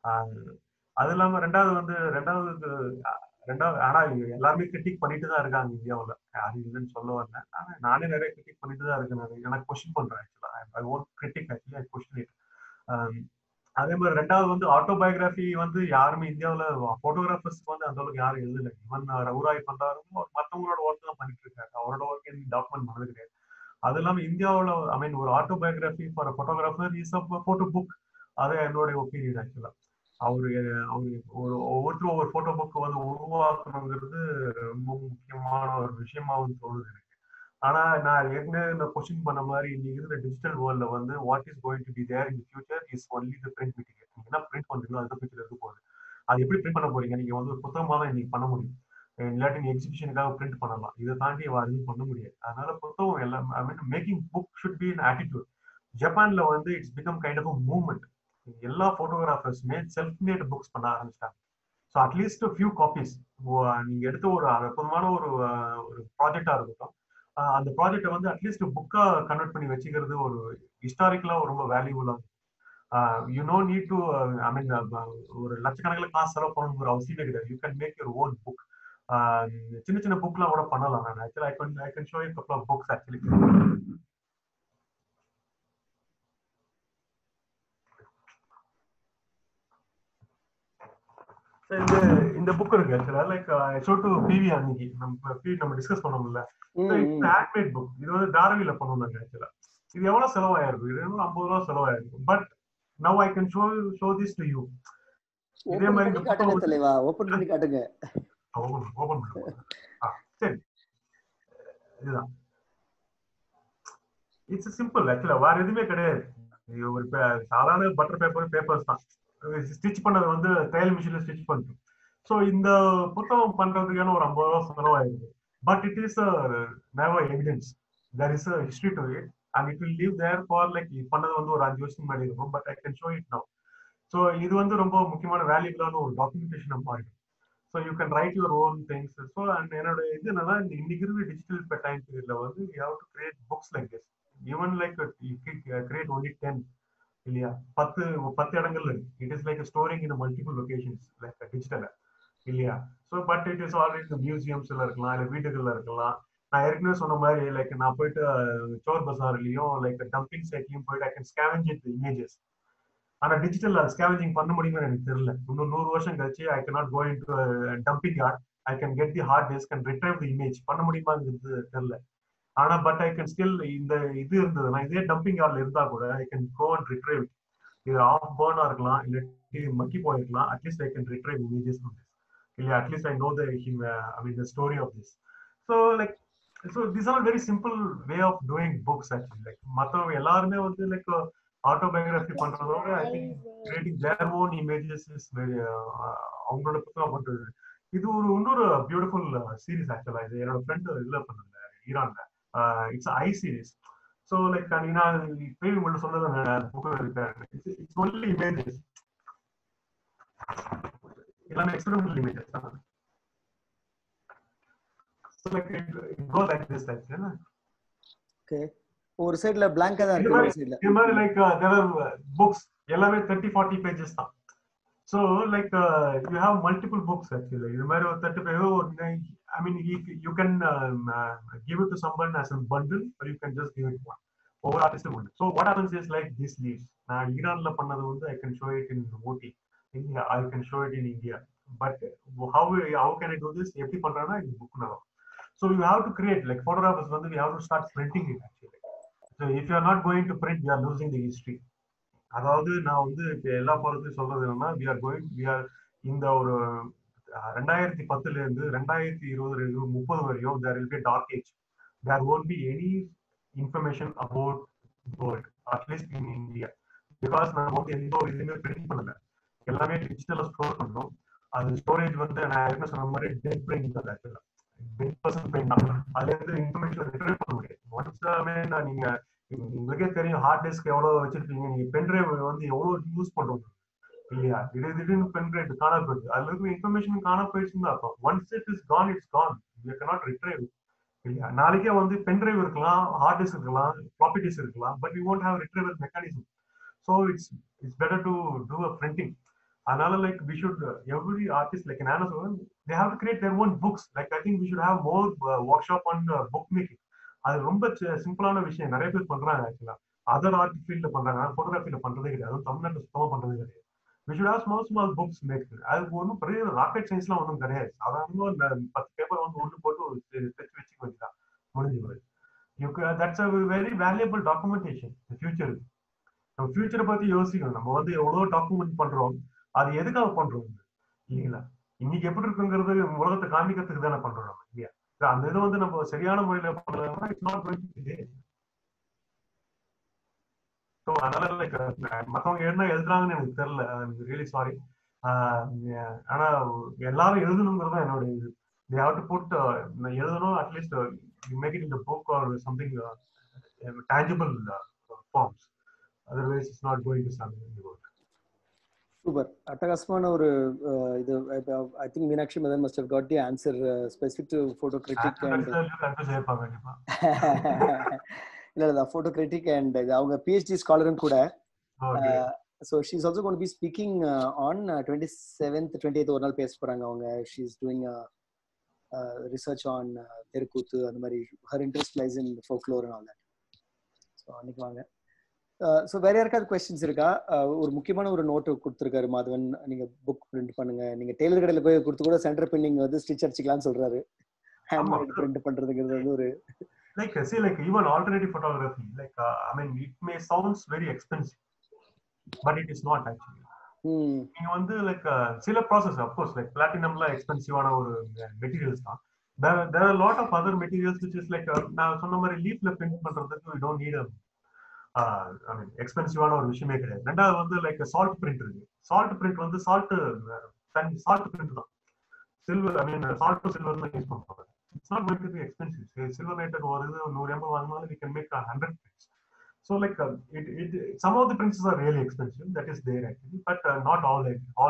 அது இல்லாம ரெண்டாவது ஆனா எல்லாருமே கிரிட்டிக் பண்ணிட்டு தான் இருக்காங்க இந்தியாவில், யாரும் இல்லைன்னு சொல்ல வரல. ஆனா நானே நிறைய கிரிட்டிக் பண்ணிட்டு தான் இருக்கேன். எனக்கு கொஸ்டின் பண்றேன். ஆக்சுவலா I won't critic, actually I question it. அதே மாதிரி ரெண்டாவது வந்து ஆட்டோபயோகிராஃபி வந்து யாருமே இந்தியாவில் போட்டோகிராஃபர்ஸ்க்கு வந்து அந்த அளவுக்கு யாரும் எழுதலை. ஈவன் ரவுராய் பண்றாருன்னு மற்றவங்களோட ஒர்க் தான் பண்ணிட்டு இருக்காரு. அவரோட ஒர்க் டாக்குமெண்ட் பண்ணது கிடையாது. அது இல்லாம இந்தியாவில் ஐ மீன் ஒரு autobiography for photographer is a photo book. அது என்னுடைய ஒப்பீனியன். ஆக்சுவலா அவரு ஒரு ஒவ்வொருத்தரும் ஒவ்வொரு போட்டோ புக் வந்து உருவாக்கணுங்கிறது ரொம்ப முக்கியமான ஒரு விஷயமா வந்து தோணுது எனக்கு. ஆனா நான் ஏற்கனவே கொஸ்டின் பண்ண மாதிரி இன்னைக்கு இருக்கிற டிஜிட்டல் வேர்ல்ட்ல வந்து what is going to be there in future is only the print material. நீங்க என்ன பிரிண்ட் பண்றீங்களோ அதுக்கு ஃபியூச்சர் இருக்க போகுது. அது எப்படி பிரிண்ட் பண்ண போறீங்க? நீங்க வந்து ஒரு புத்தகமா தான் இன்னைக்கு பண்ண முடியும். இல்லாட்டி நீங்க எக்ஸிபிஷனுக்காக பிரிண்ட் பண்ணலாம். இதை தாண்டி எதுவும் பண்ண முடியாது. அதனால புத்தகம் எல்லாம் I mean making book should be an attitude. ஜப்பான்ல வந்து it's become kind of a movement. எல்லா போட்டோகிராஃபர்ஸுமே செல்ஃப் மேட் புக்ஸ் பண்ண ஆரம்பிச்சிட்டாங்க. ஸோ அட்லீஸ்ட் ஃபியூ காப்பீஸ் நீங்க எடுத்த ஒரு அற்புதமான ஒரு ப்ராஜெக்டா இருக்கட்டும், அந்த ப்ராஜெக்டை வந்து அட்லீஸ்ட் புக்கா கன்வெர்ட் பண்ணி வச்சுக்கிறது ஒரு ஹிஸ்டாரிக்கலா ரொம்ப வேல்யூபுல்லா. You no need to I mean ஒரு லட்சக்கணக்கில் காசு செலவு பண்ணணும் ஒரு அவசியமே கிடையாது. You can make your own book. சின்ன சின்ன புக்லாம் கூட பண்ணலாம். நான் actually I can show you couple of books actually. இந்த புக் இருக்கு ஆக்சுவலா, லைக் ஷோ டு பிவி அன்னைக்கு நம்ம டிஸ்கஸ் பண்ணோம்ல. Handmade book. இது வந்து தாரவில பண்ணுவாங்க ஆக்சுவலா. இது எவ்வளவு செலவாயிருக்கும்? இது 50 ரூபா செலவாயிருக்கும். But now I can show this to you. இதே மாதிரி இந்த புத்தகம் தலைவா ஓபன் பண்ணி காட்டுங்க. ஓபன் பண்ணுங்க. சரி, இதுதான். இட்ஸ் சிம்பிள் ஆக்சுவலா. வேற எதுவுமே கிடையாது. ஒரு சாதாரண பட்டர் பேப்பர்ஸ் தான். ஸ்டிச் பண்ணது வந்து தையல் மிஷின்ல ஸ்டிச் பண்ணும். ஸோ இந்த புத்தகம் பண்றதுக்கான ஒரு 50 ரூபா செலவாயிருக்கு. But it is never evidence. There is a history to it and it will leave there for like பண்ணது வந்து ஒரு 5 வருஷத்துக்கு முன்னாடி இருக்கும். But I can show it now. So இது வந்து ரொம்ப முக்கியமான வேல்யூபிளான ஒரு டாக்குமெண்டேஷன் மாறிடும். So you can write your own things. So and என்னோட இது என்னன்னா, இன்னைக்கு இருக்கிற டிஜிட்டல் டைம் பீரியட்ல வந்து you have to create books like this. Even like create only 10 இல்லையா, 10 இடங்கள்ல இருக்கு. It is like storing in multiple locations like digital இல்லையா. So but it is always மியூசியம்ஸ்ல இருக்கலாம், இல்லை வீடுகள்ல இருக்கலாம். நான் ஏற்கனவே சொன்ன மாதிரி லைக் நான் போயிட்டு சோர் பசார்லயும் லைக் டம்பிங் சைட்லயும் போயிட்டு I can scavenge it images. ஆனா டிஜிட்டல் ஸ்கேவெஞ்சிங் பண்ண முடியுமா எனக்கு தெரியல. இன்னும் 100 வருஷம் கழிச்சு I can not go into dumping yard. I can get the hard disk and retrieve the image. பண்ண முடியுமாங்கிறது தெரியல. ஆனா பட் ஐ கேன் ஸ்டில் இந்த இது இருந்ததுன்னா, இதே டம்பிங் யார்ட்ல இருந்தா கூட I can go and retrieve. இது ஆஃப் பர்னா இருக்கலாம், இல்லாட்டி மக்கி போயிருக்கலாம். At least I can retrieve images from this. இல்லையா, at least I know the I mean the story of this. So like so this are very simple way of doing books actually. Like மற்றவங்க எல்லாருமே வந்து like autobiography பண்றதோட I think creating their own images is very அவங்களோட புத்தகம் பண்றது. இது ஒரு இன்னொரு பியூட்டிஃபுல் சீரீஸ் ஆக்சுவலா. இது என்னோட ஃப்ரெண்ட் இதுல பண்ணல, ஈரான்ல. It's a series. So like நான் பேர் உங்களுக்கு சொன்னது புக் இருக்காரு. It's only images. எல்லாமே எக்ஸ்பெரிமெண்டல் இமேஜஸ் தான். So like it goes like this actually. Okay. ஒரு சைடுல blank-ஆ தான் இருக்கு. ஒரு சைடுல இந்த மாதிரி like there are books எல்லாமே 30-40 pages தான். So like you have multiple books actually. இது மாதிரி ஒரு 35 I mean you can give it to someone as a bundle or you can just give it one. Over artist one. So what happens is like this leaves. நான் ஈரான்ல பண்ணது வந்து I can show it in OT. India I can show it in India. But how can I do this? எப்படி பண்றேன்னா இந்த book நான். So you have to create like photographers வந்து we have to start printing it actually. So if you are not going to print, you are losing the history. அதாவது நான் வந்து இப்போ எல்லா போறதையும் சொல்றது என்னன்னா we are இந்த ஒரு 2010 இருந்து 2020-30 வரையும் there will be a dark age. There won't be any information about the world, at least in India, because நம்ம வந்து எந்த ஒரு இதுவுமே பிரிண்ட் பண்ணல, எல்லாமே டிஜிட்டலா ஸ்டோர் பண்ணணும். அது ஸ்டோரேஜ் வந்து நான் ஏற்கனவே சொன்ன மாதிரி டெட் பிரெயின் தான், ஆக்சுவலா டெட் பர்சன் பிரெயின் தான். அதுல இருந்து இன்ஃபர்மேஷன் ரிட்ரைவ் பண்ண முடியாது. ஒன்ஸ் நீங்க உங்களுக்கே தெரியும் ஹார்ட் டிஸ்க் எவ்வளவு வச்சிருக்கீங்க, நீங்க பென்ட்ரைவ் வந்து எவ்வளவு யூஸ் பண்றோம் இல்லையா? திடீர்னு பென்ட்ரைவ் காணா போயிடுது, அதுல இருக்கிற இன்ஃபர்மேஷன் காணா போயிடுச்சுன்னு அர்த்தம். Once it is gone, it's gone. You cannot retrieve இல்லையா? நாளைக்கே வந்து பென்ட்ரைவ் இருக்கலாம், ஹார்ட் டிஸ்க் இருக்கலாம், ஃப்ளாப்பி டிஸ்க் இருக்கலாம், but you won't have retrieval mechanism. So it's better to do a printing. Another, like we should every artist, like an Amazon, they have to create their own books. Like I think we should have more workshop on book making. அது ரொம்ப சிம்பிளான விஷயம், நிறைய பேர் பண்றாங்க. ஆக்சுவலா other art ஃபீல்ட்ல பண்றாங்க, போட்டோகிராஃபில பண்றதே கிடையாது, அதுவும் தமிழ்நாட்டில் சுத்தமா பண்றதே கிடையாது. we should have small books make. அது ஒன்றும் பெரிய ராக்கெட் சயின்ஸ்லாம் ஒன்றும் கிடையாது. சாதாரணமா இந்த 10 பேப்பர் வந்து ஒன்று போட்டு ஸ்கெட்ச் வச்சு வச்சுதான் முடிஞ்சு போகுது. That's a very valuable documentation the future. நம்ம ஃபியூச்சரை பத்தி யோசிக்கணும். நம்ம வந்து எவ்வளவு டாக்குமெண்ட் பண்றோம், அது எதுக்காக பண்றோம் இல்லைங்களா? இன்னைக்கு எப்படி இருக்குங்கிறது உலகத்தை காமிக்கிறதுக்கு தானே பண்றோம் நம்ம, இல்லையா? அந்த இதை வந்து நம்ம சரியான முறையில பண்ணலாம்னா it's not going to be. So அதனால லைக் மற்றவங்க என்ன எழுதுறாங்கன்னு எனக்கு தெரியல, ரியலி சாரி. ஆனா எல்லாரும் எழுதணுங்கிறது தான் என்னோட இது. they have to put எழுதணும், at least you make it in the book or something tangible forms. Otherwise it's not going to something in the work. Super, அட்டகாசமான ஒரு இது. I think Meenakshi Madan must have got the answer specific to photo critic and இல்ல photo critic and அவங்க PhD ஸ்காலரும் கூட. So she's also going to be speaking on 27th 28th ஒரு நாள் பேச போறாங்க அவங்க. she's doing research on தெருக்கூத்து, அந்த மாதிரி her interest lies in folklore and all that. so அன்னைக்கு வாங்க. ஸோ வேற யாருக்காவது கொஸ்டின்ஸ் இருக்கா? ஒரு முக்கியமான ஒரு நோட்டு கொடுத்துருக்காரு மாதவன், நீங்க புக் பிரிண்ட் பண்ணுங்க, நீங்க டெய்லர் கடையில போய் கொடுத்து கூட சென்டர் பின்னிங் வந்து ஸ்டிச் அடிச்சுக்கலாம்னு சொல்றாரு. ஹேண்ட் பிரிண்ட் பண்றதுங்கிறது வந்து ஒரு like see like even alternative photography, like I mean it may sounds very expensive but it is not actually. நீங்க வந்து like சில process of course like platinumல எக்ஸ்பென்சிவான ஒரு மெட்டீரியல்ஸ் தான். there are a lot of other materials which is like நான் சொன்ன மாதிரி லீஃப்ல print பண்றதுக்கு we don't need a I mean எக்ஸ்பென்சிவான ஒரு விஷயமே கிடையாது. ரெண்டாவது வந்து லைக் சால்ட் பிரிண்ட் இருக்கு. சால்ட் பிரிண்ட் வந்து சால்ட் பிரிண்ட் தான். Silver, I mean salt silver தான் யூஸ் பண்ணுவாங்க. It's not going to be expensive. Silver nitrate ஒரு இது 100 ml வாங்கினாலும் we can make 100 prints. So like it some of the prints are really expensive, that is there actually, but not all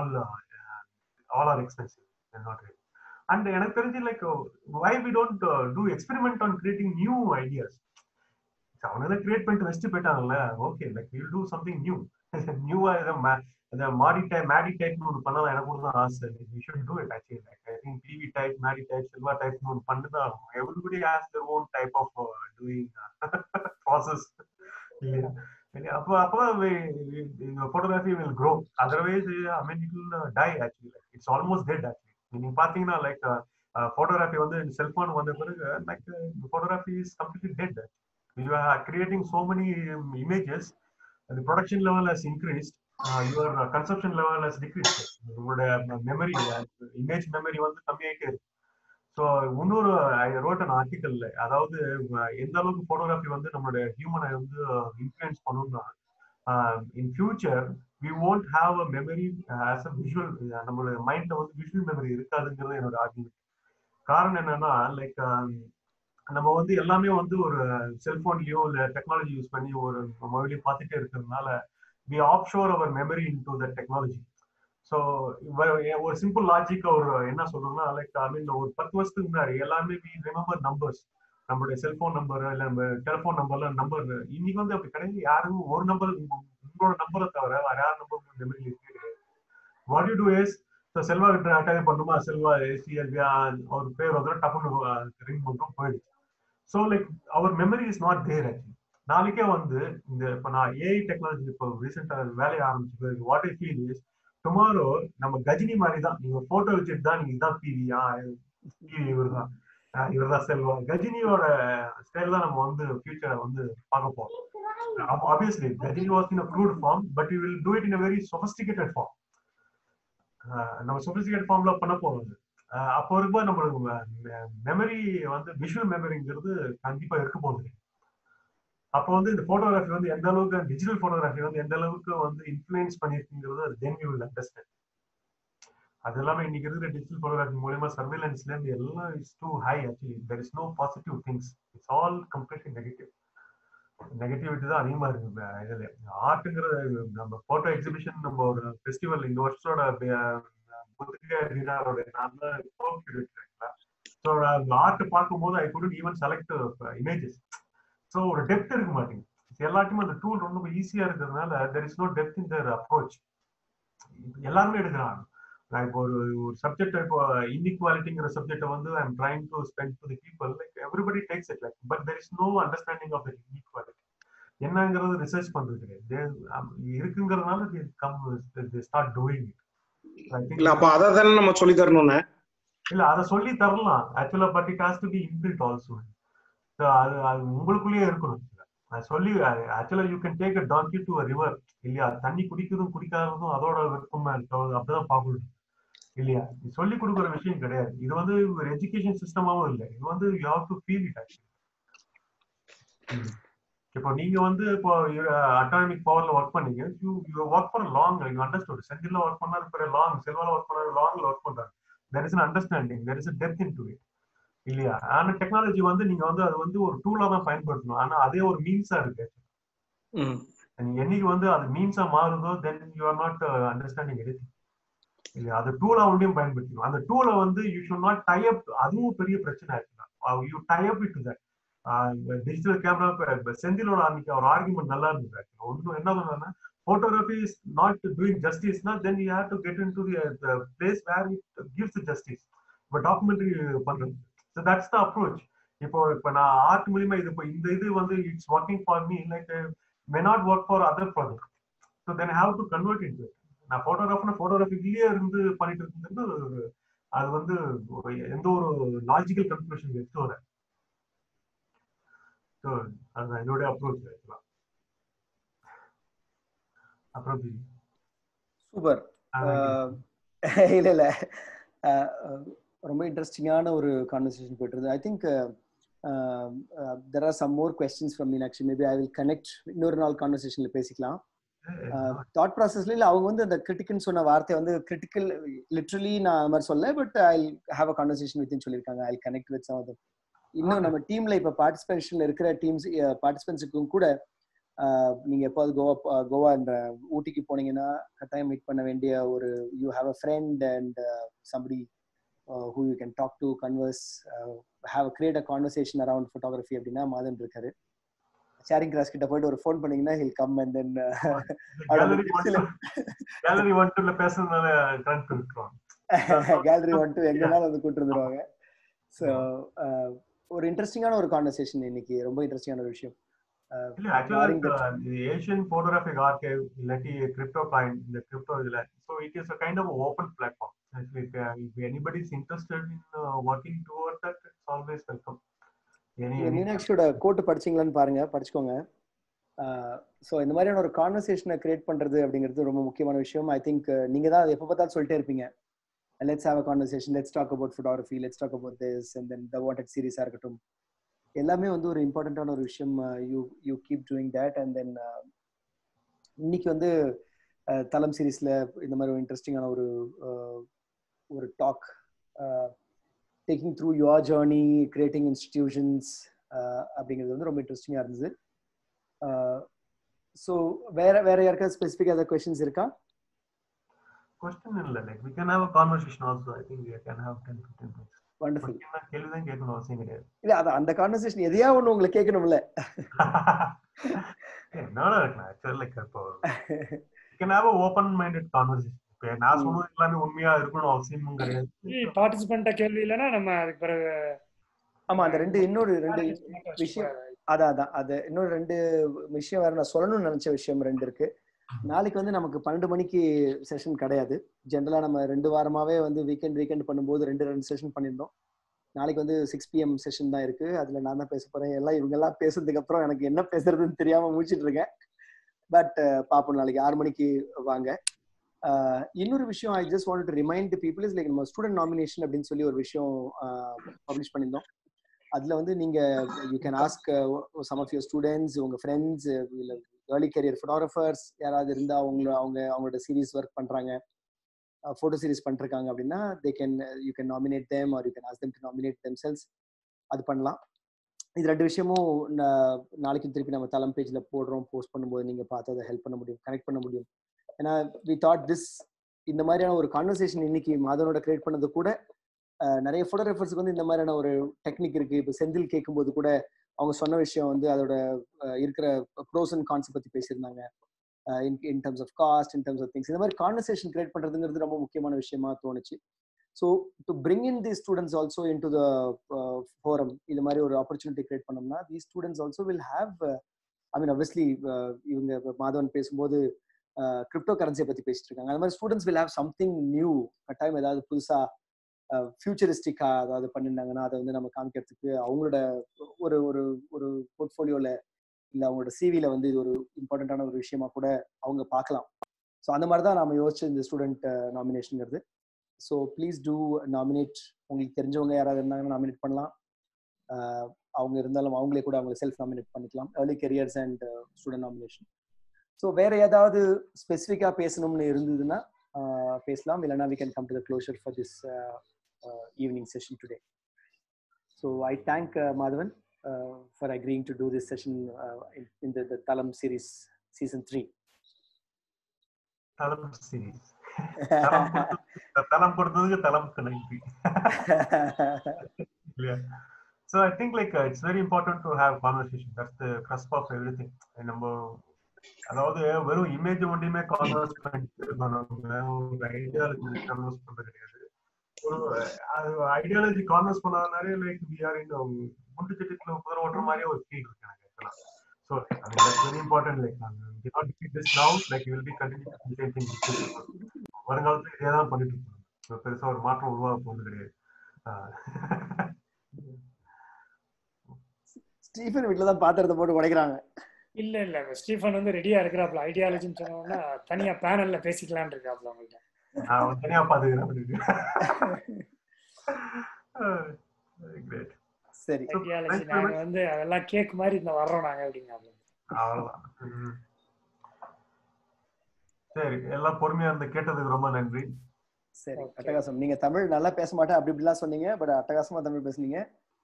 are expensive and not really. And எனக்கு தெரிஞ்சு like why we don't do experiment on creating new ideas. அவனால create பண்ணிட்டு வச்சுட்டு போயிட்டாங்கல்ல, okay like will do something new. நியூவா இந்த மேடி டைப்னு ஒன்று பண்ணலாம், எனக்கு கூட தான் ஆசை. We should do it actually. Like I think TV type, மேடி டைப், சில்வர் டைப்னு ஒன்று பண்ணிதான் ஆகும். Everybody has their own type of doing process இல்லையா? அப்போ இந்த photography will grow. Otherwise I mean it will die actually. Like it's almost dead actually. நீங்க பாத்தீங்கன்னா லைக் ஃபோட்டோகிராஃபி வந்து செல்போன் வந்த பிறகு like photography is completely dead. You are creating so many images, the production level has increased, your consumption level has decreased. உங்களோட memory, image memory வந்து கம்மியாயிட்டே இருக்கு. So இன்னொரு I wrote an article, அதாவது எந்த அளவுக்கு ஃபோட்டோகிராஃபி வந்து நம்மளோட ஹியூமனை வந்து இன்ஃப்ளூயன்ஸ் பண்ணணும்னா in future we won't have a memory as a visual. நம்மளோட மைண்ட்ல வந்து விஷுவல் மெமரி இருக்காதுங்கிறது என்னோட ஆர்குமெண்ட். காரணம் என்னன்னா லைக் நம்ம வந்து எல்லாமே வந்து ஒரு செல்போன்லயோ இல்ல டெக்னாலஜி யூஸ் பண்ணி ஒரு மொபைலையோ பார்த்துட்டே இருக்கிறதுனால we offshore our memory into the technology. So ஒரு சிம்பிள் லாஜிக் ஒரு என்ன சொல்றோம்னா லைக் ஐ மீன் ஒரு 10 வருஷத்துக்கு முன்னாடி எல்லாமே we remember numbers. நம்மளுடைய செல்போன் நம்பர் இல்ல நம்ம டெலிஃபோன் நம்பர்ல நம்பர். இன்னைக்கு வந்து அப்படி கிடையாது. யாரும் ஒரு நம்பர், உங்களோட நம்பரை தவிர வேற யார் நம்பர் மெமரி இருக்கு. What you do is Selva கிட்ட அட்டாக் பண்ணுமா, செல்வா ஏசிஎல்வியா ஒரு பேர் வந்து டப்புன்னு ரிங் பண்ணுறோம் போயிடுச்சு. ஸோ லைக் அவர் memory is not there actually. நாளைக்கே வந்து இந்த இப்போ நான் ஏஐ டெக்னாலஜி இப்போ ரீசெண்டாக வேலையை ஆரம்பிச்சு what I feel is tomorrow நம்ம கஜினி மாதிரி தான். நீங்க போட்டோ வச்சுட்டு தான் நீங்க இதான் டிவி இவர் தான் இவர்தான் செல்வா. கஜினியோட ஸ்டைல் தான் நம்ம வந்து ஃபியூச்சர் வந்து பார்க்க போறோம். Obviously Gajini was in a crude form, but we will do it in a very sophisticated form. நம்ம sophisticated formல பண்ண போறோம். அப்போ இருக்கும்போது நம்மளுக்கு மெமரி வந்து விஷுவல் மெமரிங்கிறது கண்டிப்பா இருக்க போகுது. அப்போ வந்து இந்த போட்டோகிராஃபி வந்து எந்த அளவுக்கு டிஜிட்டல் போட்டோகிராஃபி வந்து எந்த அளவுக்கு வந்து இன்ஃப்ளூயன்ஸ் பண்ணிருக்குங்கிறது அது தென் யூ வில் அண்டர்ஸ்டாண்ட். அது எல்லாமே இன்னைக்கு இருக்கிற டிஜிட்டல் போட்டோகிராஃபி மூலமா சர்வேலன்ஸ்ல இருந்து எல்லாம் is too high. Actually there is no positive things, it's all completely negative. Negativity தான் அதிகமா இருக்கு இதுல. ஆர்ட்ங்கிறது நம்ம போட்டோ எக்ஸிபிஷன், நம்ம ஒரு ஃபெஸ்டிவல் இந்த வருஷத்தோட ஆர்ட் பார்க்கும்போது I couldn't even select images. So ஒரு டெப்த் இருக்க மாட்டேங்குது. எல்லாத்தையுமே அந்த டூல் ரொம்ப ஈஸியா இருக்கிறதுனால there is no depth in their approach. எல்லாருமே எடுக்கிறாங்க. நான் இப்போ ஒரு சப்ஜெக்ட், இப்போ இன்இக்வாலிட்டிங்கிற சப்ஜெக்டை வந்து I am trying to spend to the people, like everybody takes it like, but there is no understanding of the inequality என்னங்கிறது ரிசர்ச் பண்றது கிடையாது. இருக்குங்கிறதுனால they start doing it. இல்ல அப்ப அத தான நம்ம சொல்லி தரணும்னே. இல்ல அத சொல்லி தரலாம் ஆக்சுவலா, but it has to be inbuilt also. So அது உங்களுக்குள்ளேயே இருக்கணும். சொல்லி ஆக்சுவலா you can take a donkey to a river இல்லையா? தண்ணி குடிக்கிறதும் குடிக்காததும் அதோட விருப்பமா இருக்கு, அப்படிதான் பார்க்கணும் இல்லையா? சொல்லி கொடுக்குற விஷயம் கிடையாது. இது வந்து ஒரு எஜுகேஷன் சிஸ்டமாவும் இல்லை. இது வந்து you have to feel it actually. இப்போ நீங்க வந்து இப்போ அட்டானமிக் பவர்ல ஒர்க் பண்ணீங்க, you work for long, you understood. செந்தில்ல ஒர்க் பண்ணாரு ஃபார் லாங், செல்வால ஒர்க் பண்ணாரு லாங்ல ஒர்க் பண்றாரு. There is an understanding, there is a depth into it இல்லையா? ஆனா டெக்னாலஜி வந்து நீங்க வந்து அது வந்து ஒரு டூலா தான் பயன்படுத்தணும். ஆனா அதே ஒரு மீன்ஸா இருக்கு. என்னைக்கு வந்து அது மீன்ஸா மாறுதோ then you are not understanding anything இல்லையா? அது டூலா ஒன்றையும் பயன்படுத்தணும். அந்த டூலை வந்து you should not tie up. அதுவும் பெரிய பிரச்சனை ஆயிடுச்சு. You tie up it to that. Digital camera செந்திலோட அன்னைக்கு ஒரு ஆர்குமெண்ட் நல்லா இருந்தது. ஒன்னும் என்ன சொன்னா, photography is not doing justice na, then you have to get into the place where it gives the justice. But documentary பண்றது, so that's the approach. இப்போ நான் ஆர்ட் மூலமா இது வந்து it's working for me, like may not work for other projects, so then I have to convert into it. நான் போட்டோகிராஃபிலேயே இருந்து பண்ணிட்டு இருக்கிறது அது வந்து எந்த ஒரு லாஜிக்கல் கன்க்ளூஷன் எடுத்து வர. அதுதான் என்னோட அப்ரோச். Approach super. இல்ல ரொம்ப இன்ட்ரெஸ்டிங்கான ஒரு கான்வர்சேஷன் போயிட்டு இருக்கு. I think there are some more questions from Meenakshi. Maybe I will connect இன்னொரு நாள் கான்வர்சேஷன்ல பேசிக்கலாம். தாட் ப்ராசஸ்ல இல்ல அவங்க வந்து அந்த கிரிட்டிக்கல் சொன்ன வார்த்தை வந்து கிரிட்டிக்கல் லிட்டரலி நான் அந்த மாதிரி சொல்ல, but I have a conversation with சொல்லியிருக்காங்க. I connect with some of them. இன்னும் நம்ம டீம்ல இப்ப பார்ட்டிசிபேஷன்ல இருக்கிற டீம்ஸ் பார்ட்டிசிபென்ட்ஸுக்கும் கூட நீங்க எப்போது கோவா என்ற ஊட்டிக்கு போனீங்கன்னா கட்டாயம் மீட் பண்ண வேண்டிய ஒரு you have a friend and somebody who you can talk to, converse, create a conversation around photography அப்படின்னா மாதன் இருக்காரு. ஷேரிங் கிளாஸ் கிட்ட போயிட்டு ஒரு ஃபோன் பண்ணீங்கன்னா he'll come and then gallery 1-2ல பேசறதுனால கனெக்ட் பண்ணிடுவாங்க. கேலரி 1-2 எங்கனால வந்து கூட்டி வந்துருவாங்க. சோ ஒரு இன்ட்ரெஸ்டிங்கான ஒரு கான்வர்சேஷன் இன்னைக்கு. ரொம்ப இன்ட்ரெஸ்டிங்கான ஒரு விஷயம். இல்ல ஆக்சுவலா ஏஷியன் போட்டோகிராஃபிக் ஆர்கைவ் இல்லாட்டி கிரிப்டோ காயின், இந்த கிரிப்டோ இதுல, so it is a kind of open platform. Actually if anybody is interested in working towards that, it's always welcome. மீனாட்சியோட கோட் படிச்சீங்களான்னு பாருங்க, படிச்சுக்கோங்க. ஸோ இந்த மாதிரியான ஒரு கான்வர்சேஷனை கிரியேட் பண்றது அப்படிங்கிறது ரொம்ப முக்கியமான விஷயம். ஐ திங்க் நீங்க தான் எப்போ பார்த்தாலும் சொல்லிட்டே இருப்பீங்க, let's have a conversation, let's talk about photography, let's talk about this, and then the wanted series ஆ இருக்கட்டும், எல்லாமே வந்து ஒரு இம்பார்ட்டன்டான ஒரு விஷயம். You keep doing that. And then இன்னைக்கு வந்து தலம் சீரீஸ்ல இந்த மாதிரி ஒரு இன்ட்ரெஸ்டிங்கான ஒரு talk, taking through your journey, creating institutions அப்படிங்கிறது வந்து ரொம்ப இன்ட்ரெஸ்டிங்காக இருந்தது. ஸோ வேற யாருக்காவது ஸ்பெசிஃபிக் ஏதாவது கொஸ்டின்ஸ் இருக்கா? question இல்ல, like we can have a conversation also. I think we can have 10-15 minutes. Wonderful. கேள்விதான் கேட்கணும் அவசியம் கிடையாது. இல்ல அது அந்த கான்வர்சேஷன் எதையா ஒண்ணு உங்களுக்கு கேட்கணும்ல. என்னோட இருக்கலாம் ஆக்சுவலி, லைக் இப்போ we can have a open minded conversation. இப்போ நான் சொன்னது எல்லாமே உண்மையா இருக்கணும் அவசியமும் கிடையாது. பார்ட்டிசிபென்ட் கேள்வி இல்லைன்னா நம்ம அதுக்கு பிறகு ஆமா அந்த இன்னொரு ரெண்டு விஷயம் அதான் அது இன்னொரு 2 விஷயம் வேற நான் சொல்லணும்னு நினைச்ச விஷயம் 2 இருக்கு. நாளைக்கு வந்து நமக்கு 12 மணிக்கு செஷன் கிடையாது. ஜென்ரலா நம்ம 2 வாரமாவே வந்து வீக்கெண்ட் பண்ணும்போது 2 செஷன் பண்ணியிருந்தோம். நாளைக்கு வந்து 6 PM செஷன் தான் இருக்கு. அதுல நான் தான் பேச போறேன். எல்லாம் இவங்க எல்லாம் பேசுறதுக்கு அப்புறம் எனக்கு என்ன பேசுறதுன்னு தெரியாம முடிச்சிட்டு இருக்கேன். பட் பாப்போம், நாளைக்கு 6 மணிக்கு வாங்க. இன்னொரு விஷயம் I just want to remind people is like நம்ம ஸ்டூடெண்ட் நாமினேஷன் அப்படின்னு சொல்லி ஒரு விஷயம் பப்ளிஷ் பண்ணியிருந்தோம். அதுல வந்து நீங்க you can ask some of your students, உங்க ஃப்ரெண்ட்ஸ், இல்லை ஏர்லி கரியர் ஃபோட்டோகிராஃபர்ஸ் யாராவது இருந்தா அவங்களோட சீரீஸ் ஒர்க் பண்றாங்க, ஃபோட்டோ சீரீஸ் பண்ணிருக்காங்க அப்படின்னா you can nominate them or you can ask them to nominate themselves. அது பண்ணலாம். இது 2 விஷயமும் நாளைக்கு திருப்பி நம்ம தளம் பேஜ்ல போடுறோம். போஸ்ட் பண்ணும்போது நீங்க பார்த்து அதை ஹெல்ப் பண்ண முடியும், கனெக்ட் பண்ண முடியும். ஏன்னா வி தாட் திஸ் இந்த மாதிரியான ஒரு கான்வர்சேஷன் இன்னைக்கு மாதவனோட கிரியேட் பண்ணது கூட நிறைய ஃபோட்டோகிராஃபர்ஸுக்கு வந்து இந்த மாதிரியான ஒரு டெக்னிக் இருக்கு. இப்போ செந்தில் கேட்கும்போது கூட அவங்க சொன்ன விஷயம் வந்து அதோட இருக்கிற ப்ரோஸ் அண்ட் கான்ஸ் பத்தி பேசியிருந்தாங்க. In terms of cost, in terms of things, இந்த மாதிரி கான்வர்சேஷன் கிரியேட் பண்றதுங்கிறது ரொம்ப முக்கியமான விஷயமா தோணுச்சு. So to bring in the students also into the forum, இது மாதிரி ஒரு ஆப்பர்ச்சுனிட்டி கிரியேட் பண்ணோம்னா the students also will have obviously இவங்க மாதவன் பேசும்போது கிரிப்டோ கரன்சியை பத்தி பேசிட்டு இருக்காங்க. அது மாதிரி students will have something new. கட்டாயம் ஏதாவது புதுசா ஃபியூச்சரிஸ்டிக்கா ஏதாவது பண்ணிருந்தாங்கன்னா அதை வந்து நம்ம காமிக்கிறதுக்கு அவங்களோட ஒரு ஒரு ஒரு போர்ட்ஃபோலியோல இல்லை அவங்களோட சிவில வந்து இது ஒரு இம்பார்ட்டன்டான ஒரு விஷயமா கூட அவங்க பார்க்கலாம். ஸோ அந்த மாதிரி தான் நம்ம யோசிச்சு இந்த ஸ்டூடெண்ட் நாமினேஷன்ங்கிறது. So please do nominate. உங்களுக்கு தெரிஞ்சவங்க யாராவது இருந்தாங்கன்னா நாமினேட் பண்ணலாம். அவங்க இருந்தாலும் அவங்களே கூட அவங்களை செல்ஃப் நாமினேட் பண்ணிக்கலாம். Early careers and student nomination. So வேற ஏதாவது ஸ்பெசிஃபிக்காக பேசணும்னு இருந்ததுன்னா பேசலாம். இல்லைன்னா we can come to the closure for this evening session today. So I thank Madhavan for agreeing to do this session in the Thalam series season 3. Thalam series. Thalam கொடுத்ததுக்கு தலம்க்கு நன்றி. So I think like it's very important to have conversation. That's the cusp of everything. நம்ம அதாவது வெறும் image மட்டுமே converse பண்ணிட்டு ideology converse பண்றது கிடையாது. ஒரு ஐடியாலஜி கான்வர்ஸ் பண்ணாதனாலே லைக் வி ஆர் இன் முட்டு சட்டத்துல குதிரை ஓட்டுற மாதிரியே ஒரு ஃபீல் இருக்கு எனக்கு ஆக்சுவலா. So that's very important. Like நாங்கள் not defeat this now, like will be continue the same thing. வருங்காலத்துல இதே தான் பண்ணிட்டு இருக்கோம். பெருசா ஒரு மாற்றம் உருவாக போகிறது கிடையாது. ஸ்டீஃபன் வீட்டுல தான் பாத்திரத்தை போட்டு உடைக்கிறாங்க. இல்ல ஸ்டீஃபன் வந்து ரெடியா இருக்கிறாப்ல. ஐடியாலஜின்னு சொன்னோம்னா தனியா பேனல்ல பேசிக்கலாம்னு இருக்காப்ல. அவங்கள்ட்ட நான் தனியா பாத்துக்கிறேன். சரி, ஐடியாலஜி நாங்க வந்து அதெல்லாம் கேக் மாதிரி இந்த வர்றோம் நாங்க அப்படிங்காப்ல. அவ்வளவுதான். சரி, எல்லாம் பொறுமையா இருந்து கேட்டதுக்கு ரொம்ப நன்றி. சரி, அட்டகாசம். நீங்க தமிழ் நல்லா பேச மாட்டேன் அப்படி இப்படிலாம் சொன்னீங்க. பட் அட்டகாசமா தமிழ் பேசுனீங்க.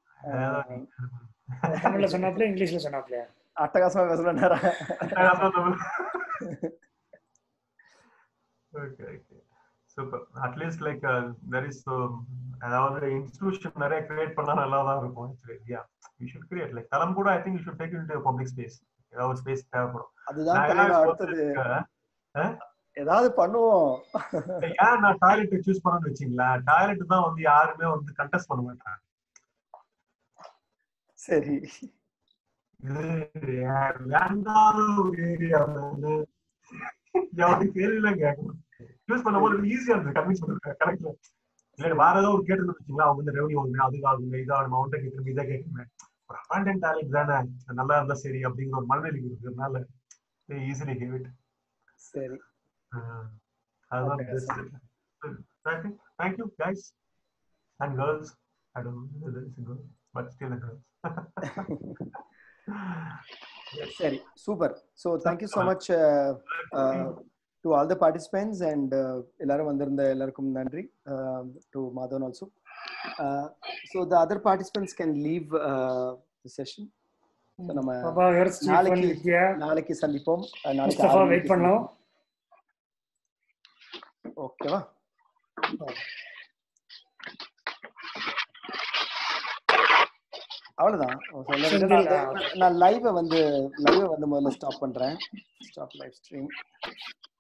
தமிழ்ல சொன்னாப்ல, இங்கிலீஷ்ல சொன்னாப்ல. அட்டகாசமா பேசலாம். Super. At least like there is அதாவது இன்ஸ்டிடியூஷன் நிறைய கிரியேட் பண்ணா நல்லா தான் இருக்கும். Yeah we should create like Thalam கூட I think you should take it into public space. ஏதாவது ஸ்பேஸ் தேவைப்படும். அதுதான் அடுத்தது ஏதாவது பண்ணுவோம். ஏன் நான் டாய்லெட் சூஸ் பண்ணணும்னு வச்சீங்களா? டாய்லெட் தான் வந்து யாருமே வந்து கண்டெஸ்ட் பண்ண மாட்டாங்க. சரி, இது வேண்டாத ஒரு ஏரியா வந்து யாரும் கேள்விலாம் கேட்கணும். யூஸ் பண்ணும்போது ஈஸியா இருக்கு கன்வின்ஸ் பண்ணுறது. கரெக்ட்ல இல்லை வேற ஏதாவது ஒரு கேட்டு வச்சுங்களா, அவங்க வந்து ரெவன்யூ வாங்க அதுக்காக இதாக மவுண்டன் கேட்கணும் இதை கேட்கணும். ஒரு அபாண்டன்ட் டாய்லெட் தானே நல்லா இருந்தா சரி அப்படிங்கிற ஒரு மனநிலை இருக்கிறதுனால ஈஸிலி கிவ் இட். சரி, அதுதான் best. Thank you guys and girls. I don't know whether it's a girl but still a girl. சரி, super. So thank you so much to all the participants and எல்லாரும் வந்திருந்த எல்லாருக்கும் நன்றி. To Madhavan also. So the other participants can leave the session. நம்ம நாளைக்கு சந்திப்போம். நாளைக்கு wait பண்ணலாம். ஓகேவா? அவ்வளவுதான். நான் லைவை வந்து முதல்ல ஸ்டாப் பண்றேன். Stop live stream.